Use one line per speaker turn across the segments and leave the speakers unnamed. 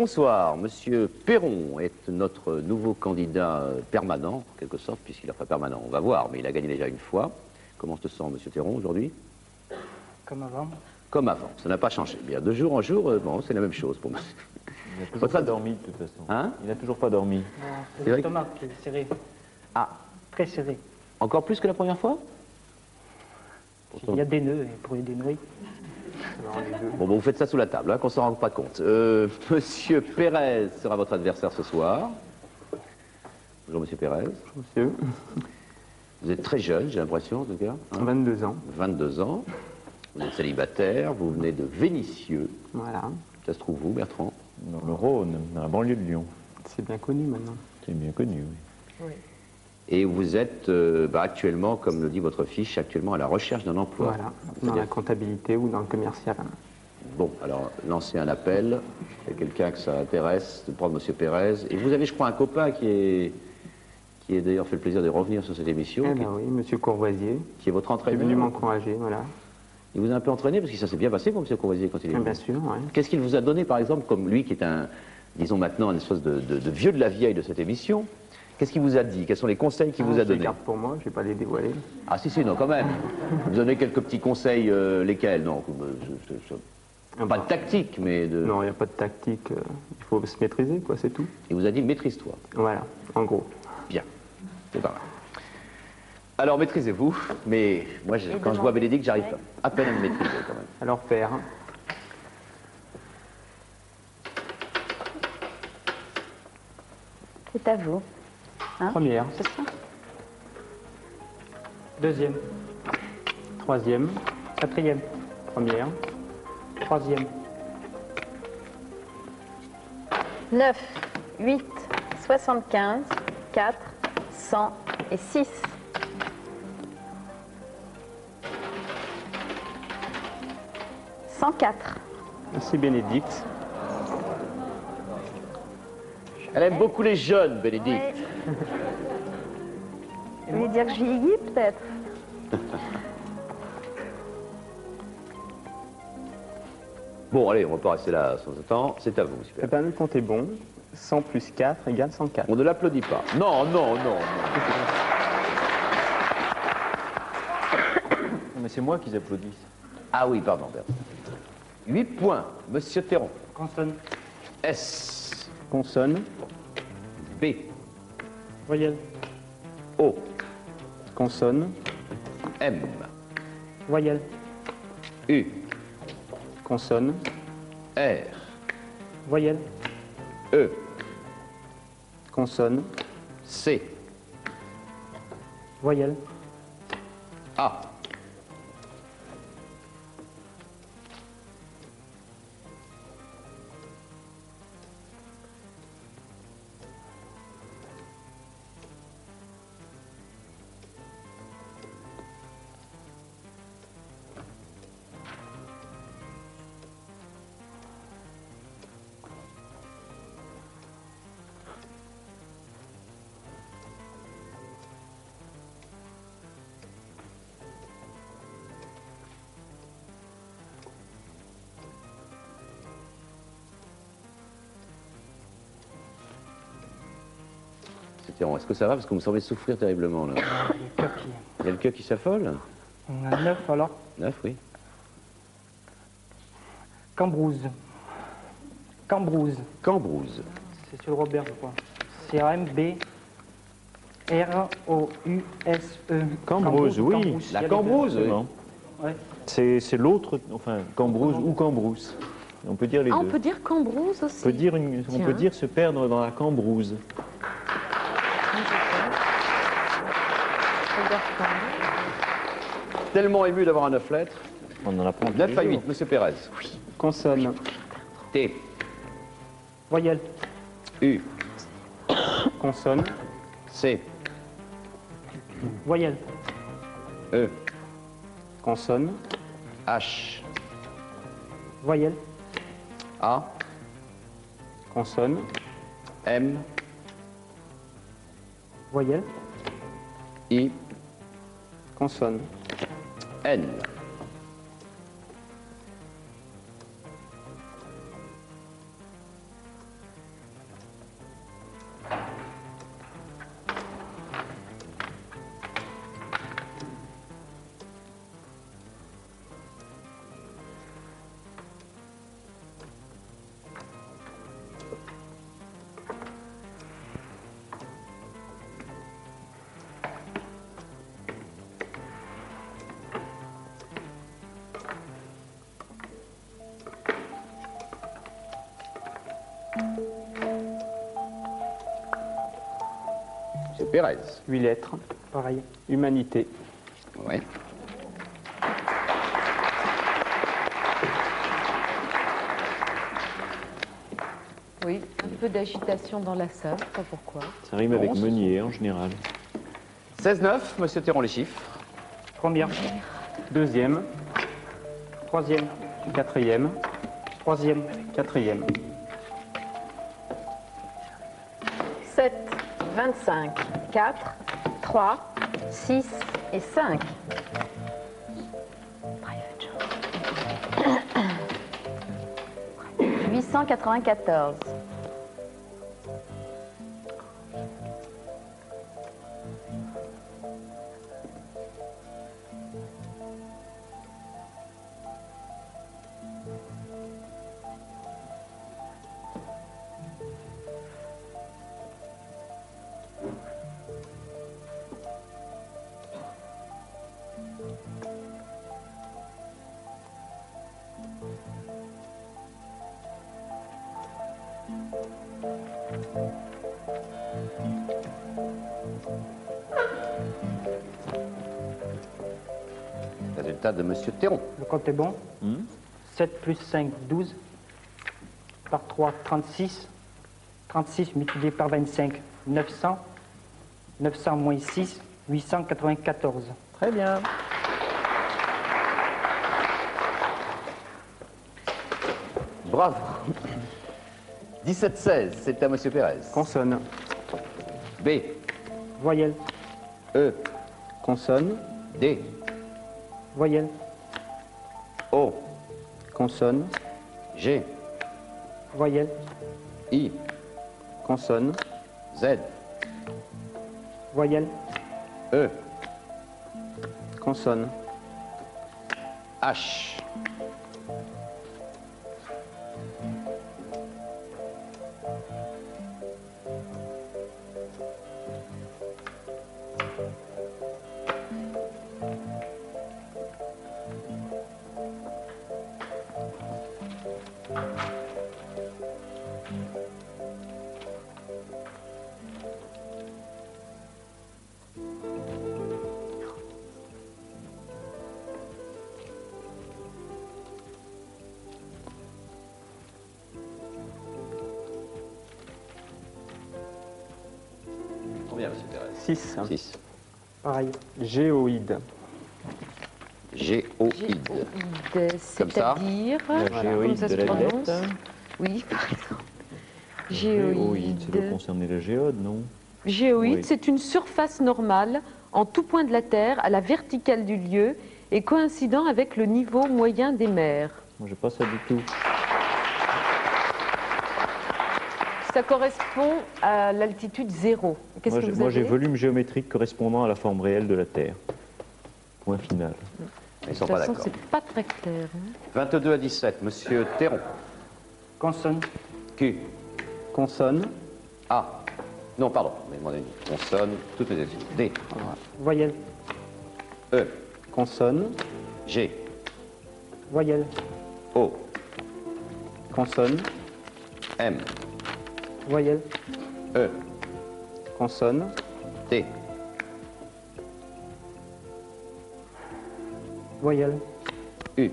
Bonsoir, Monsieur Perron est notre nouveau candidat permanent, en quelque sorte, puisqu'il n'est pas permanent, on va voir, mais il a gagné déjà une fois. Comment se sent Monsieur Perron aujourd'hui?
Comme avant.
Comme avant, ça n'a pas changé. Bien, de jour en jour, bon, c'est la même chose pour moi.
Il n'a toujours pas dormi, de toute façon.
Hein?
Il n'a toujours pas dormi.
C'est l'estomac qui est serré.
Ah,
Très serré.
encore plus que la première fois?
Il y a des nœuds, et pour les dénouer.
Bon, vous faites ça sous la table, hein, qu'on ne s'en rende pas compte. Monsieur Pérez sera votre adversaire ce soir. Bonjour, Monsieur Pérez.
Bonjour, monsieur.
Vous êtes très jeune, j'ai l'impression, en tout cas. Hein?
22 ans.
22 ans. Vous êtes célibataire, vous venez de Vénissieux.
Voilà.
Ça se trouve où, Bertrand?
Dans le Rhône, dans la banlieue de Lyon.
C'est bien connu maintenant.
C'est bien connu, oui.
Oui.
Et vous êtes actuellement, comme le dit votre fiche, actuellement à la recherche d'un emploi.
Voilà. Dans la comptabilité ou dans le commercial.
Bon, alors, lancez un appel. Il y a quelqu'un que ça intéresse de prendre Monsieur Pérez. Et vous avez, je crois, un copain qui est d'ailleurs fait le plaisir de revenir sur cette émission.
Eh ben oui, monsieur Courvoisier.
Qui est votre
Qui est
entraîneur.
venu m'encourager, voilà.
Il vous a un peu entraîné parce que ça s'est bien passé pour Monsieur Courvoisier quand il est venu.
Bien sûr, oui.
Qu'est-ce qu'il vous a donné, par exemple, comme lui qui est un, disons maintenant, un espèce de vieux de la vieille de cette émission? Qu'est-ce qu'il vous a dit? Quels sont les conseils qu'il vous a
Je les
donnés?
garde pour moi, je ne vais pas les dévoiler.
Ah si, non, quand même. Vous donnez quelques petits conseils, lesquels? Non, pas de tactique, mais de...
Non, il n'y a pas de tactique. Il faut se maîtriser, quoi, c'est tout.
Il vous a dit, maîtrise-toi.
Voilà, en gros.
Bien, c'est pas mal. Alors, maîtrisez-vous, mais moi, quand je vois Bénédicte, j'arrive à peine à me maîtriser, quand même.
Alors faire.
C'est à vous. Hein?
Première.
C'est ça?
Deuxième.
Troisième.
Quatrième.
Première.
Troisième.
9, 8, 75, 4, 100 et 6. « 104.
Merci Bénédicte.
Elle aime beaucoup les jeunes, Bénédicte.
Vous voulez dire que je vieillis, peut-être?
Bon, allez, on va pas rester là sans temps. C'est à vous,
Eh
super.
ben, le compte est bon. 100 plus 4 égale 104.
On ne l'applaudit pas. Non, non, non, non.
Mais c'est moi qui applaudisse.
Ah oui, pardon, Bertrand. 8 points, Monsieur Théron.
Consonne.
S,
Consonne.
B,
Voyelle.
O,
Consonne.
M,
Voyelle.
U,
Consonne.
R,
Voyelle.
E,
Consonne.
C,
Voyelle.
A. Est-ce que ça va? Parce que vous me semblez souffrir terriblement, là.
Le cœur qui...
Il y a le cœur qui s'affole?
On a 9 alors.
9, oui.
Cambrouze. Cambrouze.
Cambrouze.
C'est sur Robert, je crois. C-A-M-B-R-O-U-S-E.
Cambrouze, oui.
La Cambrouze, oui.
Non.
Ouais.
C'est l'autre, enfin, Cambrouze ou Cambrousse. On peut dire les
Ah, on
deux.
peut dire Cambrouze aussi.
On peut dire se perdre dans la Cambrouze.
Tellement ému d'avoir un 9 lettres.
On en apprend tous
9
les
à
jours.
8, Monsieur Pérez.
Consonne.
T,
Voyelle.
U,
Consonne.
C,
Voyelle.
E,
Consonne.
H,
Voyelle.
A,
Consonne.
M,
Voyelle.
I,
Consonne.
N. Monsieur Pérez.
8 lettres.
Pareil.
Humanité.
Oui.
Oui, un peu d'agitation dans la salle, pas pourquoi.
Ça rime avec
11.
meunier en général.
16-9, Monsieur Théron, les chiffres.
Première.
Deuxième.
Troisième.
Quatrième.
Troisième.
Quatrième.
7, 25, 4, 3, 6 et 5. Private joke. 894.
Résultat de Monsieur Théron.
Le compte est bon. 7 plus 5, 12. Par 3, 36. 36 multiplié par 25, 900. 900 moins 6, 894.
Très bien.
Bravo. 17-16, c'est à Monsieur Pérez.
Consonne.
B,
Voyelle.
E,
Consonne.
D,
Voyelle.
O,
Consonne.
G,
Voyelle.
I,
Consonne.
Z,
Voyelle.
E,
Consonne.
H. Combien, Monsieur Pérez?
6.
6.
Pareil.
Géoïde.
Géoïde. Comme ça.
C'est-à-dire,
La géoïde
comme ça
de
se
la
prononce.
Villette.
Oui, par exemple.
Géoïde, ça doit
Géoïde.
concerner la géode, non?
Géoïde,
Oui.
c'est une surface normale en tout point de la Terre, à la verticale du lieu et coïncidant avec le niveau moyen des mers.
Moi, j'ai pas ça du tout.
Ça correspond à l'altitude 0. Qu'est-ce que vous
Moi, j'ai
avez?
volume géométrique correspondant à la forme réelle de la Terre. Point final.
Ils
De
sont
toute
pas
façon,
d'accord.
c'est pas très clair. hein.
22 à 17, Monsieur Théron.
Consonne.
Q,
Consonne.
A. Non, pardon, mais demandez une consonne, toutes les excuses. D,
Voyelle.
E,
Consonne.
G,
Voyelle.
O,
Consonne.
M,
Voyelle.
E,
Consonne.
T,
Voyelle.
U.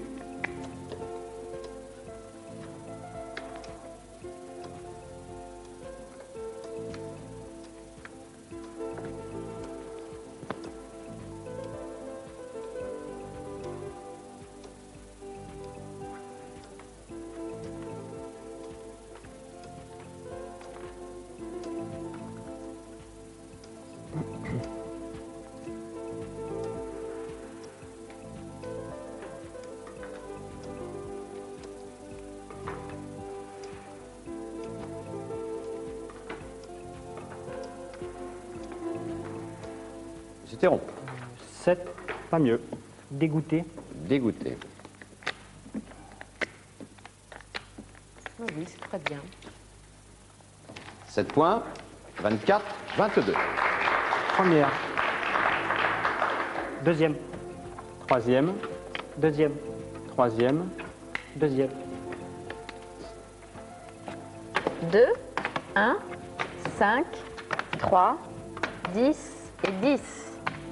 Monsieur Théron,
7.
Pas mieux.
Dégoûté.
dégoûté.
Oui, c'est très bien.
7 points, 24, 22.
Première. Deuxième.
Troisième.
Deuxième.
Troisième.
Deuxième.
2, 1, 5, 3, 10 et 10.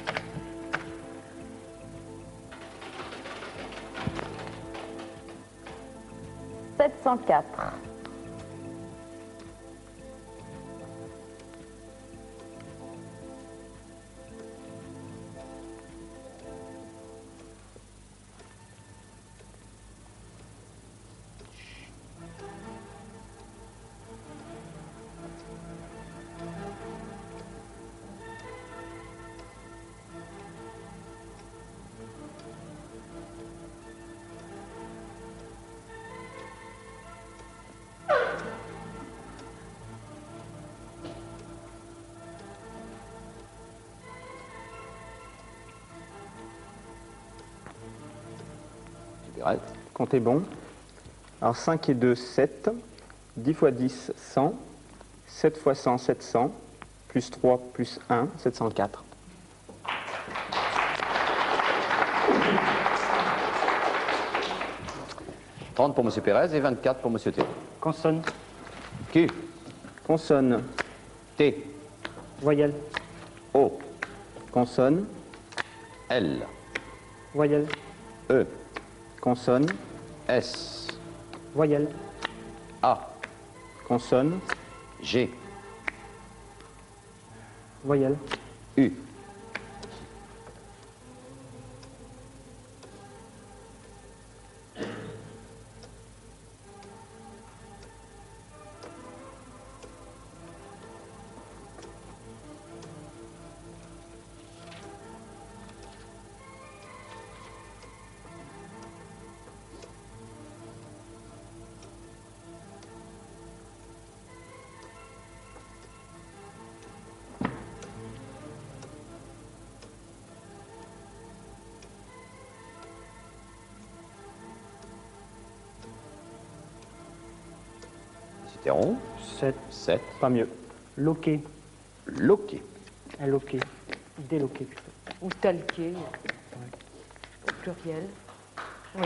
« 704.
Pérez.
Comptez bon. Alors 5 et 2, 7. 10 fois 10, 100. 7 fois 100, 700. Plus 3, plus 1, 704.
« 30 pour M. Pérez et 24 pour M. T.
Consonne.
Q,
Consonne,
T,
Voyelle.
O,
consonne,
L,
Voyelle.
E,
consonne,
S,
Voyelle.
A,
consonne,
G,
Voyelle.
U. C'était rond.
7.
7.
pas mieux.
Loqué.
Loqué.
Loqué. Déloqué plutôt.
Ou talqué, au pluriel. Oui.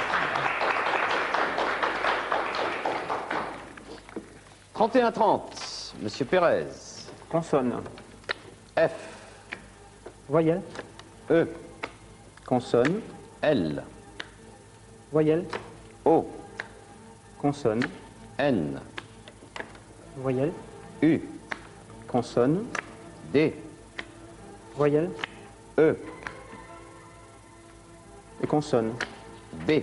31-30. Monsieur Pérez.
Consonne,
F,
Voyelle.
E,
consonne,
L,
Voyelle.
O,
consonne,
N,
Voyelle.
U,
consonne,
D,
Voyelle.
E,
et consonne.
B.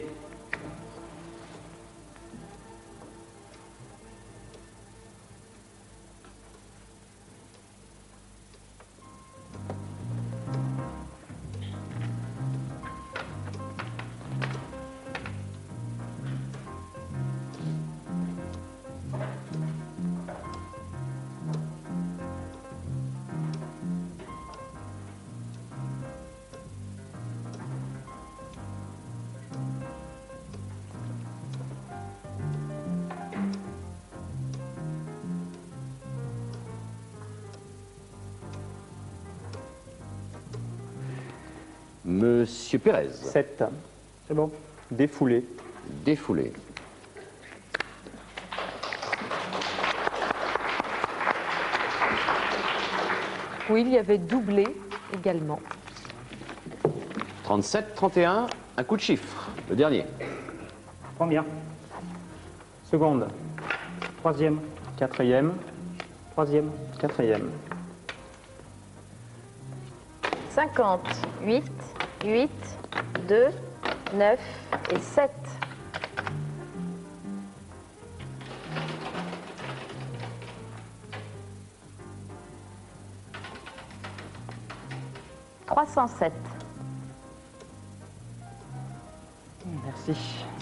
Monsieur Pérez.
7.
C'est bon.
Défoulé,
Défoulé.
Oui, il y avait doublé également.
37-31. Un coup de chiffre. Le dernier.
Première.
seconde,
Troisième.
quatrième,
Troisième.
quatrième.
58, 8, 2, 9 et 7. « 307. »
Merci.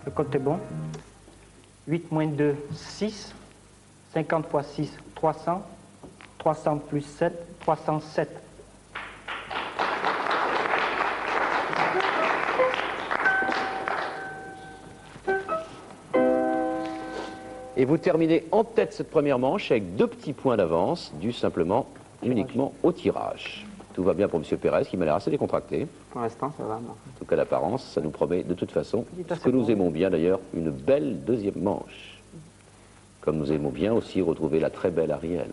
Le compte est bon. 8 moins 2, 6. 50 fois 6, 300. 300 plus 7, 307.
Et vous terminez en tête cette première manche avec 2 petits points d'avance, dus simplement uniquement au tirage. Tout va bien pour M. Pérez, qui m'a l'air assez décontracté.
Pour l'instant, ça va. Non.
En tout cas, l'apparence, ça nous promet de toute façon,
Il est
ce
assez
que nous
bon.
aimons bien d'ailleurs, une belle deuxième manche. Comme nous aimons bien aussi retrouver la très belle Ariel.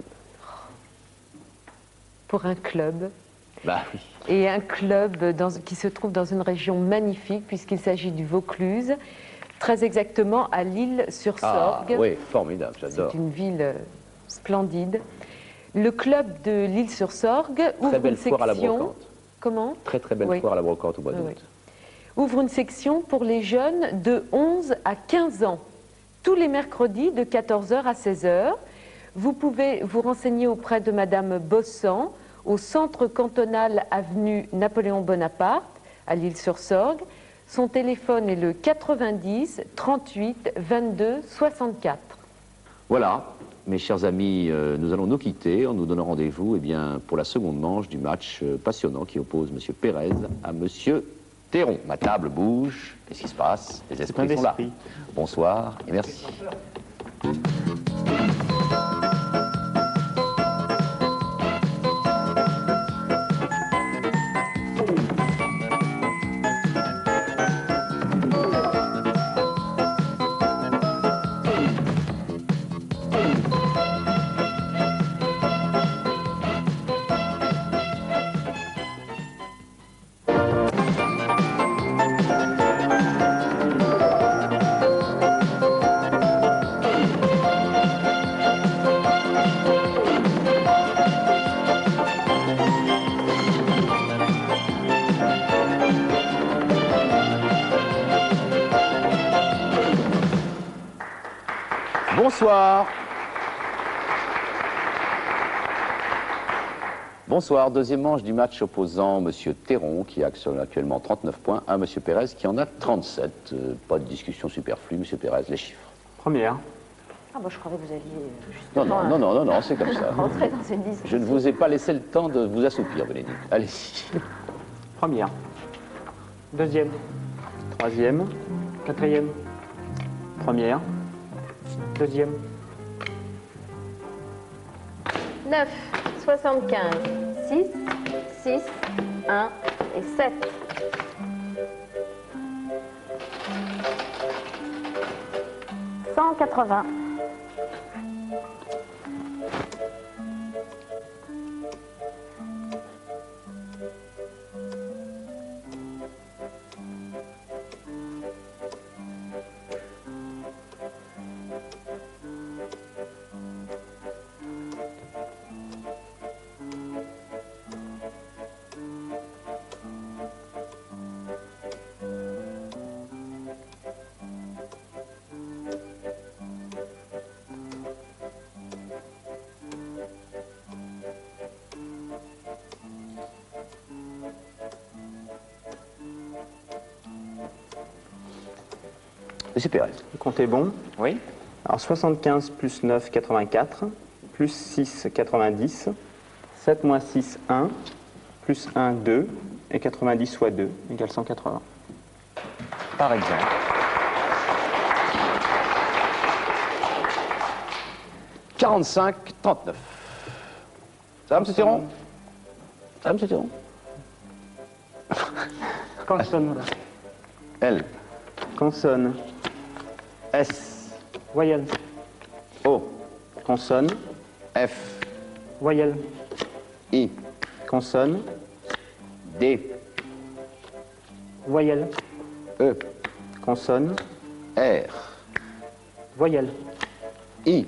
Pour un club.
Bah oui.
Et un club qui se trouve dans une région magnifique, puisqu'il s'agit du Vaucluse, très exactement à L'Isle-sur-Sorgue.
Ah oui, formidable, j'adore.
C'est une ville splendide. Le club de L'Isle-sur-Sorgue ouvre
Très belle
une
foire à la
section.
brocante.
Comment?
Très très belle
Oui.
foire à la brocante au mois
Oui,
d'août.
oui. Ouvre une section pour les jeunes de 11 à 15 ans, tous les mercredis de 14h à 16h. Vous pouvez vous renseigner auprès de Madame Bossan au centre cantonal avenue Napoléon Bonaparte à L'Isle-sur-Sorgue. Son téléphone est le 90 38 22 64.
Voilà, mes chers amis, nous allons nous quitter en nous donnant rendez-vous pour la seconde manche du match passionnant qui oppose M. Pérez à M. Théron. Ma table bouge, qu'est-ce qui se passe? Les esprits sont là.
d'esprit.
Bonsoir et merci. Bonsoir. Bonsoir, deuxième manche du match opposant M. Théron, qui a actuellement 39 points, à M. Pérez, qui en a 37. Pas de discussion superflue, M. Pérez, les chiffres.
Première.
Ah, bah, je croyais que vous alliez
Non,
justement
non, non, non, non, non, c'est comme ça.
rentrer dans une discussion.
Je ne vous ai pas laissé le temps de vous assoupir, Bénédicte. Allez-y.
Première.
Deuxième.
Troisième.
Quatrième.
Première.
Deuxième.
9, 75, 6, 6, 1 et 7. 180.
M. Pérez.
Le compte est bon.
Oui.
Alors 75 plus 9, 84. Plus 6, 90. 7 moins 6, 1. Plus 1, 2. Et 90 fois 2 égale 180.
Par exemple.
« 45, 39. Ça va, M. Théron? Ça va, M. Théron?
Consonne.
L,
Consonne.
S,
Voyelle.
O,
Consonne.
F,
Voyelle.
I,
Consonne.
D,
Voyelle.
E,
Consonne.
R,
Voyelle.
I.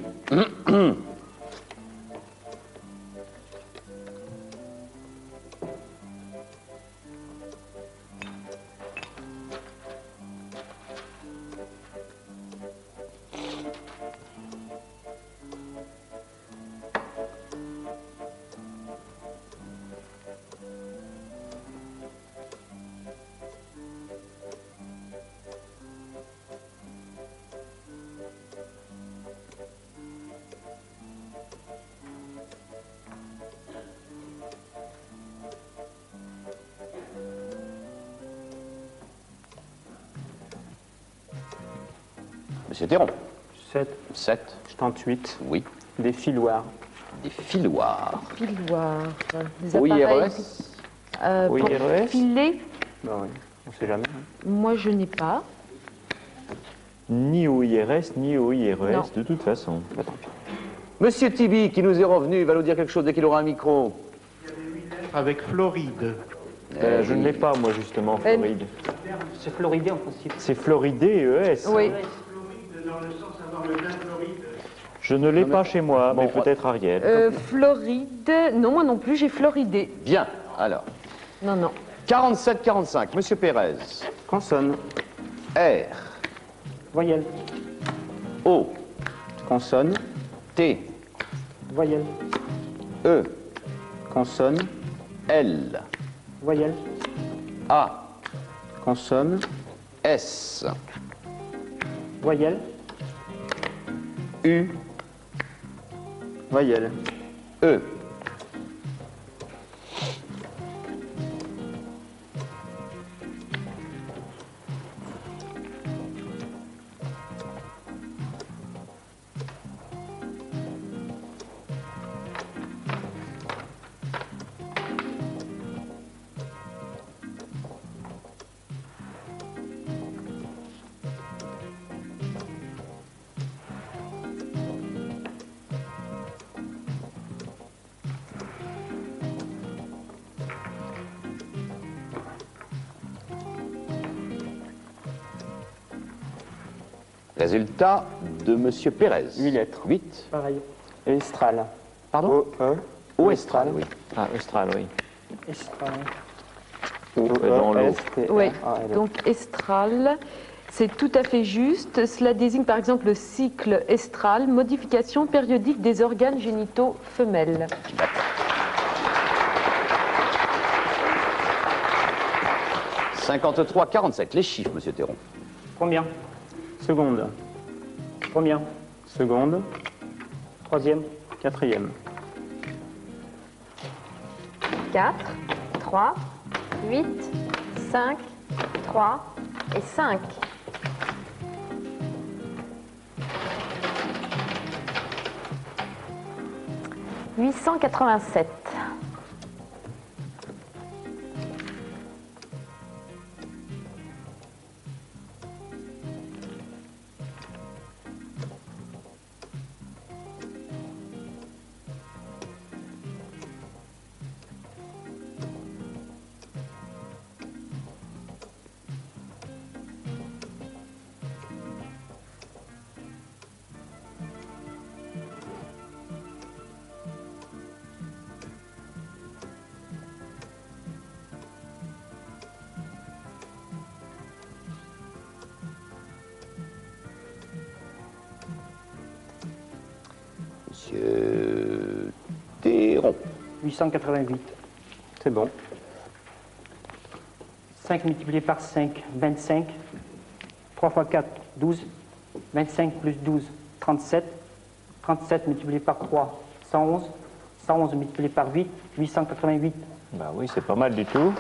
Monsieur Théron.
7.
7.
Je tente 8.
Oui.
Des filoirs.
Des filoirs.
Filoir. Des
Au
appareils,
IRES.
Au
pour
IRES.
filer,
Bah oui, on sait jamais. Hein.
moi je n'ai pas.
Ni au IRS, ni au IRES,
Non.
de toute façon.
Bah, tant pis.
Monsieur Tibi, qui nous est revenu, va nous dire quelque chose dès qu'il aura un micro.
Avec Floride.
Je ne l'ai pas, moi, justement, Floride.
C'est floridé en principe.
C'est Floridé, ES.
Oui.
Dans le sens avoir le vin Floride.
Je ne l'ai pas chez moi, mais
Bon,
peut-être Ariel.
Floride, non, moi non plus, j'ai floridé.
Bien, alors.
Non, non.
47-45, Monsieur Pérez.
Consonne.
R,
Voyelle.
O,
Consonne.
T,
Voyelle.
E,
Consonne.
L,
Voyelle.
A,
Consonne.
S,
Voyelle.
U,
Voyelle.
E. Résultat de Monsieur Pérez.
8 lettres.
8.
Pareil.
Estral.
Pardon
O-E.
O Estral, oui.
Ah, Austral, oui.
Estral.
Dans l'eau.
Oui, donc estral, c'est tout à fait juste. Cela désigne par exemple le cycle estral, modification périodique des organes génitaux femelles.
53-47, les chiffres, Monsieur Théron.
Première.
Seconde.
Première.
Seconde.
Troisième.
Quatrième.
4, 3, 8, 5, 3 et 5. « 887.
Monsieur Théron.
888.
C'est bon.
5 multiplié par 5, 25. 3 fois 4, 12. 25 plus 12, 37. 37 multiplié par 3, 111. 111 multiplié par 8, 888.
Bah oui, c'est pas mal du tout.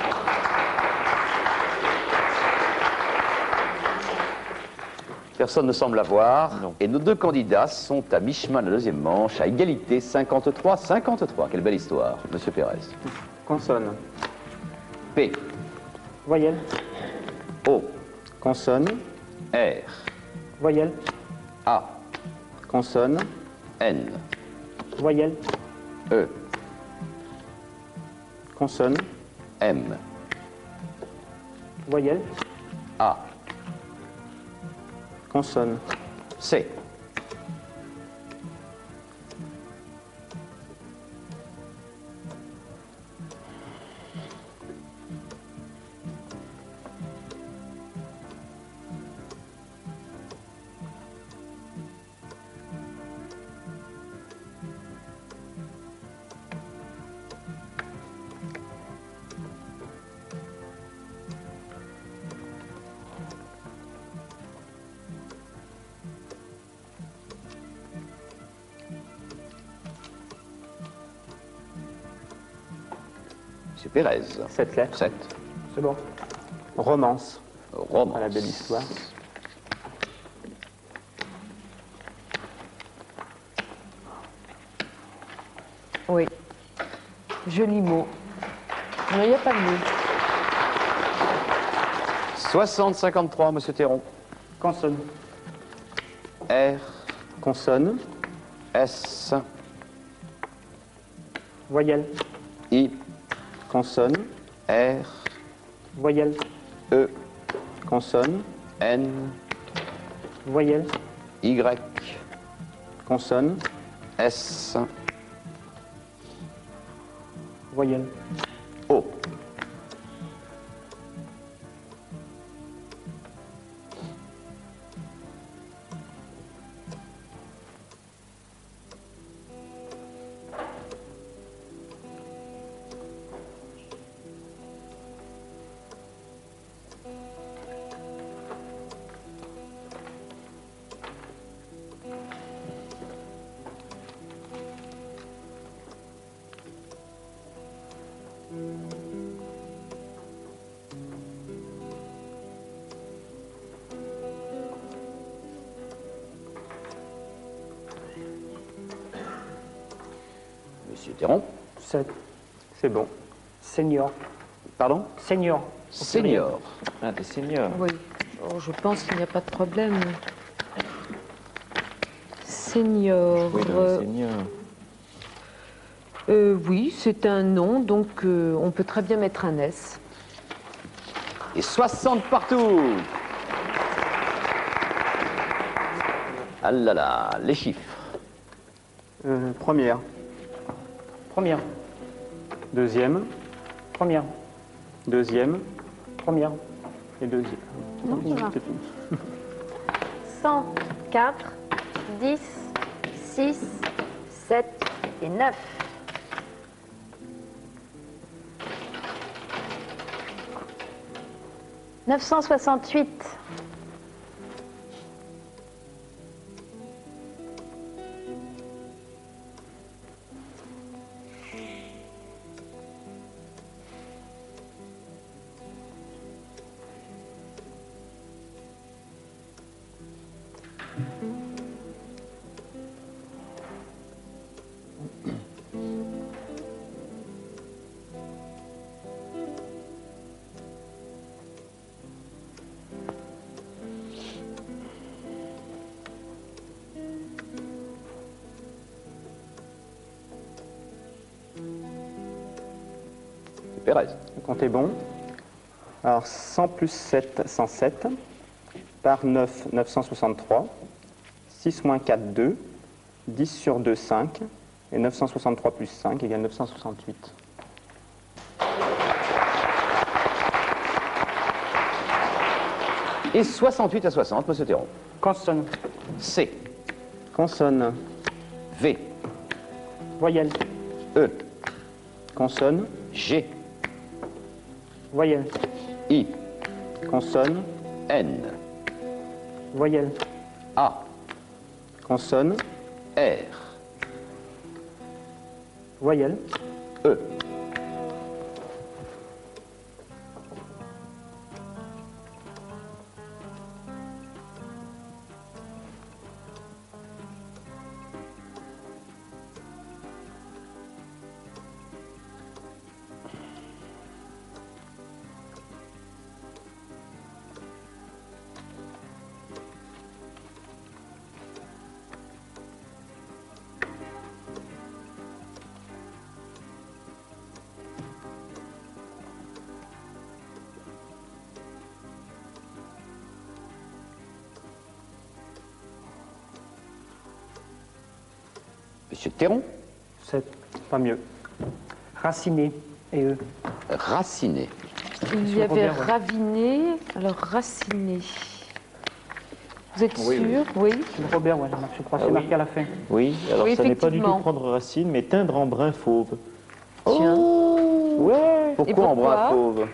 Personne ne semble avoir.
Non.
Et nos deux candidats sont à mi-chemin de la deuxième manche, à égalité 53-53. Quelle belle histoire, Monsieur Pérez.
Consonne.
P,
Voyelle.
O,
Consonne.
R,
Voyelle.
A,
Consonne.
N,
Voyelle.
E,
Consonne.
M,
Voyelle.
A,
Consonne.
C. Monsieur Pérez.
7 lettres.
7.
C'est bon.
Romance.
Romance.
À la belle histoire.
Joli mot. Non, il n'y a pas de mot.
60-53, monsieur Théron.
Consonne.
R,
Consonne.
S,
Voyelle.
I,
Consonne.
R,
Voyelle.
E,
Consonne.
N,
Voyelle.
Y,
Consonne.
S,
Voyelle.
O. Monsieur Théron.
7.
C'est bon.
Senior.
Pardon?
Senior.
Senior.
Ah, des seniors.
Oui. Oh, je pense qu'il n'y a pas de problème. Senior.
Oui, dans les seniors.
Oui, c'est un nom, donc on peut très bien mettre un S.
Et 60 partout. Ah là là, les chiffres.
Première.
Première.
Deuxième.
Première.
Deuxième.
Première.
Et deuxième.
Non, ça va.
104, 10, 6, 7 et 9. « 968.
Pérez.
Le compte est bon. Alors 100 plus 7, 107. Par 9, 963. 6 moins 4, 2. 10 sur 2, 5. Et 963 plus 5 égale 968.
Et 68 à 60, monsieur Théron.
Consonne.
C,
Consonne.
V,
Voyelle.
E,
Consonne.
G,
Voyelle.
I,
Consonne.
N,
Voyelle.
A,
Consonne.
R,
Voyelle.
E. Monsieur Théron,
7.
Pas mieux.
Raciné. Et eux.
raciné.
Il y avait
Robert, ouais.
raviné, alors raciné. Vous êtes
Oui,
sûr? Oui.
Robert, ouais, je crois, c'est
oui.
marqué à la fin.
Oui, alors
Oui,
ça n'est pas du tout
effectivement.
prendre racine, mais teindre en brun fauve.
Tiens.
Ouais.
Pourquoi en
pourquoi
bras fauve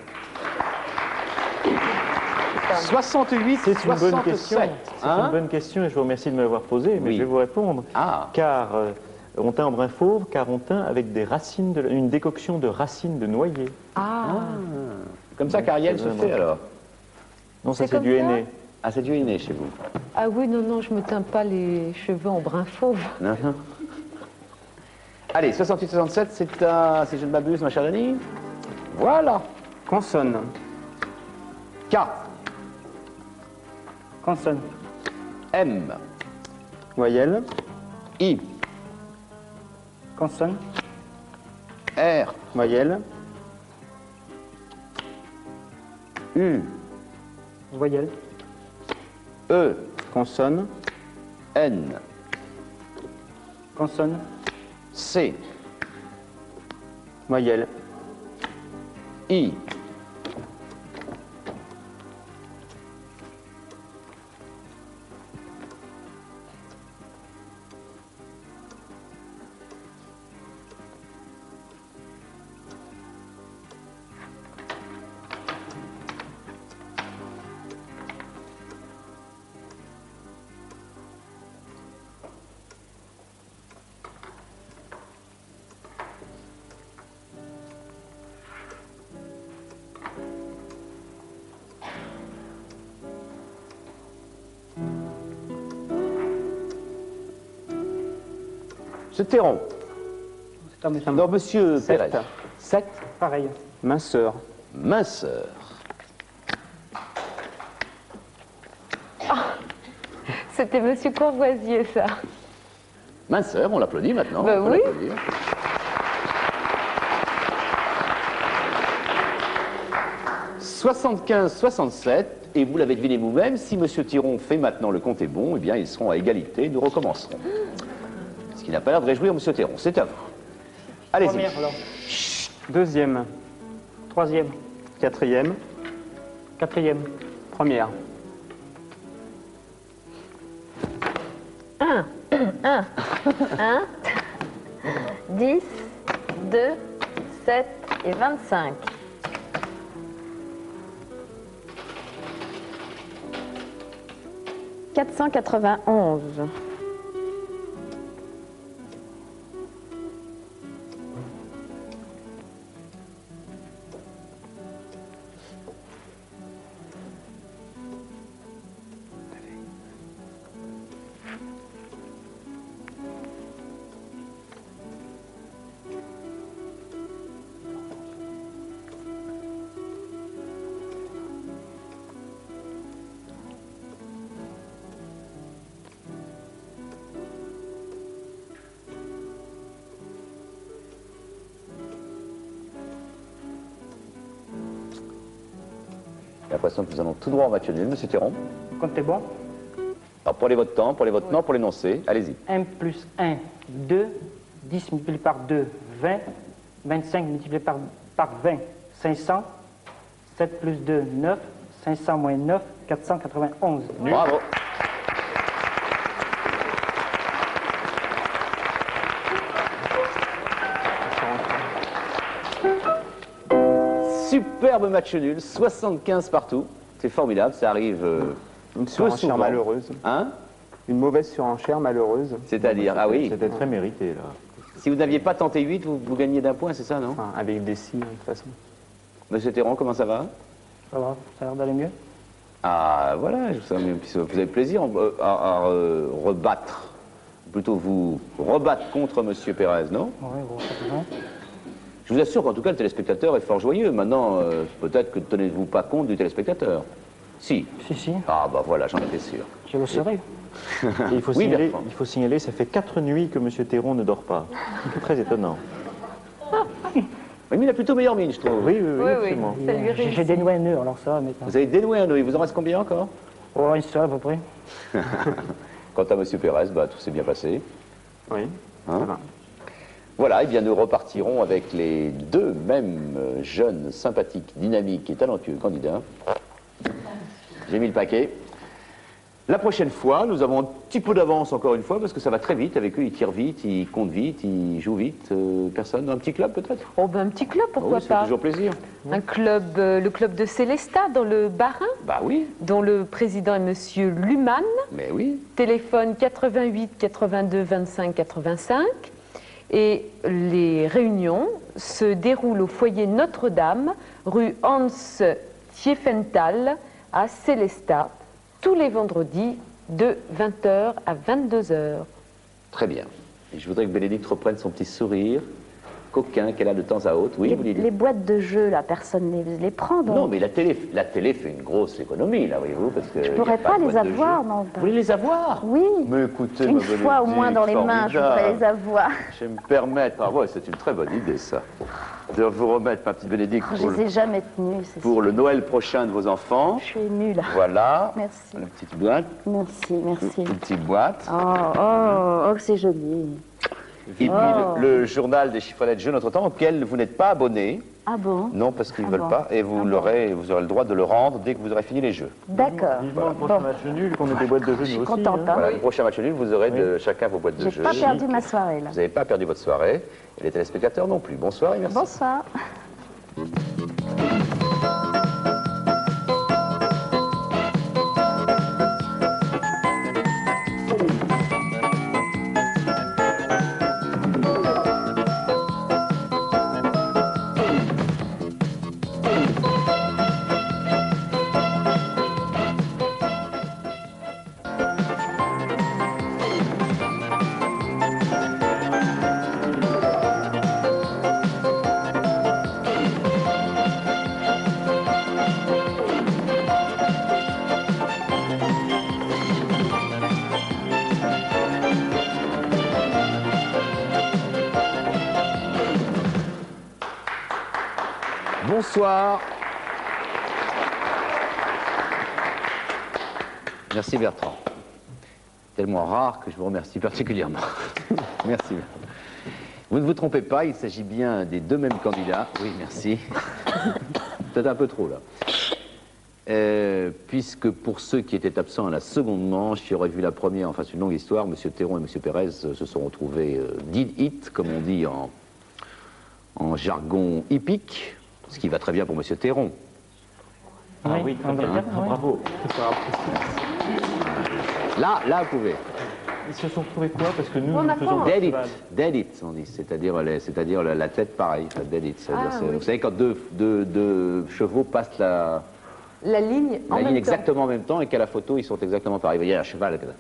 68,
C'est une bonne
67.
question. C'est
Hein?
une bonne question et je vous remercie de me l'avoir posée, mais
Oui.
je vais vous répondre.
Ah,
Car on teint en brun fauve, car on teint avec des racines, une décoction de racines de noyer.
Ah,
comme ça qu'Ariel se fait alors.
Non, ça
C'est
c'est
comme
du
ça
henné.
Ah, c'est du inné chez vous.
ah oui, non, non, je me teins pas les cheveux en brun fauve.
Non, non. Allez, 68-67, c'est à... si je ne m'abuse, ma chère Denis. Voilà.
Consonne.
K.
Consonne.
M.
Voyelle.
I.
Consonne.
R.
Voyelle.
U.
Voyelle.
E.
Consonne.
N.
Consonne.
C.
Voyelle.
I. Ce terron.
C'est à monsieur.
Non, monsieur
Sept.
Pérez. 7.
Pareil.
Minceur.
Minceur.
C'était monsieur Courvoisier, ça.
Minceur, on l'applaudit maintenant.
Bah
on peut
oui.
l'applaudir. « 75-67, et vous l'avez deviné vous-même, si monsieur Thiron fait maintenant le compte est bon, eh bien ils seront à égalité, nous recommencerons. Ce qui n'a pas l'air de réjouir monsieur Thiron, c'est à vous. Allez-y.
Première, alors.
Deuxième.
Troisième.
Quatrième.
Quatrième.
Première.
10, 2, 7 et 25. « 491.
J'ai l'impression que nous allons tout droit en match nul, monsieur Thiron.
Comptez bon.
Alors prenez votre temps, prenez votre nom pour l'énoncer, allez-y.
1 plus 1, 2. 10 multiplié par 2, 20. 25 multiplié par 20, 500. 7 plus 2, 9. 500 moins 9, 491.
Bravo. Superbe match nul, 75 partout. C'est formidable, ça arrive
Une
peu
surenchère
souvent.
malheureuse.
Hein?
Une mauvaise surenchère malheureuse.
C'est-à-dire, ah oui,
C'était très mérité, là.
si vous n'aviez pas tenté 8, vous gagnez d'un point, c'est ça, non?
Enfin, avec des si, de toute façon.
Monsieur Théron, comment ça va?
Ça va, ça a l'air d'aller mieux.
Ah, voilà, vous avez plaisir à rebattre, plutôt vous rebattre contre monsieur Pérez, non?
Oui, bon, ça va.
Je vous assure qu'en tout cas, le téléspectateur est fort joyeux. Maintenant, peut-être que ne tenez-vous pas compte du téléspectateur. Si.
Si, si,
Ah, bah voilà, j'en étais sûr.
je le serai.
Et il faut,
Oui,
signaler,
Bertrand.
il faut signaler, ça fait 4 nuits que M. Théron ne dort pas. C'est très étonnant.
Oui, mais il a plutôt meilleure mine, je trouve.
Oui, oui, oui,
Oui,
absolument.
oui, ça lui
J'ai
réussit.
dénoué un nœud, alors ça va maintenant.
Vous avez dénoué un œil, il vous en reste combien encore?
Oh, une seule à peu près.
Quant à monsieur Pérez, bah, tout s'est bien passé.
Oui.
Hein?
Ça va.
Voilà, et bien nous repartirons avec les deux mêmes jeunes, sympathiques, dynamiques et talentueux candidats. J'ai mis le paquet. La prochaine fois, nous avons un petit peu d'avance encore une fois, parce que ça va très vite avec eux, ils tirent vite, ils comptent vite, ils jouent vite. Personne dans un petit club peut-être?
Oh, ben, un petit club, pourquoi
Oui, ça fait
pas?
toujours plaisir.
Un club, le club de Célestat, dans le Bas-Rhin,
Bah oui,
dont le président est monsieur Luhmann.
mais oui.
Téléphone 88 82 25 85. Et les réunions se déroulent au foyer Notre-Dame, rue Hans Tiefenthal, à Célestat, tous les vendredis de 20h à 22h.
Très bien. Et je voudrais que Bénédicte reprenne son petit sourire coquin qu'elle a de temps à autre. Oui, vous
Les
dites.
boîtes de jeux, là, personne ne les prend, donc.
Non, mais la télé fait une grosse économie, là, voyez-vous, parce que...
Je pourrais pas les avoir, non.
Vous voulez les avoir?
Oui.
Mais écoutez,
Une
ma
fois au moins dans les mains, je voudrais les avoir.
Je vais me permettre, ah ouais, c'est une très bonne idée, ça, de vous remettre, ma petite Bénédicte,
Je les ai jamais tenues, c'est
pour le Noël prochain de vos enfants.
Je suis émue, là.
Voilà.
Merci.
Une petite boîte.
Merci, merci.
Une petite boîte.
Oh, c'est joli.
Et puis le journal des chiffrelettes Jeux Notre Temps, auquel vous n'êtes pas abonné.
Ah bon?
Non, parce qu'ils ne veulent
bon.
pas. Et vous aurez le droit de le rendre dès que vous aurez fini les jeux.
D'accord.
Vivement le prochain match nul, qu'on ait des boîtes de jeux
Je suis
nous aussi.
contente, hein.
Voilà, le prochain match nul, vous aurez de chacun vos boîtes de
J'ai
jeux.
pas perdu ma soirée, là.
Vous n'avez pas perdu votre soirée. Et les téléspectateurs non plus. Bonsoir et merci.
Bonsoir.
Bonsoir. Merci Bertrand. Tellement rare que je vous remercie particulièrement. Merci. Vous ne vous trompez pas, il s'agit bien des deux mêmes candidats. Oui, merci. Peut-être un peu trop là. Puisque pour ceux qui étaient absents à la seconde manche, qui auraient vu la première, enfin c'est une longue histoire, M. Théron et M. Pérez se sont retrouvés did it, comme on dit en jargon hippique, ce qui va très bien pour M. Théron.
Ah oui, très bien. Ah, bravo.
Là, vous pouvez.
Ils se sont retrouvés quoi? Parce que nous,
On
nous
a
faisons...
pas.
Dead it, on dit, c'est-à-dire la tête pareil, enfin, dead it.
Ah, oui.
Vous savez, quand deux chevaux passent la
ligne en même temps.
exactement en même temps et qu'à la photo, ils sont exactement pareils. Vous voyez, un cheval...
Ouais.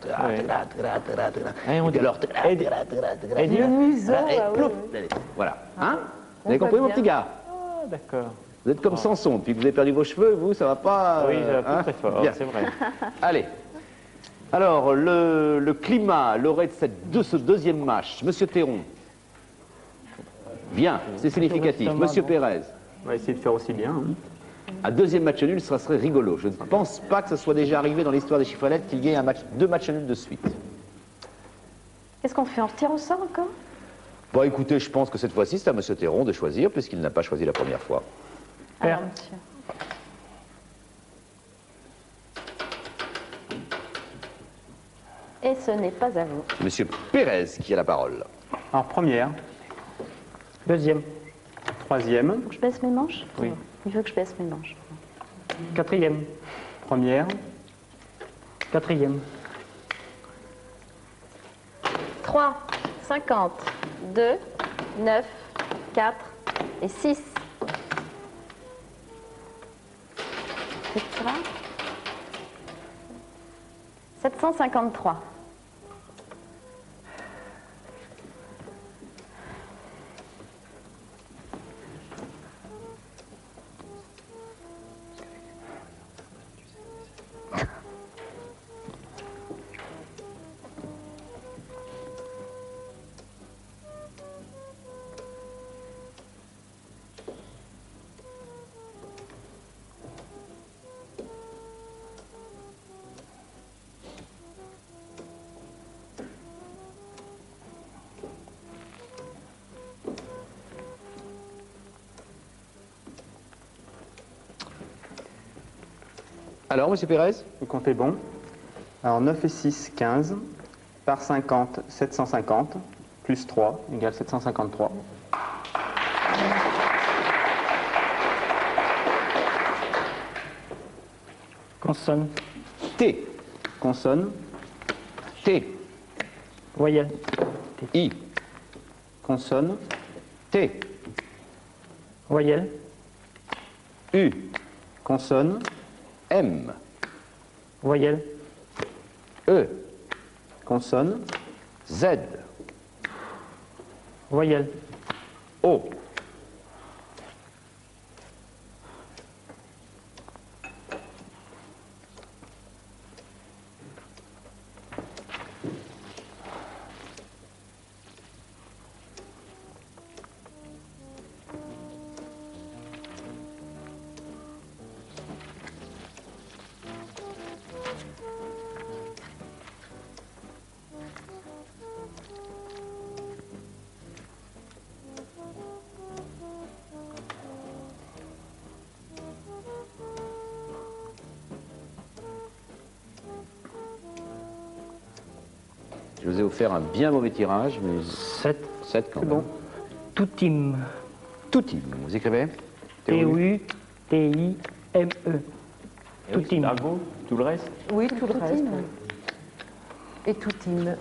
on dit-
Le museau, ah oui,
plouf,
oui.
dead it. Voilà.
On
Hein Vous avez
voit
compris, mon
bien.
petit gars?
Ah, d'accord.
Vous êtes comme Samson, puis que vous avez perdu vos cheveux, vous, ça va pas...
Oui, ça va pas
hein
très fort,
Bien.
c'est vrai.
Allez. Alors, le climat, l'aurait de ce deuxième match, Monsieur Théron. Bien, c'est significatif. Monsieur Pérez,
On va essayer de faire aussi bien. Hein.
un deuxième match nul, ça serait rigolo. Je ne pense pas que ce soit déjà arrivé dans l'histoire des chiffrelettes qu'il y ait deux matchs nuls de suite.
Qu'est-ce qu'on fait? On retire au sort encore?
Bon, écoutez, je pense que cette fois-ci, c'est à Monsieur Théron de choisir, puisqu'il n'a pas choisi la première fois.
Alors, monsieur. Et ce n'est pas à vous.
C'est Monsieur Pérez qui a la parole.
Alors, première,
Deuxième,
troisième,
Faut que je baisse mes manches?
Oui.
Il veut que je baisse mes manches.
quatrième,
première,
quatrième,
3, 50, 2, 9, 4 et 6. C'est ça? 753.
Alors, Monsieur Pérez?
vous comptez bon. Alors, 9 et 6, 15. Par 50, 750. Plus 3 égale 753.
consonne,
T,
Consonne,
T,
voyelle,
I,
consonne,
T,
voyelle,
U,
consonne,
M,
voyelle,
E,
consonne,
Z,
Voyelle.
O. Je vous ai offert un bien mauvais tirage, mais
7.
7 quand
C'est
même.
bon. Toutim.
Toutim, vous écrivez
T-U-T-I-M-E.
Et oui,
Toutim.
Argo, tout le reste.
Oui, tout le reste. Oui. Et Toutine.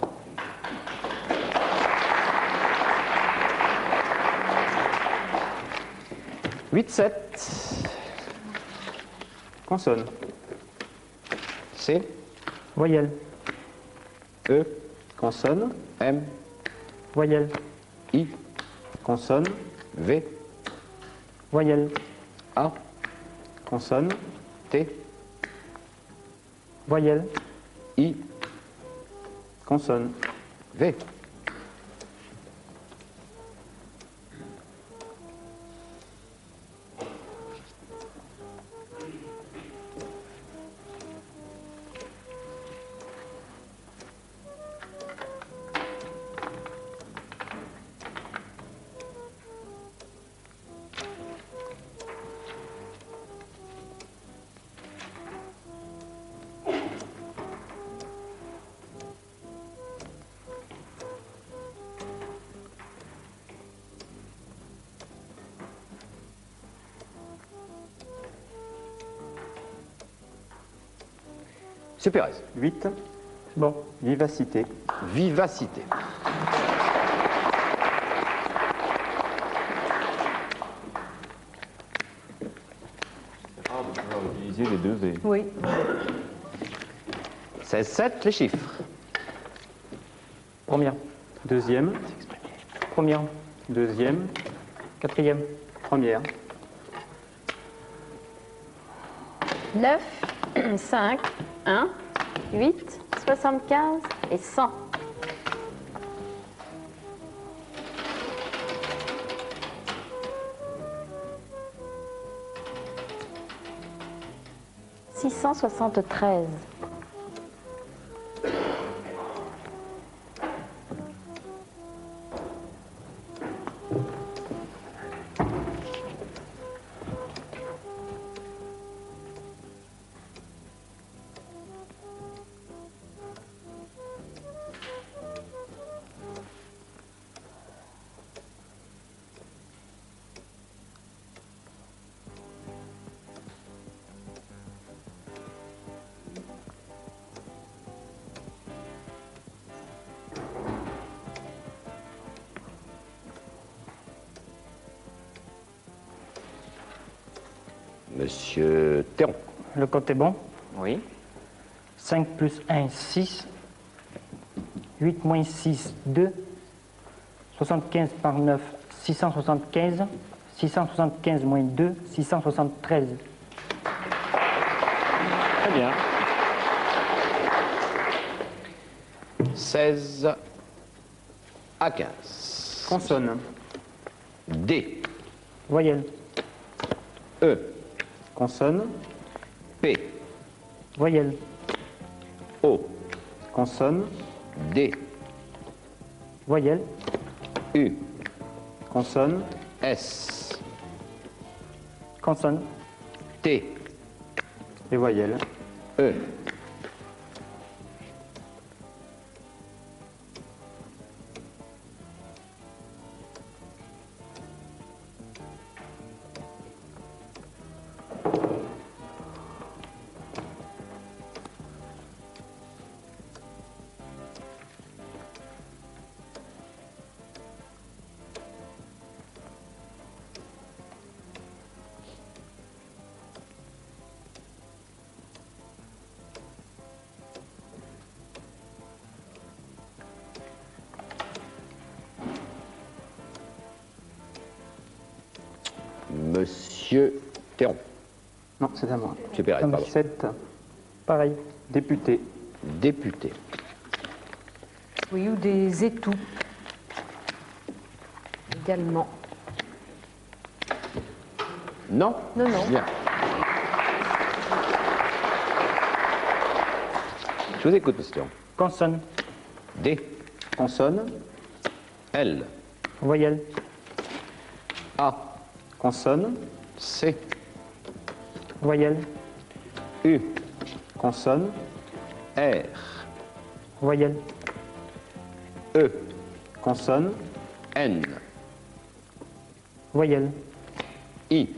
« 8-7. Consonne.
C,
Voyelle.
E,
Consonne.
M,
Voyelle.
I,
Consonne.
V,
Voyelle.
A,
Consonne.
T,
Voyelle.
I,
Consonne.
V. Monsieur Pérez.
8.
Bon.
Vivacité.
Vivacité.
On va utiliser les deux V.
Oui.
16-7, les chiffres.
Première.
Deuxième.
Première.
Deuxième.
Quatrième.
Première.
9, 5, 1, 8, 75 et 100. « 673.
Monsieur Théron.
Le compte est bon.
Oui.
5 plus 1, 6. 8 moins 6, 2. 75 par 9, 675. 675 moins 2, 673.
Très bien.
16 à 15.
Consonne.
D,
Voyelle.
E,
Consonne.
P,
Voyelle.
O,
Consonne.
D,
Voyelle.
U,
Consonne.
S,
Consonne.
T,
Et voyelle.
E. Monsieur Théron.
Non, c'est à moi.
Monsieur Pérez, pardon.
7,
Pareil.
député.
Député.
Oui, ou des étoux. Également.
Non?
Non, non.
Bien. Je vous écoute, monsieur Théron.
Consonne.
D.
Consonne.
L.
Voyelle.
A.
Consonne.
C.
Voyelle.
U.
Consonne.
R.
Voyelle.
E.
Consonne.
N.
Voyelle.
I.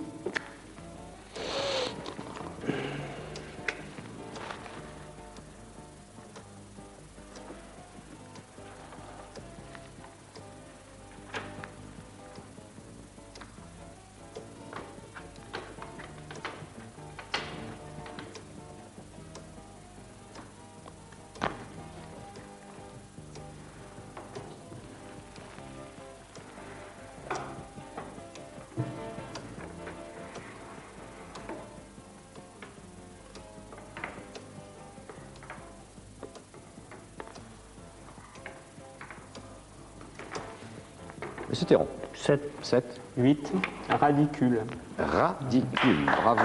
Monsieur Théron.
7.
7.
8, radicule.
Radicule. Bravo.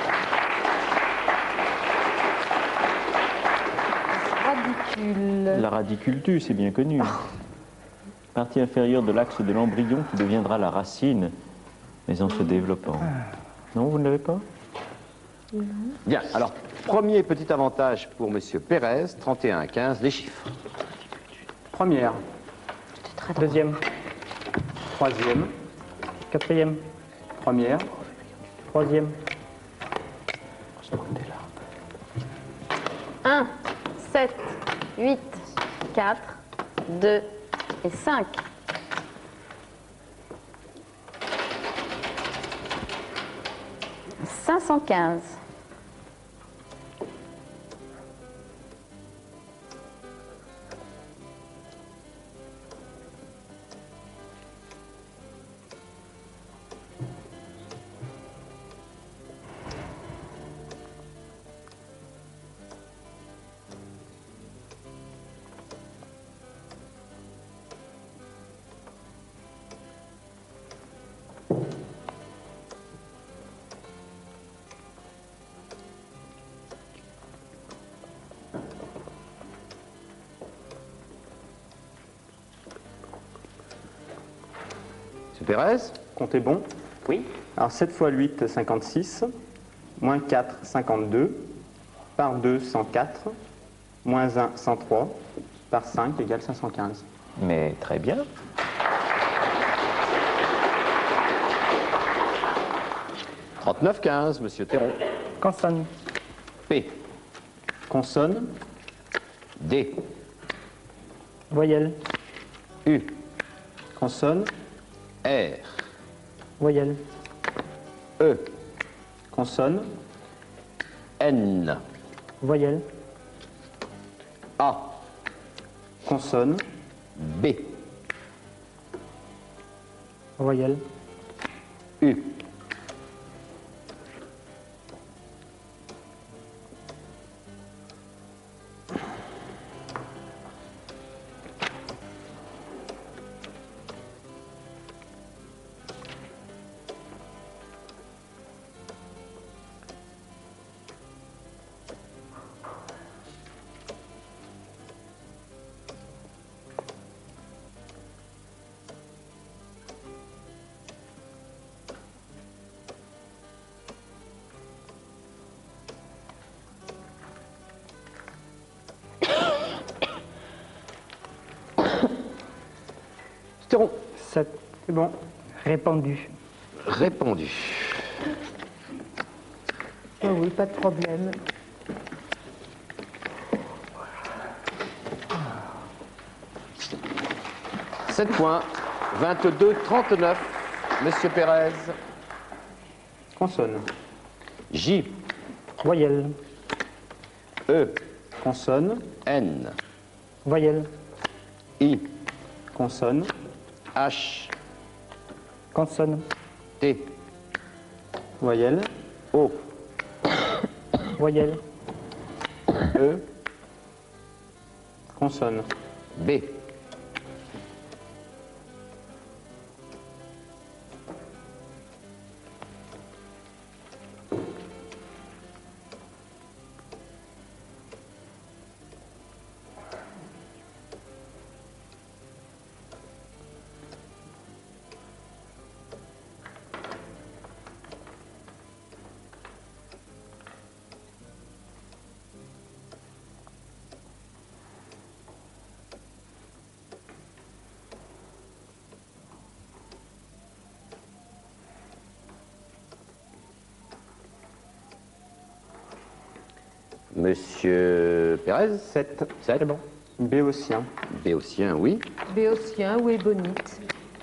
Radicule.
La radicultu, c'est bien connu. Partie inférieure de l'axe de l'embryon qui deviendra la racine, mais en se développant. Non, vous ne l'avez pas?
Bien, alors, premier petit avantage pour monsieur Pérez, 31 à 15, les chiffres.
Première.
Deuxième.
Troisième.
Quatrième.
Première.
Troisième.
1, 7, 8, 4, 2 et 5. « 515.
Monsieur Pérez,
Comptez bon.
Oui.
Alors 7 fois 8, 56. Moins 4, 52. Par 2, 104. Moins 1, 103. Par 5 égale 515.
Mais très bien.
39 15, monsieur Théron.
Consonne.
P.
Consonne.
D.
Voyelle.
U.
Consonne.
R.
Voyelle.
E.
Consonne.
N.
Voyelle.
A.
Consonne.
B.
Voyelle.
U. Théron.
7. C'est bon. Répondu.
Répondu.
Ah oui, pas de problème.
« 7 points, 22, 39, monsieur Pérez.
Consonne.
J,
Voyelle.
E,
Consonne.
N,
Voyelle.
I,
Consonne.
H,
Consonne.
T,
Voyelle.
O,
Voyelle.
E,
Consonne.
B. Monsieur Pérez, 7. 7, bon.
Béotien.
Béotien, oui.
Béotien ou ébonite.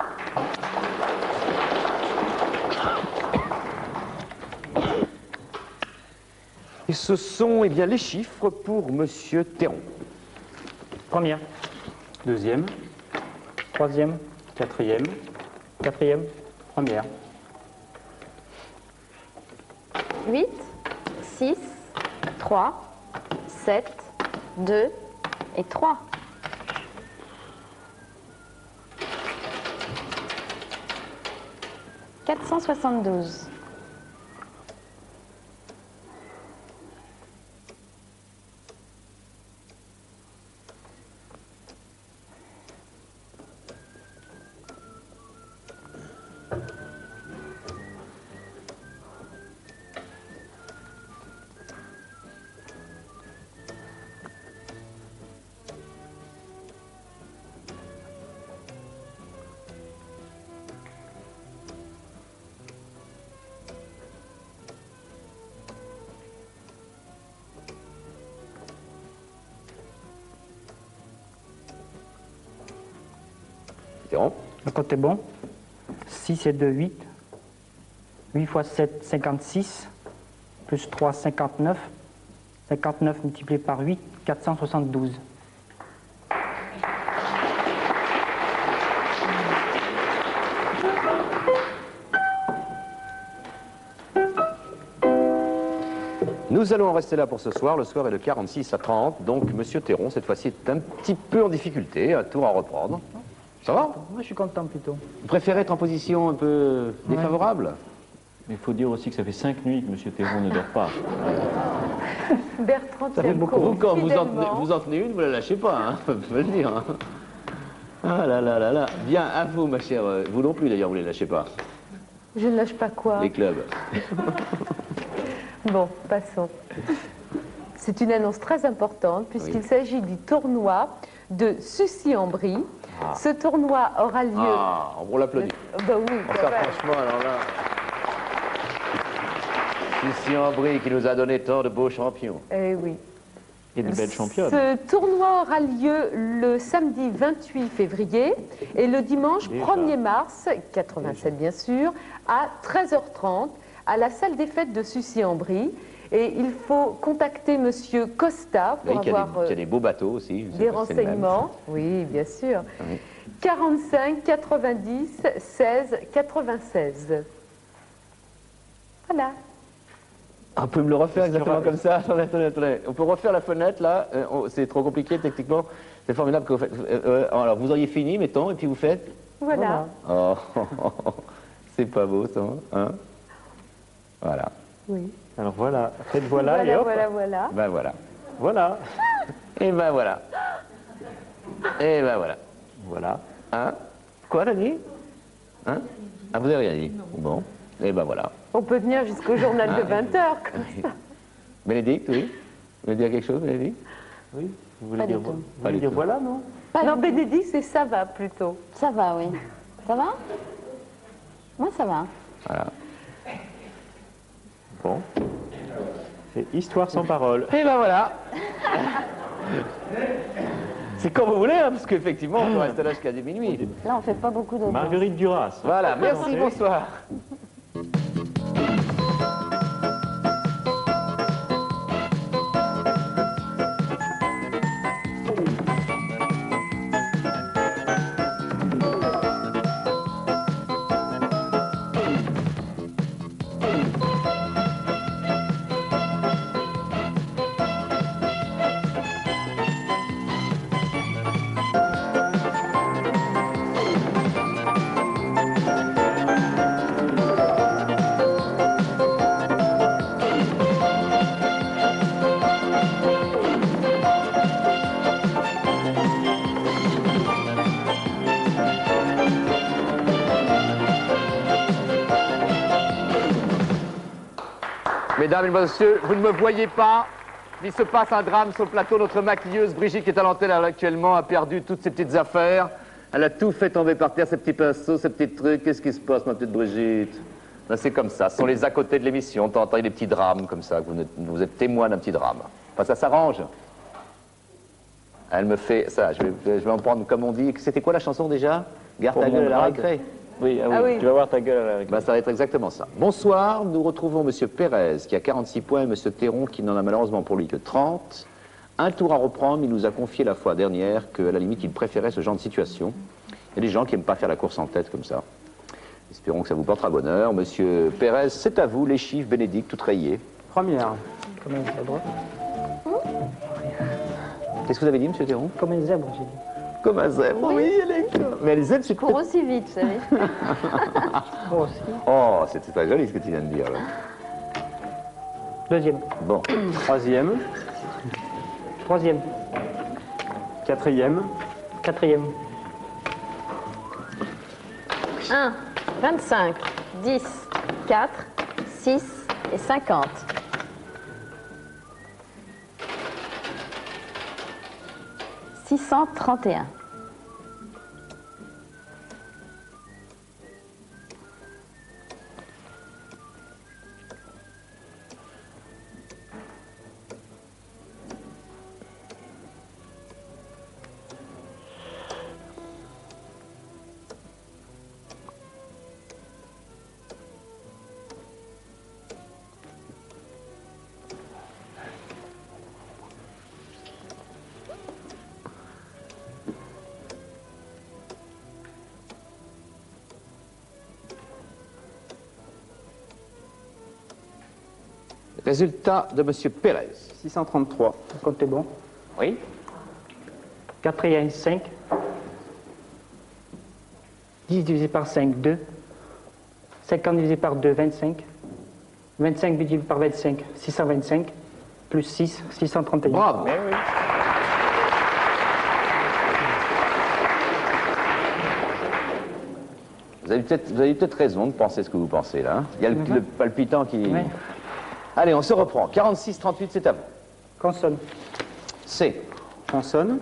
Et ce sont eh bien, les chiffres pour Monsieur Théron.
Première.
Deuxième.
Troisième.
Quatrième.
Quatrième.
Première.
8, 6, 3, 7, 2 et 3. « 472.
Théron.
Le compte est bon. 6 et 2, 8. 8 fois 7, 56. Plus 3, 59. 59 multiplié par 8, 472.
Nous allons en rester là pour ce soir. Le score est de 46 à 30. Donc, Monsieur Théron, cette fois-ci, est un petit peu en difficulté. Un tour à reprendre. Ça va?
Moi, je suis content plutôt.
Vous préférez être en position un peu défavorable?
Mais il faut dire aussi que ça fait 5 nuits que M. Théron ne dort pas.
Bertrand
Ça fait
tient
beaucoup. Vous,
compte,
quand
fidèlement.
vous en tenez une, vous la lâchez pas, hein, faut le dire. Hein. Ah là là là là. Bien, à vous, ma chère. Vous non plus, d'ailleurs, vous ne les lâchez pas.
Je ne lâche pas quoi.
Les clubs.
Bon, passons. C'est une annonce très importante puisqu'il s'agit du tournoi de Sucy-en-Brie. Ce tournoi aura lieu...
Ah, on l'applaudit.
Bah oui, quand
Enfin,
même.
franchement, alors là. Sucy-en-Brie qui nous a donné tant de beaux champions.
Eh oui.
Et de belles championnes.
Ce tournoi aura lieu le samedi 28 février et le dimanche
Déjà.
1er mars, 87 bien sûr, à 13h30 à la salle des fêtes de Sucy-en-Brie. Et il faut contacter Monsieur Costa pour
Oui, qui
avoir
a des beaux bateaux aussi. je sais
des
pas si c'est le même.
renseignements. Oui, bien sûr.
Oui.
45 90 16 96. Voilà.
Ah, vous pouvez me le refaire exactement comme ça? Attendez, attendez, attendez. On peut refaire la fenêtre là? C'est trop compliqué techniquement. C'est formidable que vous faites. Alors vous auriez fini, mettons, et puis vous faites.
Voilà.
Oh, c'est pas beau ça, hein? Voilà.
Oui.
Alors voilà, faites voilà,
Voilà,
et hop.
voilà, voilà.
Ben voilà.
Voilà.
Et ben voilà. Et ben voilà.
Voilà.
Hein? Quoi, Dani? Hein? Ah, vous avez rien dit? Bon. Et ben voilà.
On peut venir jusqu'au journal de 20h comme ça.
Bénédicte, oui? Vous voulez dire quelque chose, Bénédicte?
Oui. Vous voulez
Pas du
dire,
tout.
vous
Pas
voulez
du
dire
tout.
voilà, non?
Non, Bénédicte, c'est ça va plutôt.
Ça va, oui. Ça va? Moi, ça va.
Voilà.
Bon. C'est histoire sans parole.
Et ben voilà. C'est comme vous voulez, hein, parce qu'effectivement, on peut rester là jusqu'à minuit.
Là, on fait pas beaucoup d'autres.
Marguerite Duras.
Voilà, merci, bonsoir. Mesdames et messieurs, vous ne me voyez pas. Il se passe un drame sur le plateau. Notre maquilleuse, Brigitte, qui est à l'antenne actuellement, a perdu toutes ses petites affaires. Elle a tout fait tomber par terre, ses petits pinceaux, ses petits trucs. Qu'est-ce qui se passe, ma petite Brigitte? Ben, c'est comme ça. Ce sont les à côté de l'émission. T'entends des petits drames comme ça. Vous êtes témoin d'un petit drame. Enfin, ça s'arrange. Elle me fait ça. Je vais en prendre, comme on dit. C'était quoi la chanson déjà? Garde ta gueule à la récré.
Oui,
Ah oui.
Tu vas voir ta gueule à la récré.
Ben, ça va être exactement ça. Bonsoir, nous retrouvons Monsieur Pérez qui a 46 points et Monsieur Théron qui n'en a malheureusement pour lui que 30. Un tour à reprendre, il nous a confié la fois dernière qu'à la limite il préférait ce genre de situation. Il y a des gens qui n'aiment pas faire la course en tête comme ça. Espérons que ça vous portera bonheur. Monsieur Pérez, c'est à vous, les chiffres, Bénédicte, tout rayé.
Première.
Comme un zèbre.
Qu'est-ce que vous avez dit, Monsieur Théron?
Comme un zèbre, j'ai dit.
Comme un zèbre, oui, elle est comme... Mais les zèbres, c'est
Cours aussi vite, vous savez.
Moi aussi.
Oh, c'était pas joli ce que tu viens de dire, là.
Deuxième.
Bon.
Troisième.
Troisième.
Quatrième.
Quatrième.
1, 25, 10, 4, 6 et 50. 631.
Résultat de Monsieur Pérez.
633.
Comptez bon.
Oui.
4 et 1, 5. 10 divisé par 5, 2. 50 divisé par 2, 25. 25 divisé par 25, 625. Plus 6, 631.
Bravo.
Mais oui.
Vous avez peut-être raison de penser ce que vous pensez là. Il y a le palpitant qui...
Oui.
Allez, on se reprend. 46-38, c'est à vous.
Consonne.
C,
Consonne.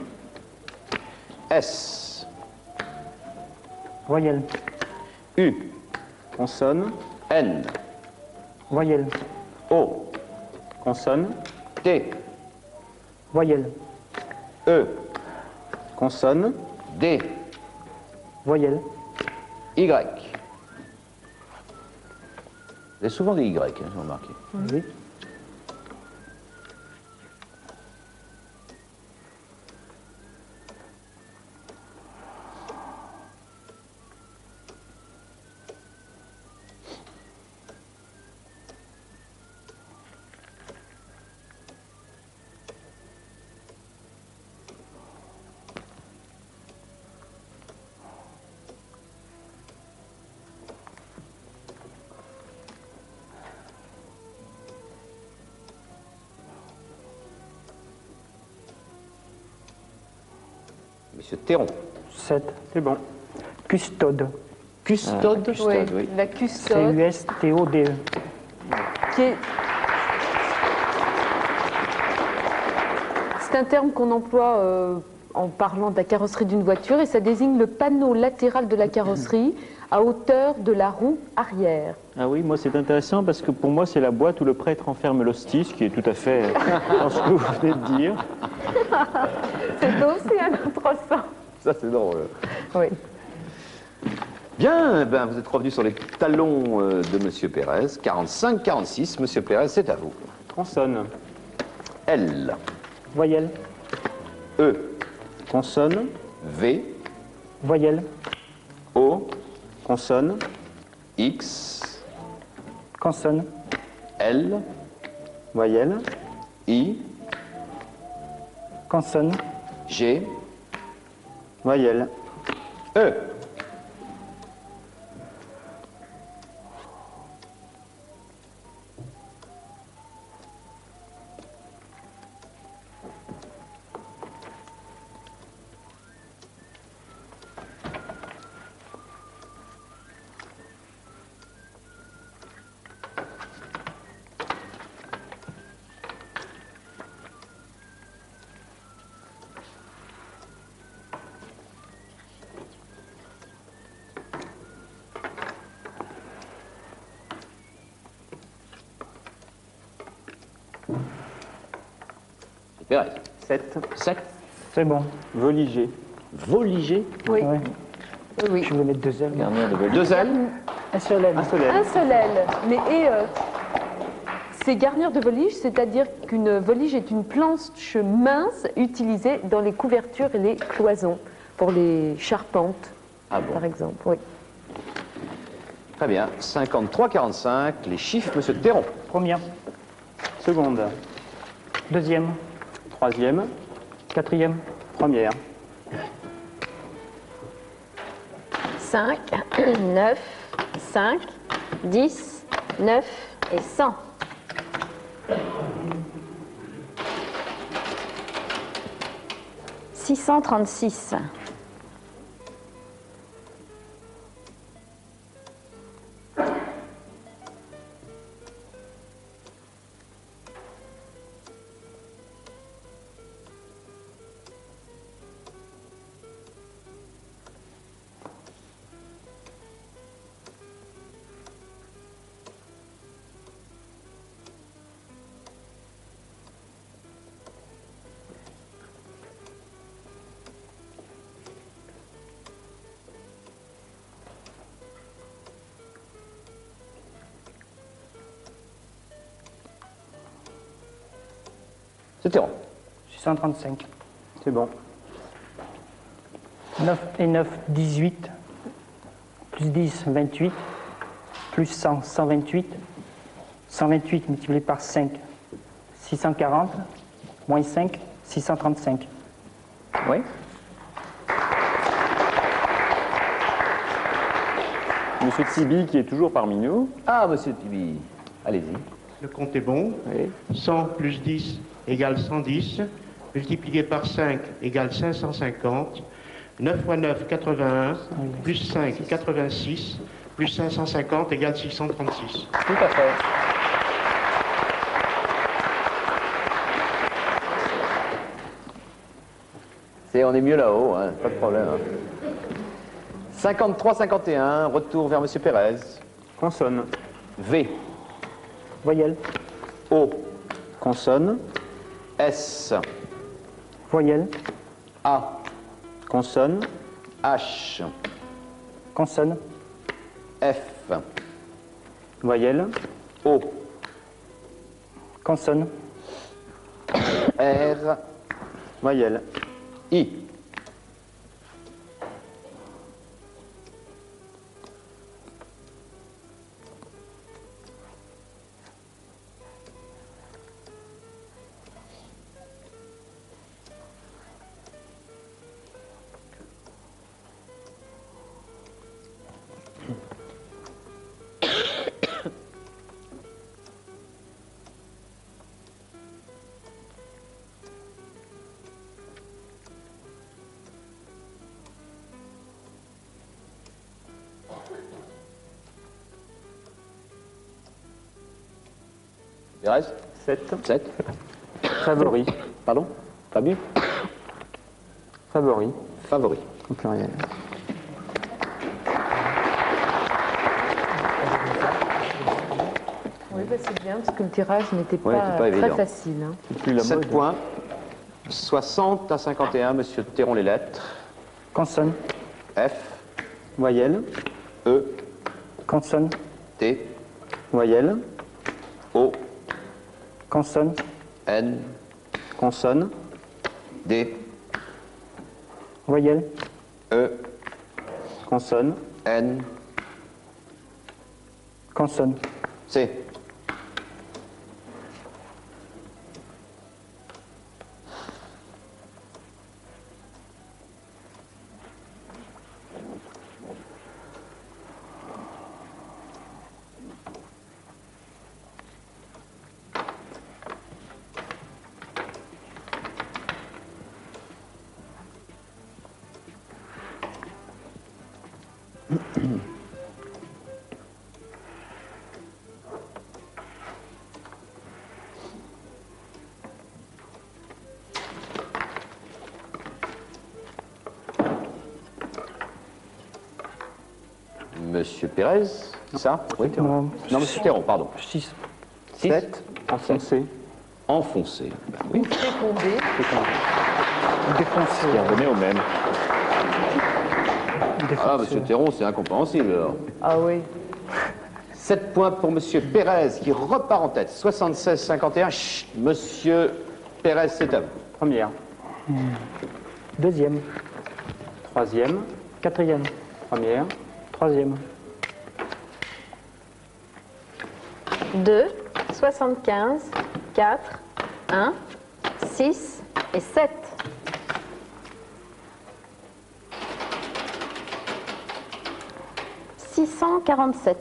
S,
Voyelle.
U,
Consonne.
N,
Voyelle.
O,
Consonne.
T,
Voyelle.
E,
Consonne.
D,
Voyelle.
Y. Vous avez souvent des Y, hein, j'ai remarqué.
Oui.
Monsieur Théron.
7.
C'est bon.
Custode.
Custode.
Oui,
oui.
la custode,
C-U-S-T-O-D-E.
qui est... C'est un terme qu'on emploie en parlant de la carrosserie d'une voiture et ça désigne le panneau latéral de la carrosserie à hauteur de la roue arrière.
Ah oui, moi c'est intéressant parce que pour moi c'est la boîte où le prêtre enferme l'hostie, ce qui est tout à fait dans ce que vous venez de dire.
C'est aussi un autre sens.
Ça, c'est drôle.
Oui.
Bien, ben, vous êtes revenu sur les talons de Monsieur Pérez. 45-46, Monsieur Pérez, c'est à vous.
Consonne.
L,
Voyelle.
E,
Consonne.
V,
Voyelle.
O,
Consonne.
X,
Consonne.
L,
Voyelle.
I,
Consonne.
G,
Voyelle.
E. Monsieur Pérez.
7.
7.
C'est bon.
Voligé.
Voligé.
Oui.
Ouais.
Oui, oui.
Je vais mettre 2 ailes.
Garnière de volige.
2 ailes.
Un seul aile.
Un seul aile.
Un seul aile. Mais c'est garnir de volige, c'est-à-dire qu'une volige est une planche mince utilisée dans les couvertures et les cloisons, pour les charpentes,
Ah bon.
par exemple. Oui.
Très bien. 53-45. Les chiffres, monsieur Théron.
Première,
Seconde.
deuxième,
Troisième.
quatrième,
Première.
5, 9, 5, 10, 9 et 100. « 636.
Monsieur Théron.
635.
C'est bon.
9 et 9, 18. Plus 10, 28. Plus 100, 128. 128 multiplié par 5, 640. Moins 5, 635.
Oui. Monsieur Tibi, qui est toujours parmi nous.
Ah, monsieur Tibi. Allez-y.
Le compte est bon.
Oui.
100 plus 10 égale 110. Multiplié par 5 égale 550. 9 fois 9, 81. Plus 5, 86. Plus 550 égale 636.
Tout à fait.
On est mieux là-haut, hein, pas de problème. 53-51. Retour vers monsieur Pérez.
Consonne.
V.
Voyelle,
O.
Consonne.
S.
voyelle,
A.
Consonne.
H.
consonne,
F.
Voyelle.
O.
consonne,
R.
Voyelle.
I. Pérez.
7.
7.
Favori.
Pardon. Fabien.
Favori.
Favori.
Au pluriel.
Oui, bah, c'est bien, parce que le tirage n'était
Ouais,
pas,
c'est pas
très
évident.
facile. Hein.
C'est plus la
7
mode.
points. 60-51. Monsieur Théron les lettres.
consonne,
F.
Voyelle.
E.
consonne,
T.
Voyelle.
O.
consonne,
N.
Consonne.
D.
voyelle,
E.
Consonne.
N.
consonne,
C. Monsieur Pérez, c'est ça? Oui.
Non.
Non, monsieur Théron, pardon.
6,
6.
7. Enfoncé.
enfoncé. Ben oui.
Ou fécondé.
Défoncé.
Qui revenait au même.
Ah, monsieur Théron, c'est incompréhensible alors.
Ah oui.
7 points pour monsieur Pérez qui repart en tête. 76-51. Chut, monsieur Pérez, c'est à vous.
Première,
Deuxième.
troisième,
Quatrième.
première,
Troisième.
2, 75, 4, 1, 6 et 7. « 647.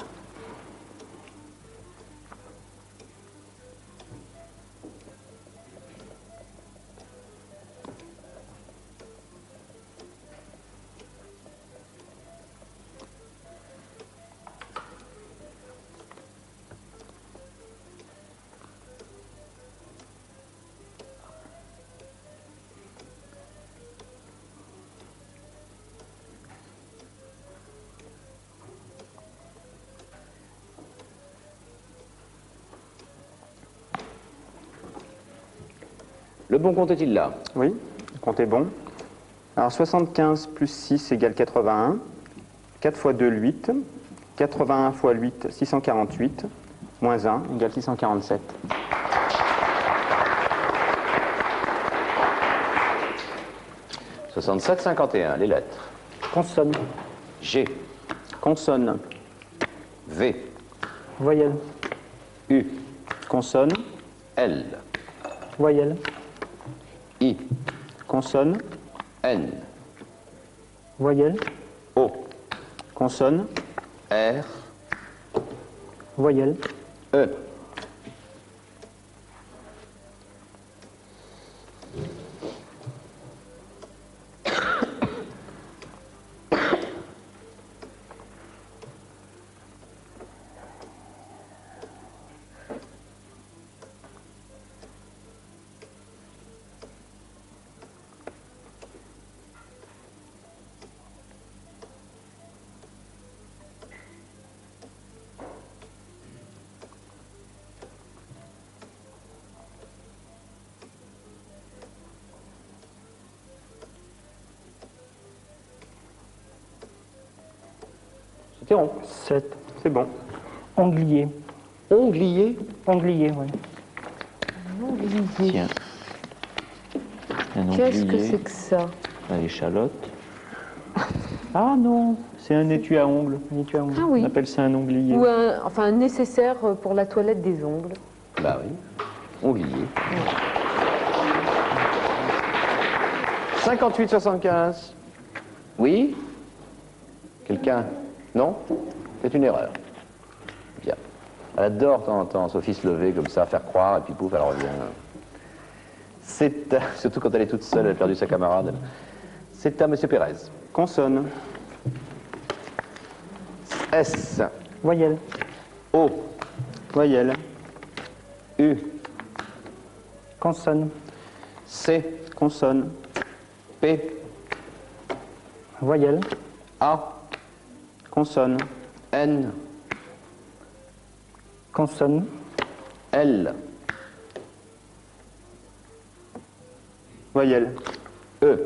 Le bon compte est-il là?
oui, le compte est bon. Alors 75 plus 6 égale 81, 4 fois 2, 8, 81 fois 8, 648, moins 1 égale 647.
« 67-51, les lettres.
Consonne.
G,
Consonne,
V,
Voyelle.
U,
consonne,
L,
Voyelle.
I,
consonne,
N,
Voyelle.
O,
consonne,
R,
Voyelle.
E. C'était rond.
7.
c'est bon.
Onglier.
Onglier.
Onglier, oui.
Tiens. Un
Qu'est-ce que
onglier,
c'est que ça?
à l'échalote. Ah non, c'est un étui à ongles.
Un étui à ongles.
Ah oui.
On appelle ça un onglier.
Ou un nécessaire pour la toilette des ongles.
Bah oui. Onglier. 58-75. Oui? Quelqu'un? Non? C'est une erreur. Bien. Elle adore de temps en temps, Sophie se lever comme ça, faire croire, et puis pouf, elle revient. C'est surtout quand elle est toute seule, elle a perdu sa camarade. C'est à monsieur Pérez.
Consonne,
S,
Voyelle.
O,
voyelle,
U,
Consonne.
C,
consonne,
P,
Voyelle.
A,
consonne,
N,
Consonne.
L,
voyelle,
E.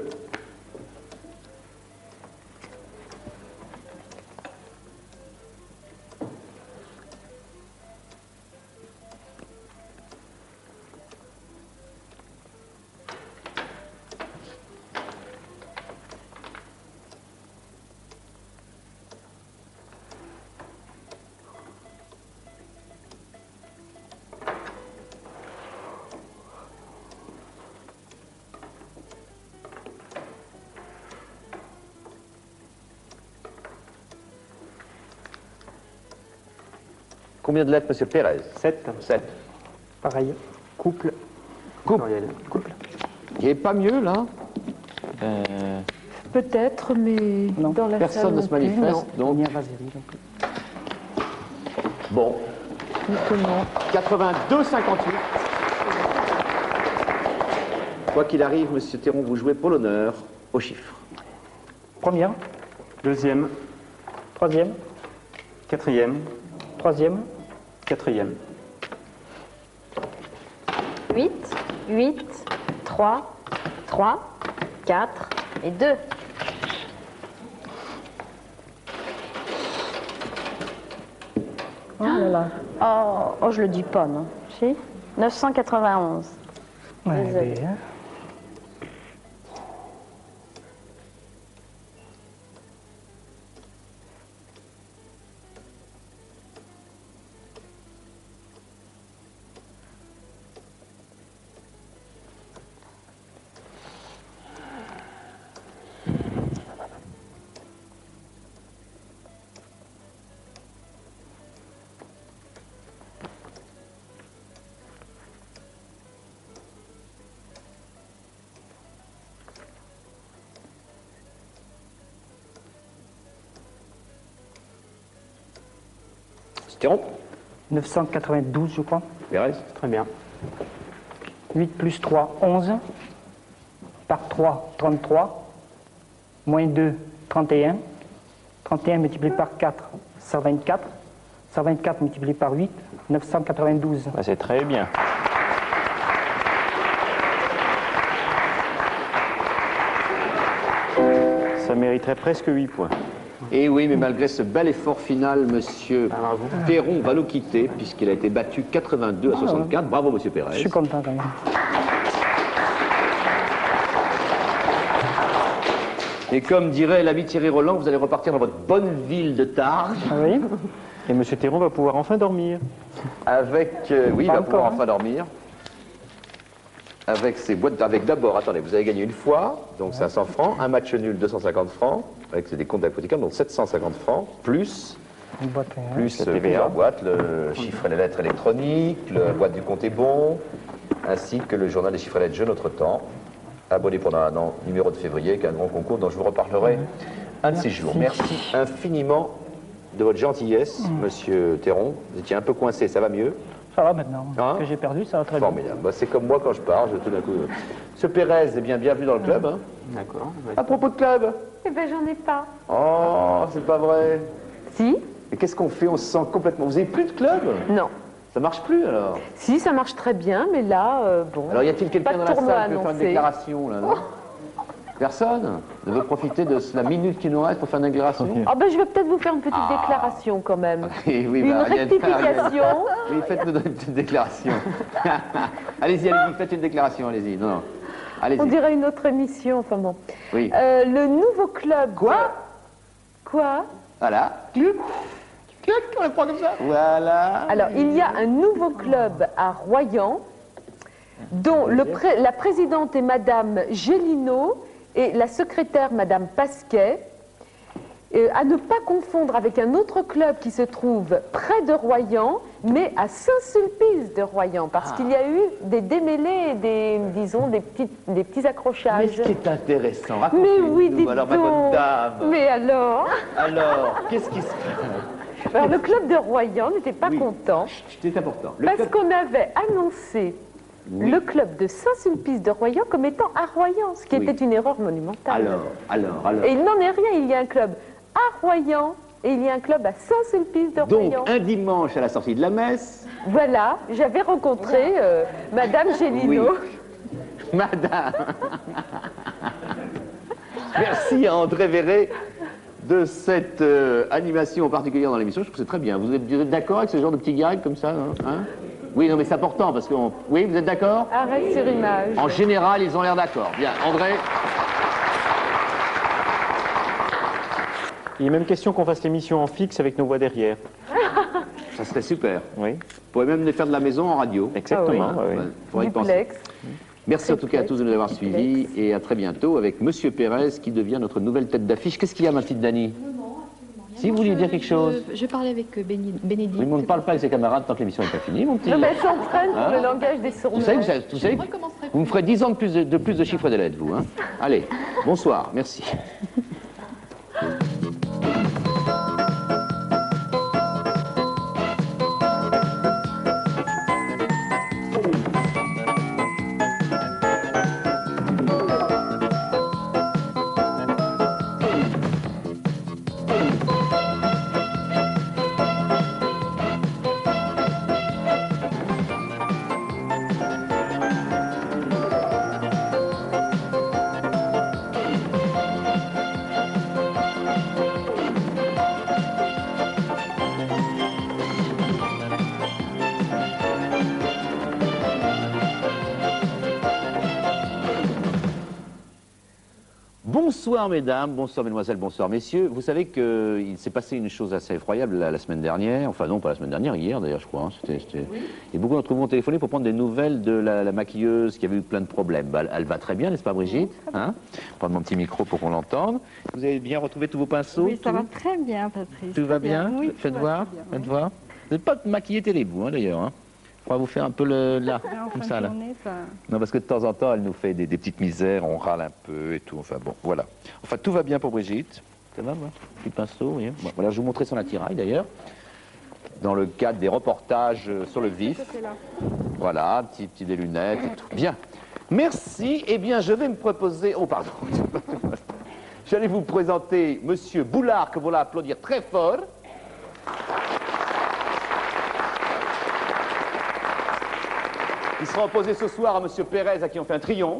Combien de lettres, monsieur Pérez?
7,
7.
Pareil.
couple,
Couple.
pluriel, couple.
Il n'est pas mieux, là?
Peut-être, mais
Non,
dans la
Personne
salle
ne
non
se
plus,
manifeste,
Il
donc
n'y a pas zéro, donc.
bon.
non. Étonnant.
82-58. Quoi qu'il arrive, monsieur Théron, vous jouez pour l'honneur aux chiffres.
Première.
Deuxième,
Troisième.
quatrième,
Troisième.
quatrième,
8, 8, 3, 3, 4 et 2. Oh là là. Oh, je le dis pas, non? Si? 991.
Ouais,
Désolée.
bien.
Théron,
992, je crois.
Pérez,
Très bien.
8 plus 3, 11. Par 3, 33. Moins 2, 31. 31 multiplié par 4, 124. 124 multiplié par 8, 992.
Bah, c'est très bien. Ça mériterait presque 8 points.
Et oui, mais malgré ce bel effort final, monsieur Théron va nous quitter, puisqu'il a été battu 82 à 64. Bravo, monsieur
Je
Pérez.
suis content quand même.
Et comme dirait l'ami Thierry Roland, vous allez repartir dans votre bonne ville de Tarbes,
Ah oui?
Et M. Théron va pouvoir enfin dormir.
avec... oui, il
Pas
va
encore,
pouvoir
hein.
enfin dormir. Avec ses boîtes... Avec d'abord, attendez, vous avez gagné une fois, donc 500 francs, un match nul, 250 francs, avec des comptes d'apothicaire, donc 750 francs, plus...
Une boîte, hein.
Plus
La TVA.
plusieurs boîtes, le chiffre et les lettres électroniques, la boîte du compte est bon, ainsi que le journal des chiffres et lettres Jeu Notre Temps, abonné pendant un an, numéro de février, avec un grand concours dont je vous reparlerai un de ces jours. Merci infiniment de votre gentillesse, monsieur Théron. Vous étiez un peu coincé, ça va mieux?
Ça va maintenant.
Hein?
Ce que j'ai perdu, ça va très bien.
Formidable. Bah, c'est comme moi quand je pars, tout d'un coup... Monsieur Pérez, eh bien, bienvenue dans le club. Hein.
D'accord.
À propos de club,
Eh bien, j'en ai pas.
oh, c'est pas vrai.
Si?
Et qu'est-ce qu'on fait? On se sent complètement... Vous avez plus de club?
Non.
Ça marche plus alors?
Si, ça marche très bien, mais là, bon.
Alors y a-t-il
Pas
quelqu'un
de
dans la
tournoi
salle qui veut faire une
annoncé.
déclaration là, non? Personne ne veut profiter de la minute qui nous reste pour faire une déclaration?
Ah ben, je vais peut-être vous faire une petite déclaration quand même.
Oui, oui,
Une
bah, Ariel,
rectification.
Oui, faites-nous une petite déclaration. Allez-y, allez-y, faites une déclaration, allez-y. Non, non.
On
Allez-y.
dirait une autre émission, enfin bon.
Oui.
Le nouveau club...
Quoi?
Quoi?
Voilà. Cluc. Cluc, on le prend comme ça. Voilà.
Alors, il y a un nouveau club à Royan, dont la présidente est Madame Gélineau et la secrétaire Madame Pasquet, à ne pas confondre avec un autre club qui se trouve près de Royan, mais à Saint-Sulpice de Royan, parce qu'il y a eu des démêlés, disons, des petits
Mais
accrochages.
ce qui est intéressant,
Mais
racontez-nous.
oui, dites
Alors, ma bonne
donc.
dame.
Mais alors
Qu'est-ce qui se passe?
Alors, le club de Royan n'était pas
Oui.
content,
C'est important. Le
parce
club-
qu'on avait annoncé
Oui.
le club de Saint-Sulpice de Royan comme étant à Royan, ce qui
Oui.
était une erreur monumentale.
Alors.
Et il n'en est rien, il y a un club à Royan et il y a un club à Saint-Sulpice de
Donc,
Royan.
un dimanche à la sortie de la messe,
Voilà, j'avais rencontré Madame Gélineau.
Oui. Madame. Merci à André Verret de cette animation particulière dans l'émission. Je trouve que c'est très bien. Vous êtes d'accord avec ce genre de petits gags comme ça, hein? Oui, non, mais c'est important parce que... Oui, vous êtes d'accord?
Arrête sur image.
En général, ils ont l'air d'accord. Bien, André.
Il est même question qu'on fasse l'émission en fixe avec nos voix derrière.
Ça serait super.
Oui,
Vous pourrez même les faire de la maison en radio.
exactement.
Ah
oui.
Ouais, faudrait y penser.
Duplex.
Merci en tout cas à tous de nous avoir suivis et à très bientôt avec Monsieur Pérez qui devient notre nouvelle tête d'affiche. Qu'est-ce qu'il y a, ma petite Dani? Si vous vouliez dire quelque chose.
Je parlais avec Bénédicte.
Oui, mais on ne parle pas avec ses camarades tant que l'émission n'est pas finie, mon petit.
Non, mais elle s'entraîne pour
Hein?
le langage des sourds.
Vous savez, vous me ferez 10 ans de plus de chiffres de lettres, vous. Hein? Allez, bonsoir, merci. Bonsoir mesdames, bonsoir mesdemoiselles, bonsoir messieurs. Vous savez qu'il s'est passé une chose assez effroyable la semaine dernière, enfin non pas la semaine dernière, hier d'ailleurs je crois. Hein. Et beaucoup d'entre vous ont téléphoné pour prendre des nouvelles de la maquilleuse qui avait eu plein de problèmes. Bah, elle va très bien, n'est-ce pas Brigitte, hein? Prendre mon petit micro pour qu'on l'entende. Vous avez bien retrouvé tous vos pinceaux?
Oui, ça va très bien Patrice.
Tout va bien,
Oui,
faites
tout
voir,
va très bien,
faites
oui.
voir. Vous n'êtes pas maquillé télébout hein, d'ailleurs. Hein. On va vous faire un peu là,
En
comme
fin
ça
de
là.
journée, ça...
Non, parce que de temps en temps, elle nous fait des petites misères, on râle un peu et tout. Enfin bon, voilà. Enfin, tout va bien pour Brigitte. Ça va, moi? Petit pinceau, oui. Bon, voilà, je vous montrais son attirail d'ailleurs. Dans le cadre des reportages sur le vif. Voilà, petit des lunettes et tout. Bien. Merci. Eh bien, je vais me proposer. Oh, pardon. J'allais vous présenter Monsieur Boulard, que vous allez applaudir très fort. Il sera opposé ce soir à Monsieur Pérez, à qui on fait un triomphe.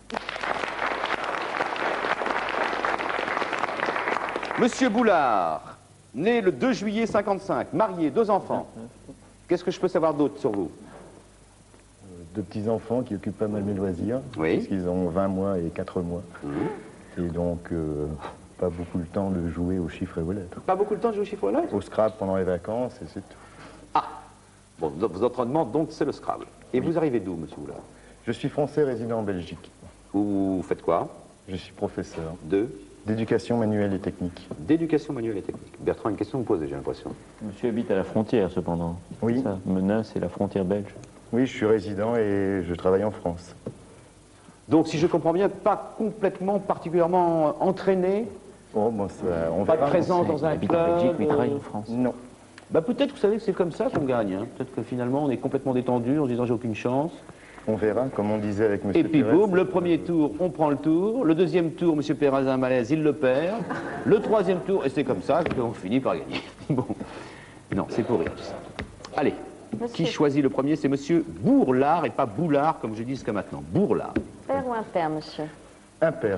Monsieur Boulard, né le 2 juillet 55, marié, 2 enfants. Qu'est-ce que je peux savoir d'autre sur vous?
2 petits-enfants qui occupent pas mal mes loisirs.
Oui.
Puisqu'ils ont 20 mois et 4 mois. Et donc, pas beaucoup le temps de jouer aux chiffres et aux lettres.
Pas beaucoup de temps de jouer aux chiffres et aux lettres?
Au Scrabble pendant les vacances, et c'est tout.
Ah. Bon, votre entraînement, donc, c'est le Scrabble. Et vous arrivez d'où, Monsieur Boulard?
Je suis français résident en Belgique.
Vous faites quoi?
Je suis professeur d'éducation manuelle et technique.
D'éducation manuelle et technique. Bertrand, une question vous posez, j'ai l'impression.
Monsieur habite à la frontière, cependant.
Oui.
Ça, Menin, c'est la frontière belge.
Oui, je suis résident et je travaille en France.
Donc, si je comprends bien, pas complètement, particulièrement entraîné?
Oh, bon, ça, on
Pas de
verra.
présence dans un
Il habite
club?
en Belgique, mais il travaille en France.
Non.
Bah peut-être, vous savez, que c'est comme ça qu'on gagne. Hein. Peut-être que finalement, on est complètement détendu en se disant j'ai aucune chance.
On verra, comme on disait avec M.
Et puis
Pérez,
boum, le premier tour, on prend le tour. Le deuxième tour, M. Pérez a un malaise, il le perd. Le troisième tour, et c'est comme ça qu'on finit par gagner. Bon. Non, c'est pour rire tout ça. Allez, qui choisit le premier? C'est M. Bourlard et pas Boulard, comme je dis jusqu'à maintenant. Bourlard.
Père ou impair, monsieur?
Impair.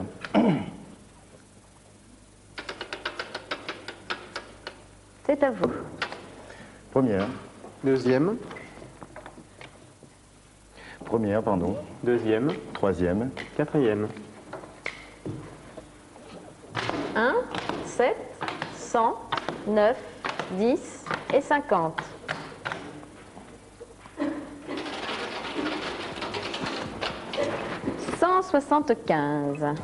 C'est à vous.
Première.
Deuxième,
Première, pardon.
deuxième,
Troisième.
quatrième.
1, 7, 100, 9, 10 et 50. « 175.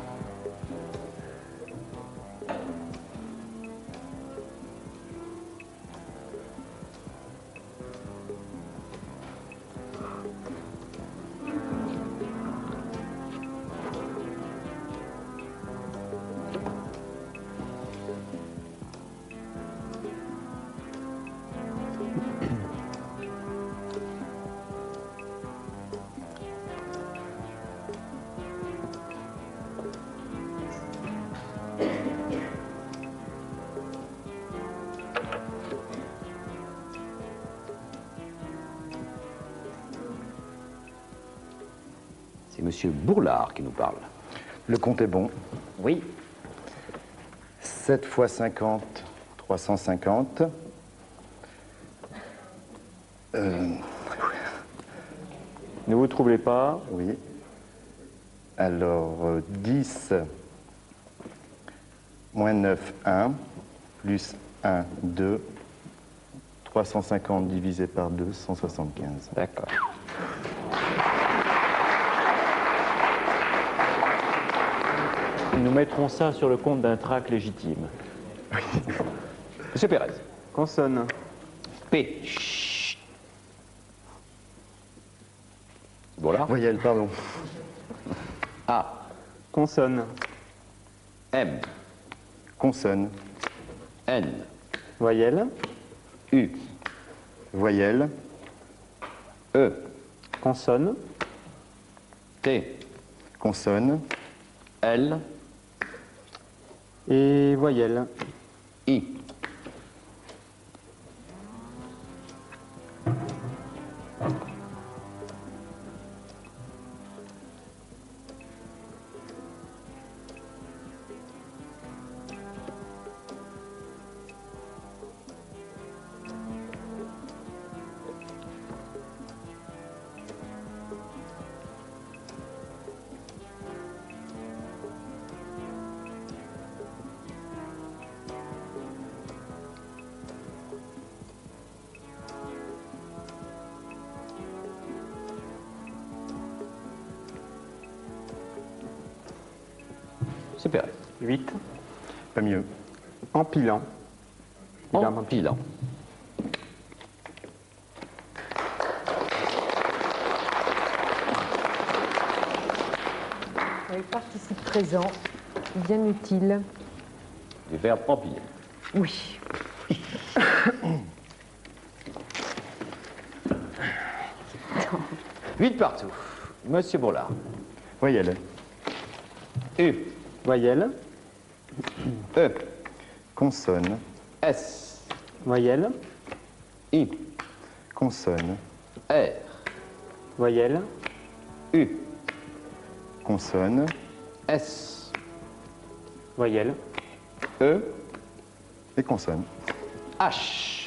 C'est M. Bourlard qui nous parle.
Le compte est bon.
Oui.
7 fois 50, 350.
Ne vous troublez pas.
Oui. Alors, 10 moins 9, 1, plus 1, 2, 350 divisé par 2, 175.
D'accord.
Nous mettrons ça sur le compte d'un trac légitime.
Monsieur Pérez.
Consonne.
P. Chut. Bourlard.
Voyelle, pardon.
A.
Consonne.
M.
Consonne.
N.
Voyelle.
U.
Voyelle.
E.
Consonne.
T.
Consonne.
L.
Et voyelle.
I. monsieur Pérez.
8.
Pas mieux.
Empilant.
Empilant.
Le participe présent, bien utile.
Du verbe empiler.
Oui.
8 partout. Monsieur Bourlard.
Voyelle.
U.
Voyelle.
E.
Consonne.
S.
Voyelle.
I.
Consonne.
R.
Voyelle.
U.
Consonne.
S.
Voyelle.
E.
Et consonne.
H.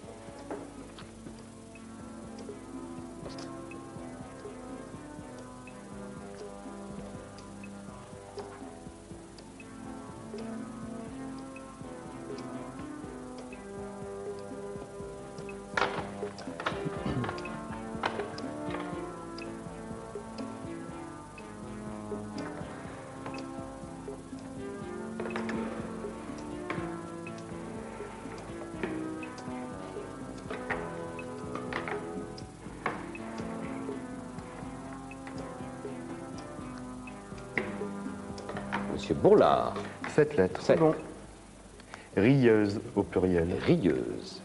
Monsieur Bourlard.
7 lettres.
C'est
bon.
Rieuse au pluriel.
Rieuse.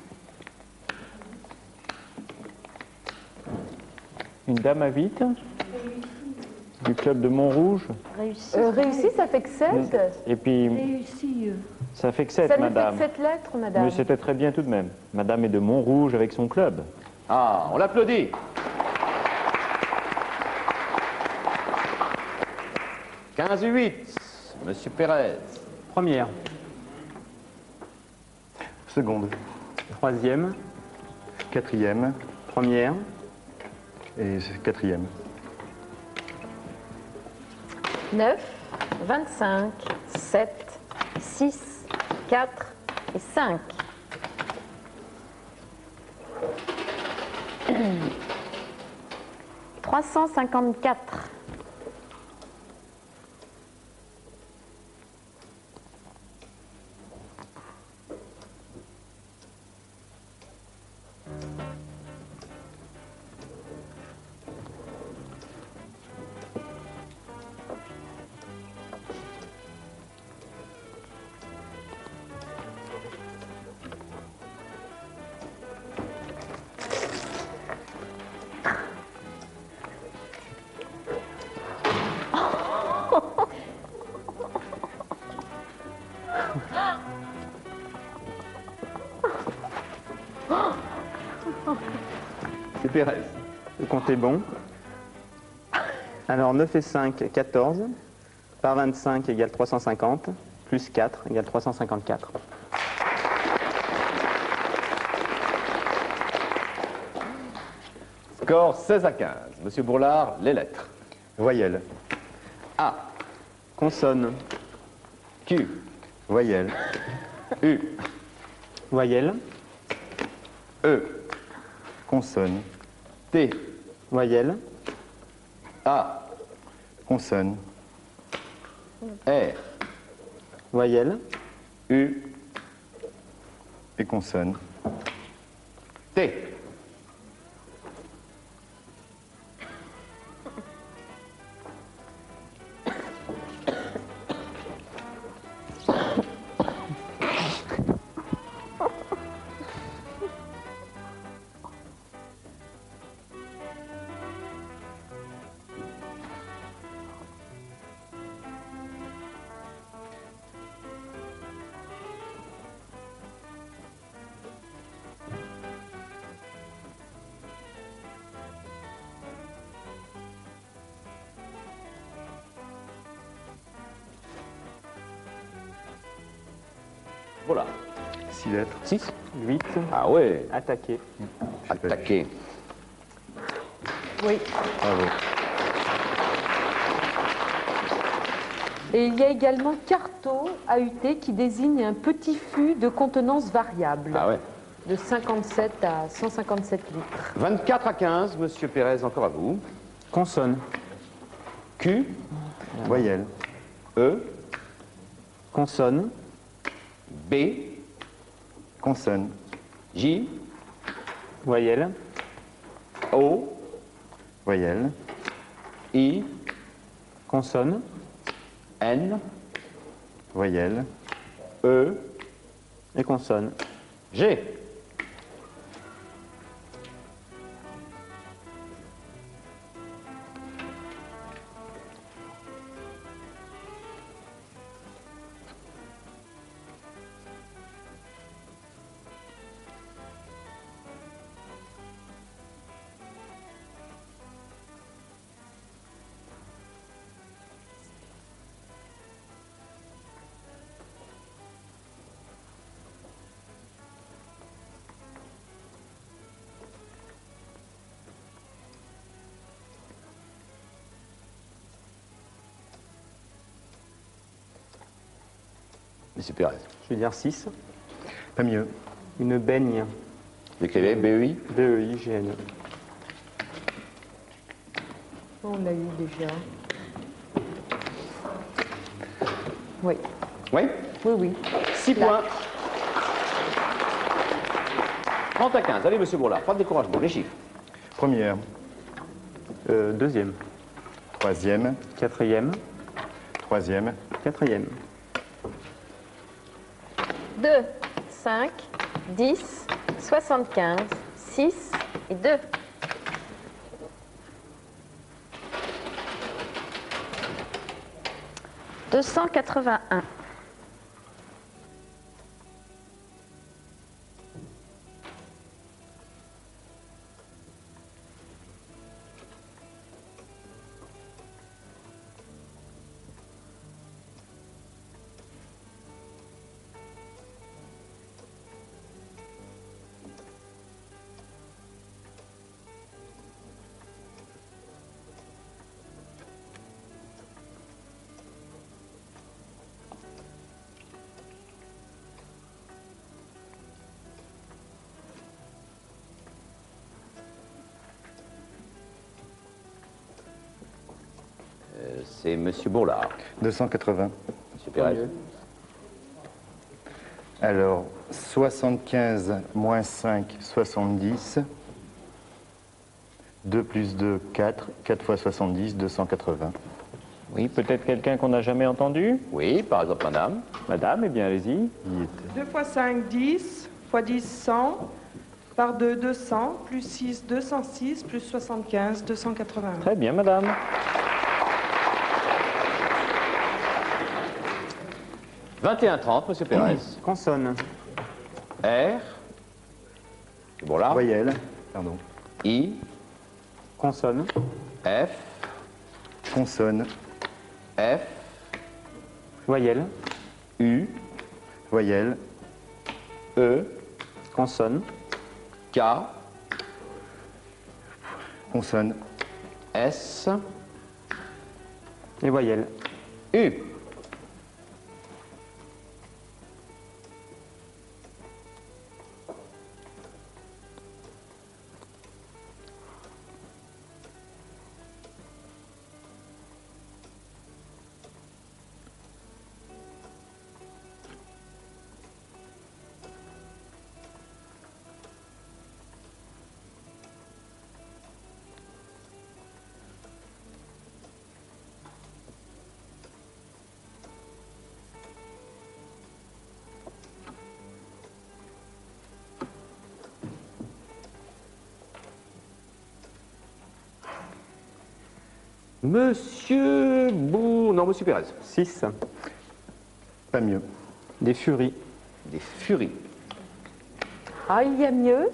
Une dame à 8 du club de Montrouge.
Réussi.
Réussi, ça fait que 7.
Et puis,
Réussi.
ça fait que 7,
Ça ne fait
madame.
que 7 lettres, madame.
Mais c'était très bien tout de même. Madame est de Montrouge avec son club.
Ah, on l'applaudit. 15 et 8. Monsieur Pérez.
Première.
Seconde.
Troisième.
Quatrième.
Première.
Et quatrième.
9, 25, 7, 6, 4 et 5. « 354.
C'est Pérez.
Le compte est bon. Alors 9 et 5, 14. Par 25 égale 350. Plus 4 égale 354.
Score 16 à 15. Monsieur Bourlard, les lettres.
Voyelle.
A.
Consonne.
Q.
Voyelle.
U.
Voyelle.
E.
Consonne.
T.
Voyelle.
A.
Consonne.
R.
Voyelle.
U.
Et consonne.
T. Voilà.
6 lettres.
6.
8.
Ah ouais.
Attaqué.
Attaqué.
Oui.
Bravo.
Et il y a également carto AUT qui désigne un petit fût de contenance variable.
Ah ouais.
De 57 à 157 litres.
24 à 15. Monsieur Pérez, encore à vous.
Consonne.
Q.
Voyelle.
E.
Consonne.
B,
Consonne.
J,
Voyelle.
O,
Voyelle.
I,
Consonne.
N,
Voyelle.
E,
Et consonne.
G. Monsieur Pérez.
Je vais dire 6.
Pas mieux.
Une baigne.
Vous écrivez BEI.
B-E-I-G-N-E.
On l'a eu déjà. Oui.
Oui.
Oui, oui.
6 points. 30 à 15. Allez, monsieur Bourlard, pas de découragement. Les chiffres.
Première.
Deuxième.
Troisième.
Quatrième.
Troisième.
Quatrième.
2, 5, 10, 75, 6 et 2. « 281.
C'est monsieur Bourlard.
280.
Monsieur Pérez.
Alors, 75 moins 5, 70. 2 plus 2, 4. 4 fois 70, 280.
Oui, peut-être quelqu'un qu'on n'a jamais entendu?
Oui, par exemple, madame.
Madame, eh bien, allez-y.
2 fois 5, 10, fois 10, 100, par 2, 200, plus 6, 206, plus 75, 281.
Très bien, madame.
21-30, monsieur Pérez.
Consonne.
R. Bourlard.
Voyelle. Pardon.
I.
Consonne.
F.
Consonne.
F.
Voyelle.
U.
Voyelle.
E.
Consonne.
K.
Consonne.
S.
Et voyelle.
U. Monsieur Non, monsieur Pérez.
6.
Pas mieux.
Des furies.
Des furies.
Ah, il y a mieux.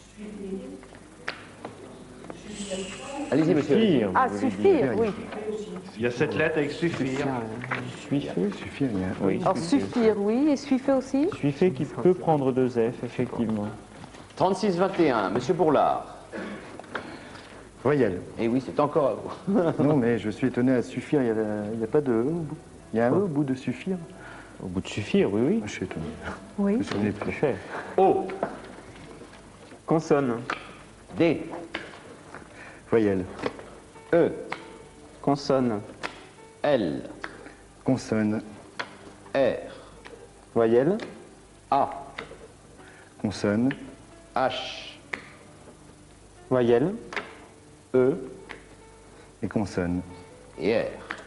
Allez-y, monsieur.
Suffire,
Ah,
vous voulez
suffire,
dire.
oui.
Il y a cette lettre avec suffire.
Suffire.
Suffire, il y a-
Oui.
Alors, suffire, oui. Et suffire aussi.
Suffire qui peut prendre 2 F, effectivement.
36-21, monsieur Bourlard.
Voyelle.
Eh oui, c'est encore à vous.
Non, mais je suis étonné à suffire, il n'y a pas de E au bout. Il y a un E au bout de suffire.
Au bout de suffire, oui, oui.
Je suis étonné.
Oui.
Je me souvenais
C'est
plus.
cher.
O.
Consonne.
D.
Voyelle.
E.
Consonne.
L.
Consonne.
R.
Voyelle.
A.
Consonne.
H.
Voyelle.
E.
Et consonne.
Et R.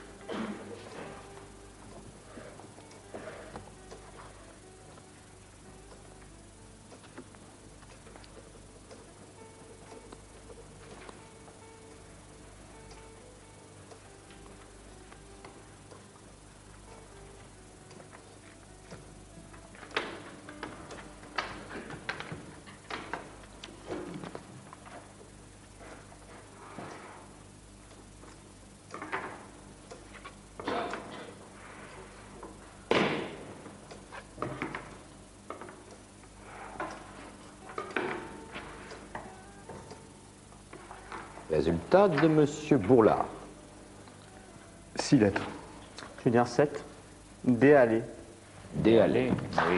Résultat de Monsieur Bourlard.
6 lettres.
Je vais dire 7. D aller.
D aller.
Oui.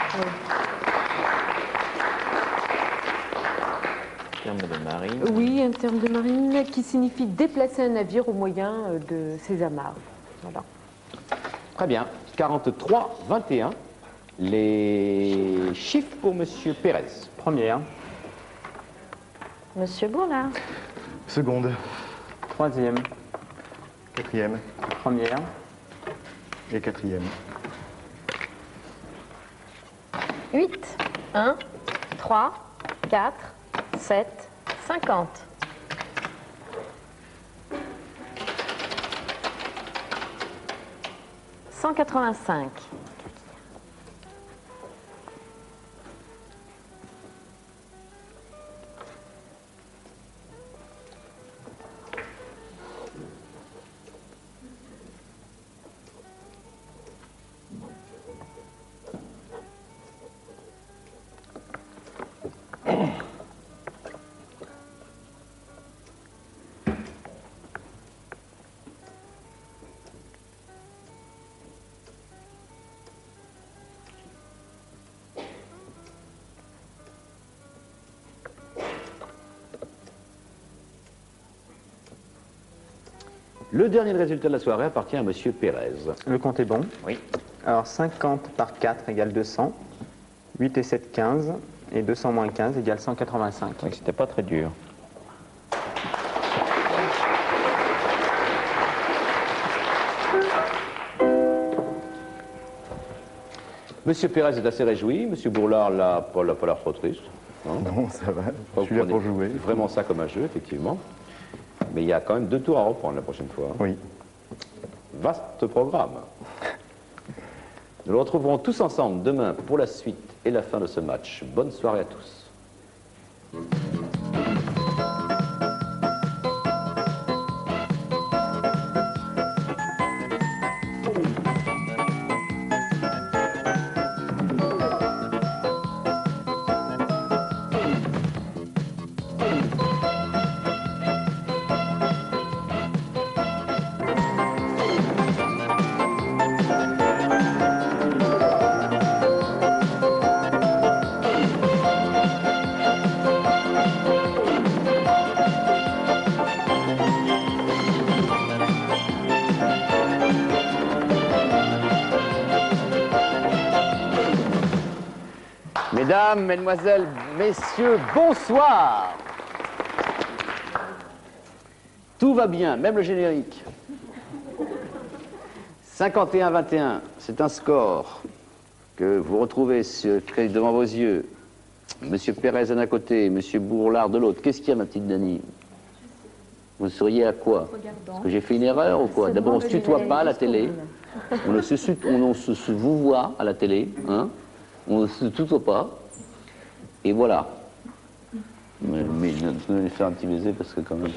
Terme de marine.
Oui, un terme de marine qui signifie déplacer un navire au moyen de ses amarres. Voilà.
Très bien. 43-21. Les chiffres pour Monsieur Pérez.
Première.
Monsieur Bourlard.
Seconde.
Troisième.
Quatrième.
Première.
Et quatrième.
8, 1, 3, 4, 7, 50. « 185.
Le dernier résultat de la soirée appartient à Monsieur Pérez.
Le compte est bon.
Oui.
Alors 50 par 4 égale 200. 8 et 7, 15. Et 200 moins 15 égale 185.
Donc c'était pas très dur.
Monsieur Pérez est assez réjoui. Monsieur Bourlard n'a pas l'air trop triste.
Non, ça va. Je
Vous
suis là
prenez
pour jouer.
vraiment ça comme un jeu, effectivement. Mais il y a quand même 2 tours à reprendre la prochaine fois.
Oui.
Vaste programme. Nous nous retrouverons tous ensemble demain pour la suite et la fin de ce match. Bonne soirée à tous. Mesdames, Mesdemoiselles, Messieurs, bonsoir. Tout va bien, même le générique. 51-21, c'est un score que vous retrouvez devant vos yeux. Monsieur Pérez d'un côté, Monsieur Bourlard de l'autre. Qu'est-ce qu'il y a, ma petite Dany? Vous seriez à quoi? Est-ce que j'ai fait une erreur ou quoi? D'abord, on ne se tutoie pas à la télé. On ne se vous voit à la télé, hein? On ne se tutoie pas. Et voilà. Mais je vais lui faire un petit baiser parce que quand même...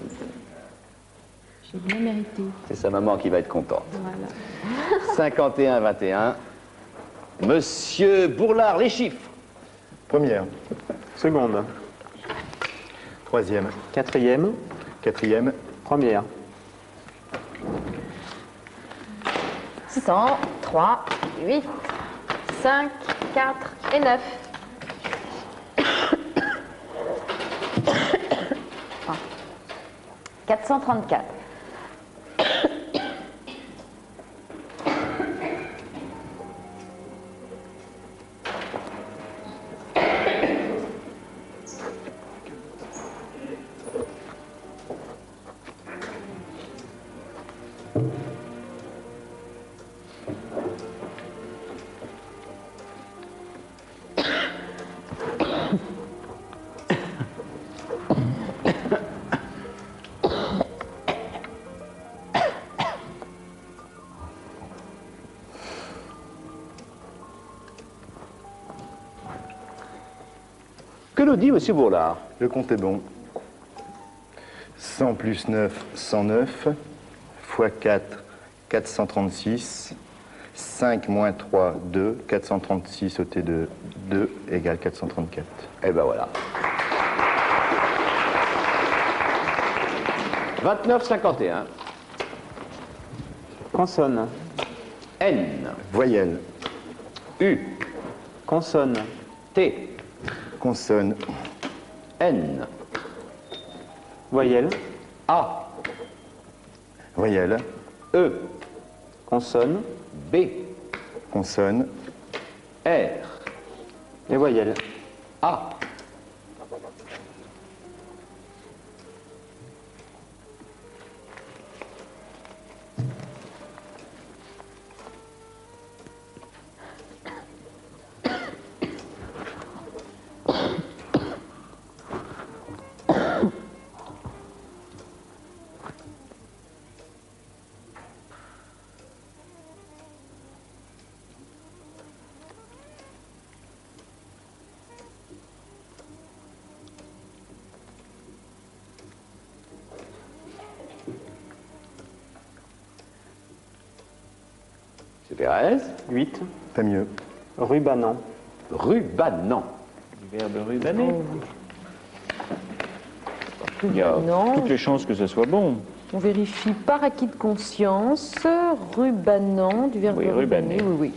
J'ai bien mérité.
C'est sa maman qui va être contente.
Voilà.
51-21. Monsieur Bourlard, les chiffres.
Première.
Seconde.
Troisième.
Quatrième.
Quatrième.
Première.
100, 3, 8, 5, 4 et 9. 434.
Que nous dit M. Bourlard?
Le compte est bon. 100 plus 9, 109, fois 4, 436, 5 moins 3, 2, 436 ôté de 2 égale 434.
Eh ben voilà. 29,51.
Consonne.
N.
Voyelle.
U.
Consonne.
T.
Consonne.
N.
Voyelle.
A.
Voyelle.
E.
Consonne.
B.
Consonne.
R.
Et voyelle.
A. C'est Pérez.
8.
Pas mieux.
Rubanant.
Rubanant.
Du verbe rubaner. Il y a
Non.
toutes les chances que ce soit bon.
On vérifie par acquis de conscience, rubanant, du verbe
Oui, rubaner.
rubaner, oui, oui.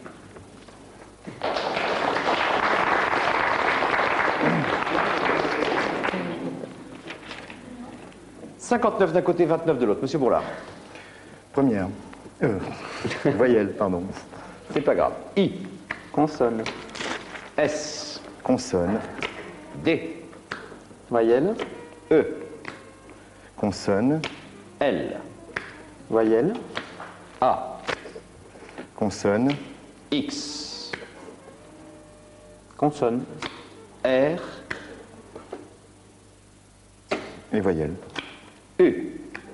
« 59 d'un côté, 29 de l'autre. Monsieur Bourlard.
Première. Voyelle, pardon.
C'est pas grave. I.
Consonne.
S.
Consonne.
D.
Voyelle.
E.
Consonne.
L.
Voyelle.
A.
Consonne.
X.
Consonne.
R.
Et voyelle.
U.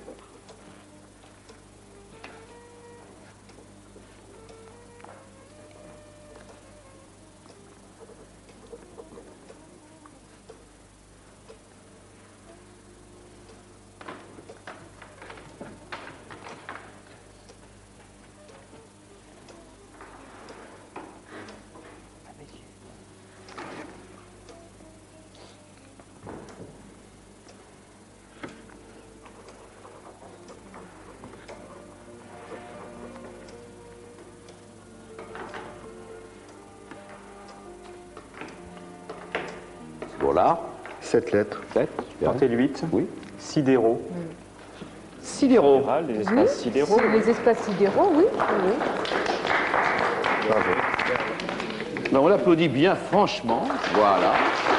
Bourlard.
7 lettres.
7.
Tentez le 8.
Oui.
Sidéraux.
Sidéraux.
Les espaces sidéraux.
Les espaces sidéraux, oui. oui.
Bravo.
Ben, on l'applaudit bien franchement. Voilà.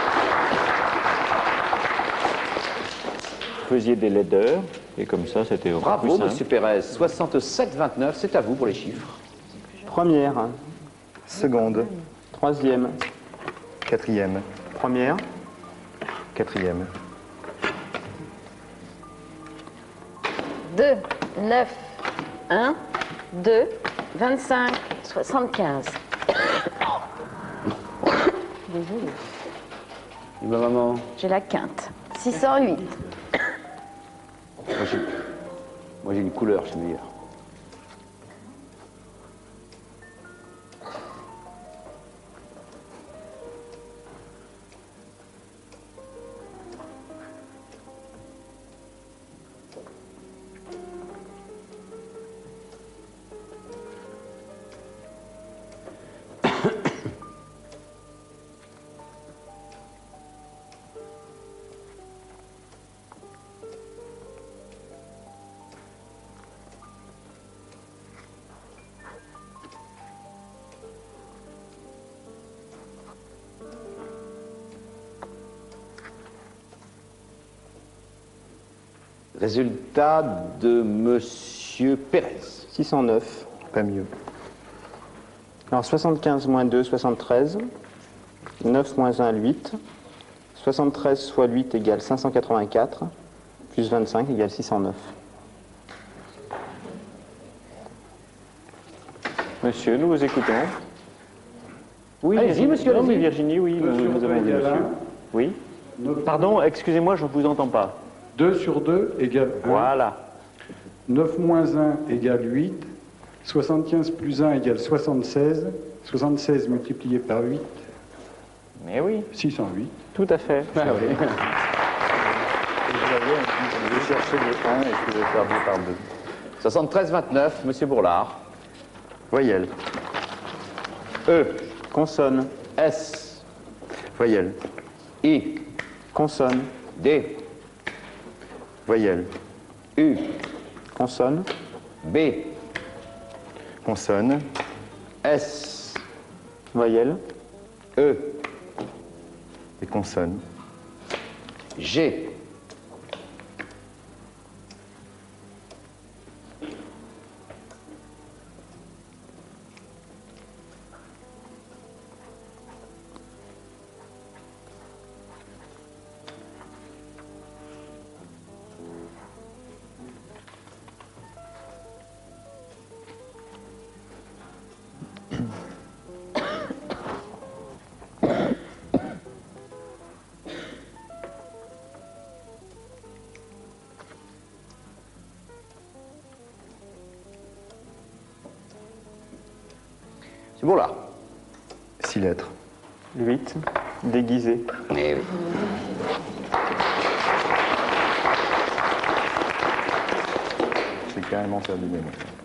Vous faisiez des laideurs, et comme ça, c'était encore
Bravo,
plus simple.
monsieur Pérez. 67,29. C'est à vous pour les chiffres.
Première.
Seconde.
Troisième.
Quatrième.
Première.
Quatrième.
2, 9, 1, 2, 25, 75.
Et ma maman.
J'ai la quinte. 608.
Moi, j'ai une couleur, c'est meilleur. Résultat de Monsieur Pérez.
609.
Pas mieux.
Alors 75 moins 2, 73. 9 moins 1, 8. 73 fois 8 égale 584. Plus 25 égale 609.
Monsieur, nous vous écoutons. Oui,
Allez-y, monsieur,
Non, mais
allez-y.
Virginie, oui, nous avons vu monsieur. Oui. Pardon, excusez-moi, je ne vous entends pas.
2 sur 2 égale 1.
Voilà.
9 moins 1 égale 8. 75 plus 1 égale 76. 76 multiplié par 8,
Mais oui,
608.
tout à fait.
Je vais chercher le 1 et je vais faire 2 par 2.
73-29, Monsieur Bourlard.
Voyelle.
E,
Consonne.
S,
Voyelle.
I,
Consonne.
D,
Voyelle.
U,
Consonne.
B,
Consonne.
S,
Voyelle.
E,
Et consonne.
G. C'est bon là.
6 lettres.
8. Déguisé.
Eh oui.
J'ai carrément perdu mes mots.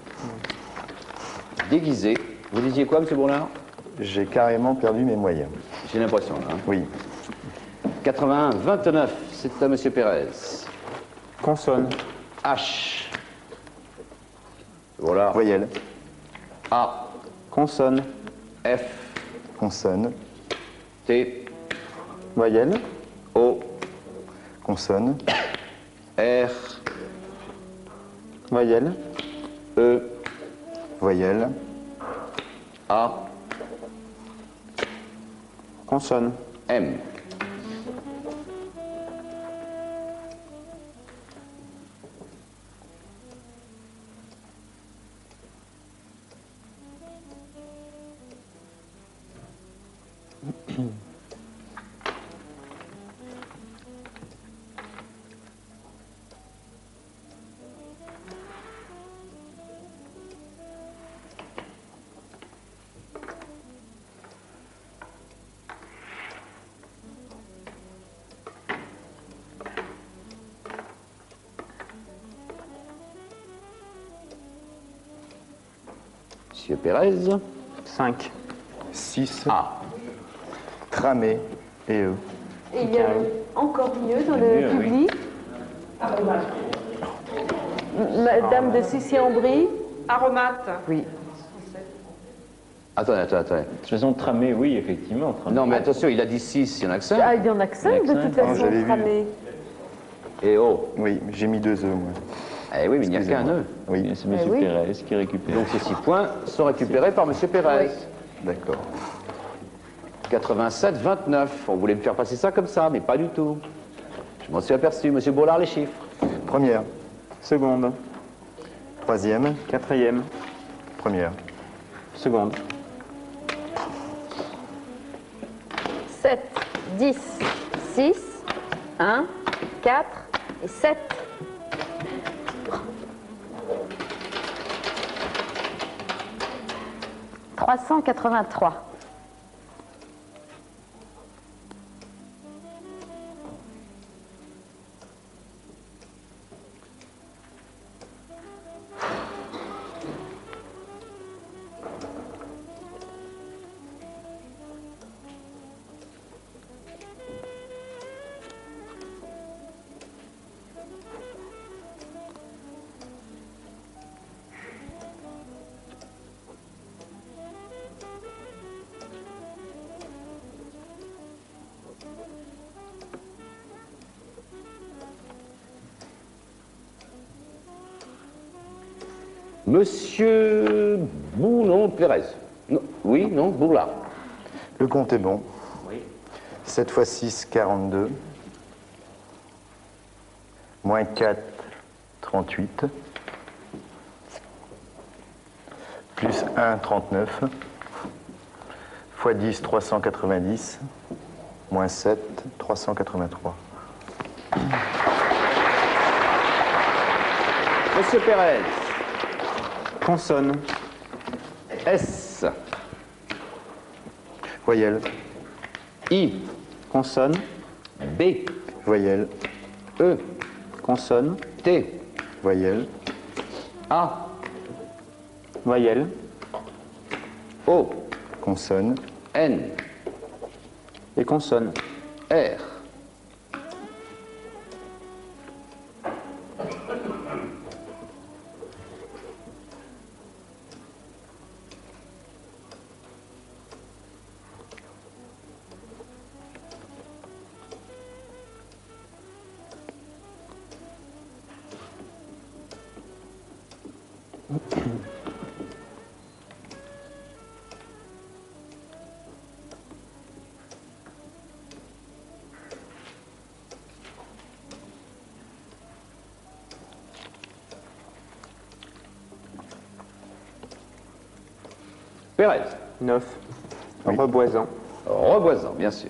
Déguisé. Vous disiez quoi, Monsieur Bourlard?
J'ai carrément perdu mes moyens.
J'ai l'impression, là. Hein.
Oui.
81-29, c'est à Monsieur Pérez.
Consonne.
H. Voilà.
Voyelle.
A.
Consonne.
F.
Consonne.
T.
Voyelle.
O.
Consonne.
R.
Voyelle.
E.
Voyelle.
A.
Consonne.
M. Monsieur Pérez.
5.
6.
A.
Tramé. Et E.
Et il y a encore mieux dans le public. Madame de Sissi-en-Brie.
Aromate.
Oui.
Attendez.
De toute façon, tramé, oui, effectivement. Tramé.
Non, mais attention, il a dit 6, il y en a que 5.
Ah, il y en a que 5 de toute façon,
j'avais vu.
tramé.
Et O.
Oui, j'ai mis 2 E, moi.
Eh oui, mais il n'y a qu'un E.
Oui,
C'est M.
oui.
Pérez qui récupère.
Donc ces 6 points sont récupérés par Monsieur Pérez.
d'accord.
87-29. On voulait me faire passer ça comme ça, mais pas du tout. Je m'en suis aperçu. Monsieur Bourlard, les chiffres.
Première.
Seconde.
Troisième.
Quatrième.
Première.
Seconde.
7, 10, 6, 1, 4 et 7. « 383.
Monsieur non, Pérez. Non, oui, non, Bourlard.
Le compte est bon.
Oui.
7 x 6, 42. Moins 4, 38. Plus 1, 39. Fois 10, 390. Moins 7, 383.
Monsieur Pérez.
Consonne.
S.
Voyelle.
I.
Consonne.
B.
Voyelle.
E.
Consonne.
T.
Voyelle.
A.
Voyelle.
O.
Consonne.
N.
Et consonne.
R. Pérez.
9.
Oui.
Reboisant.
Reboisant, bien sûr.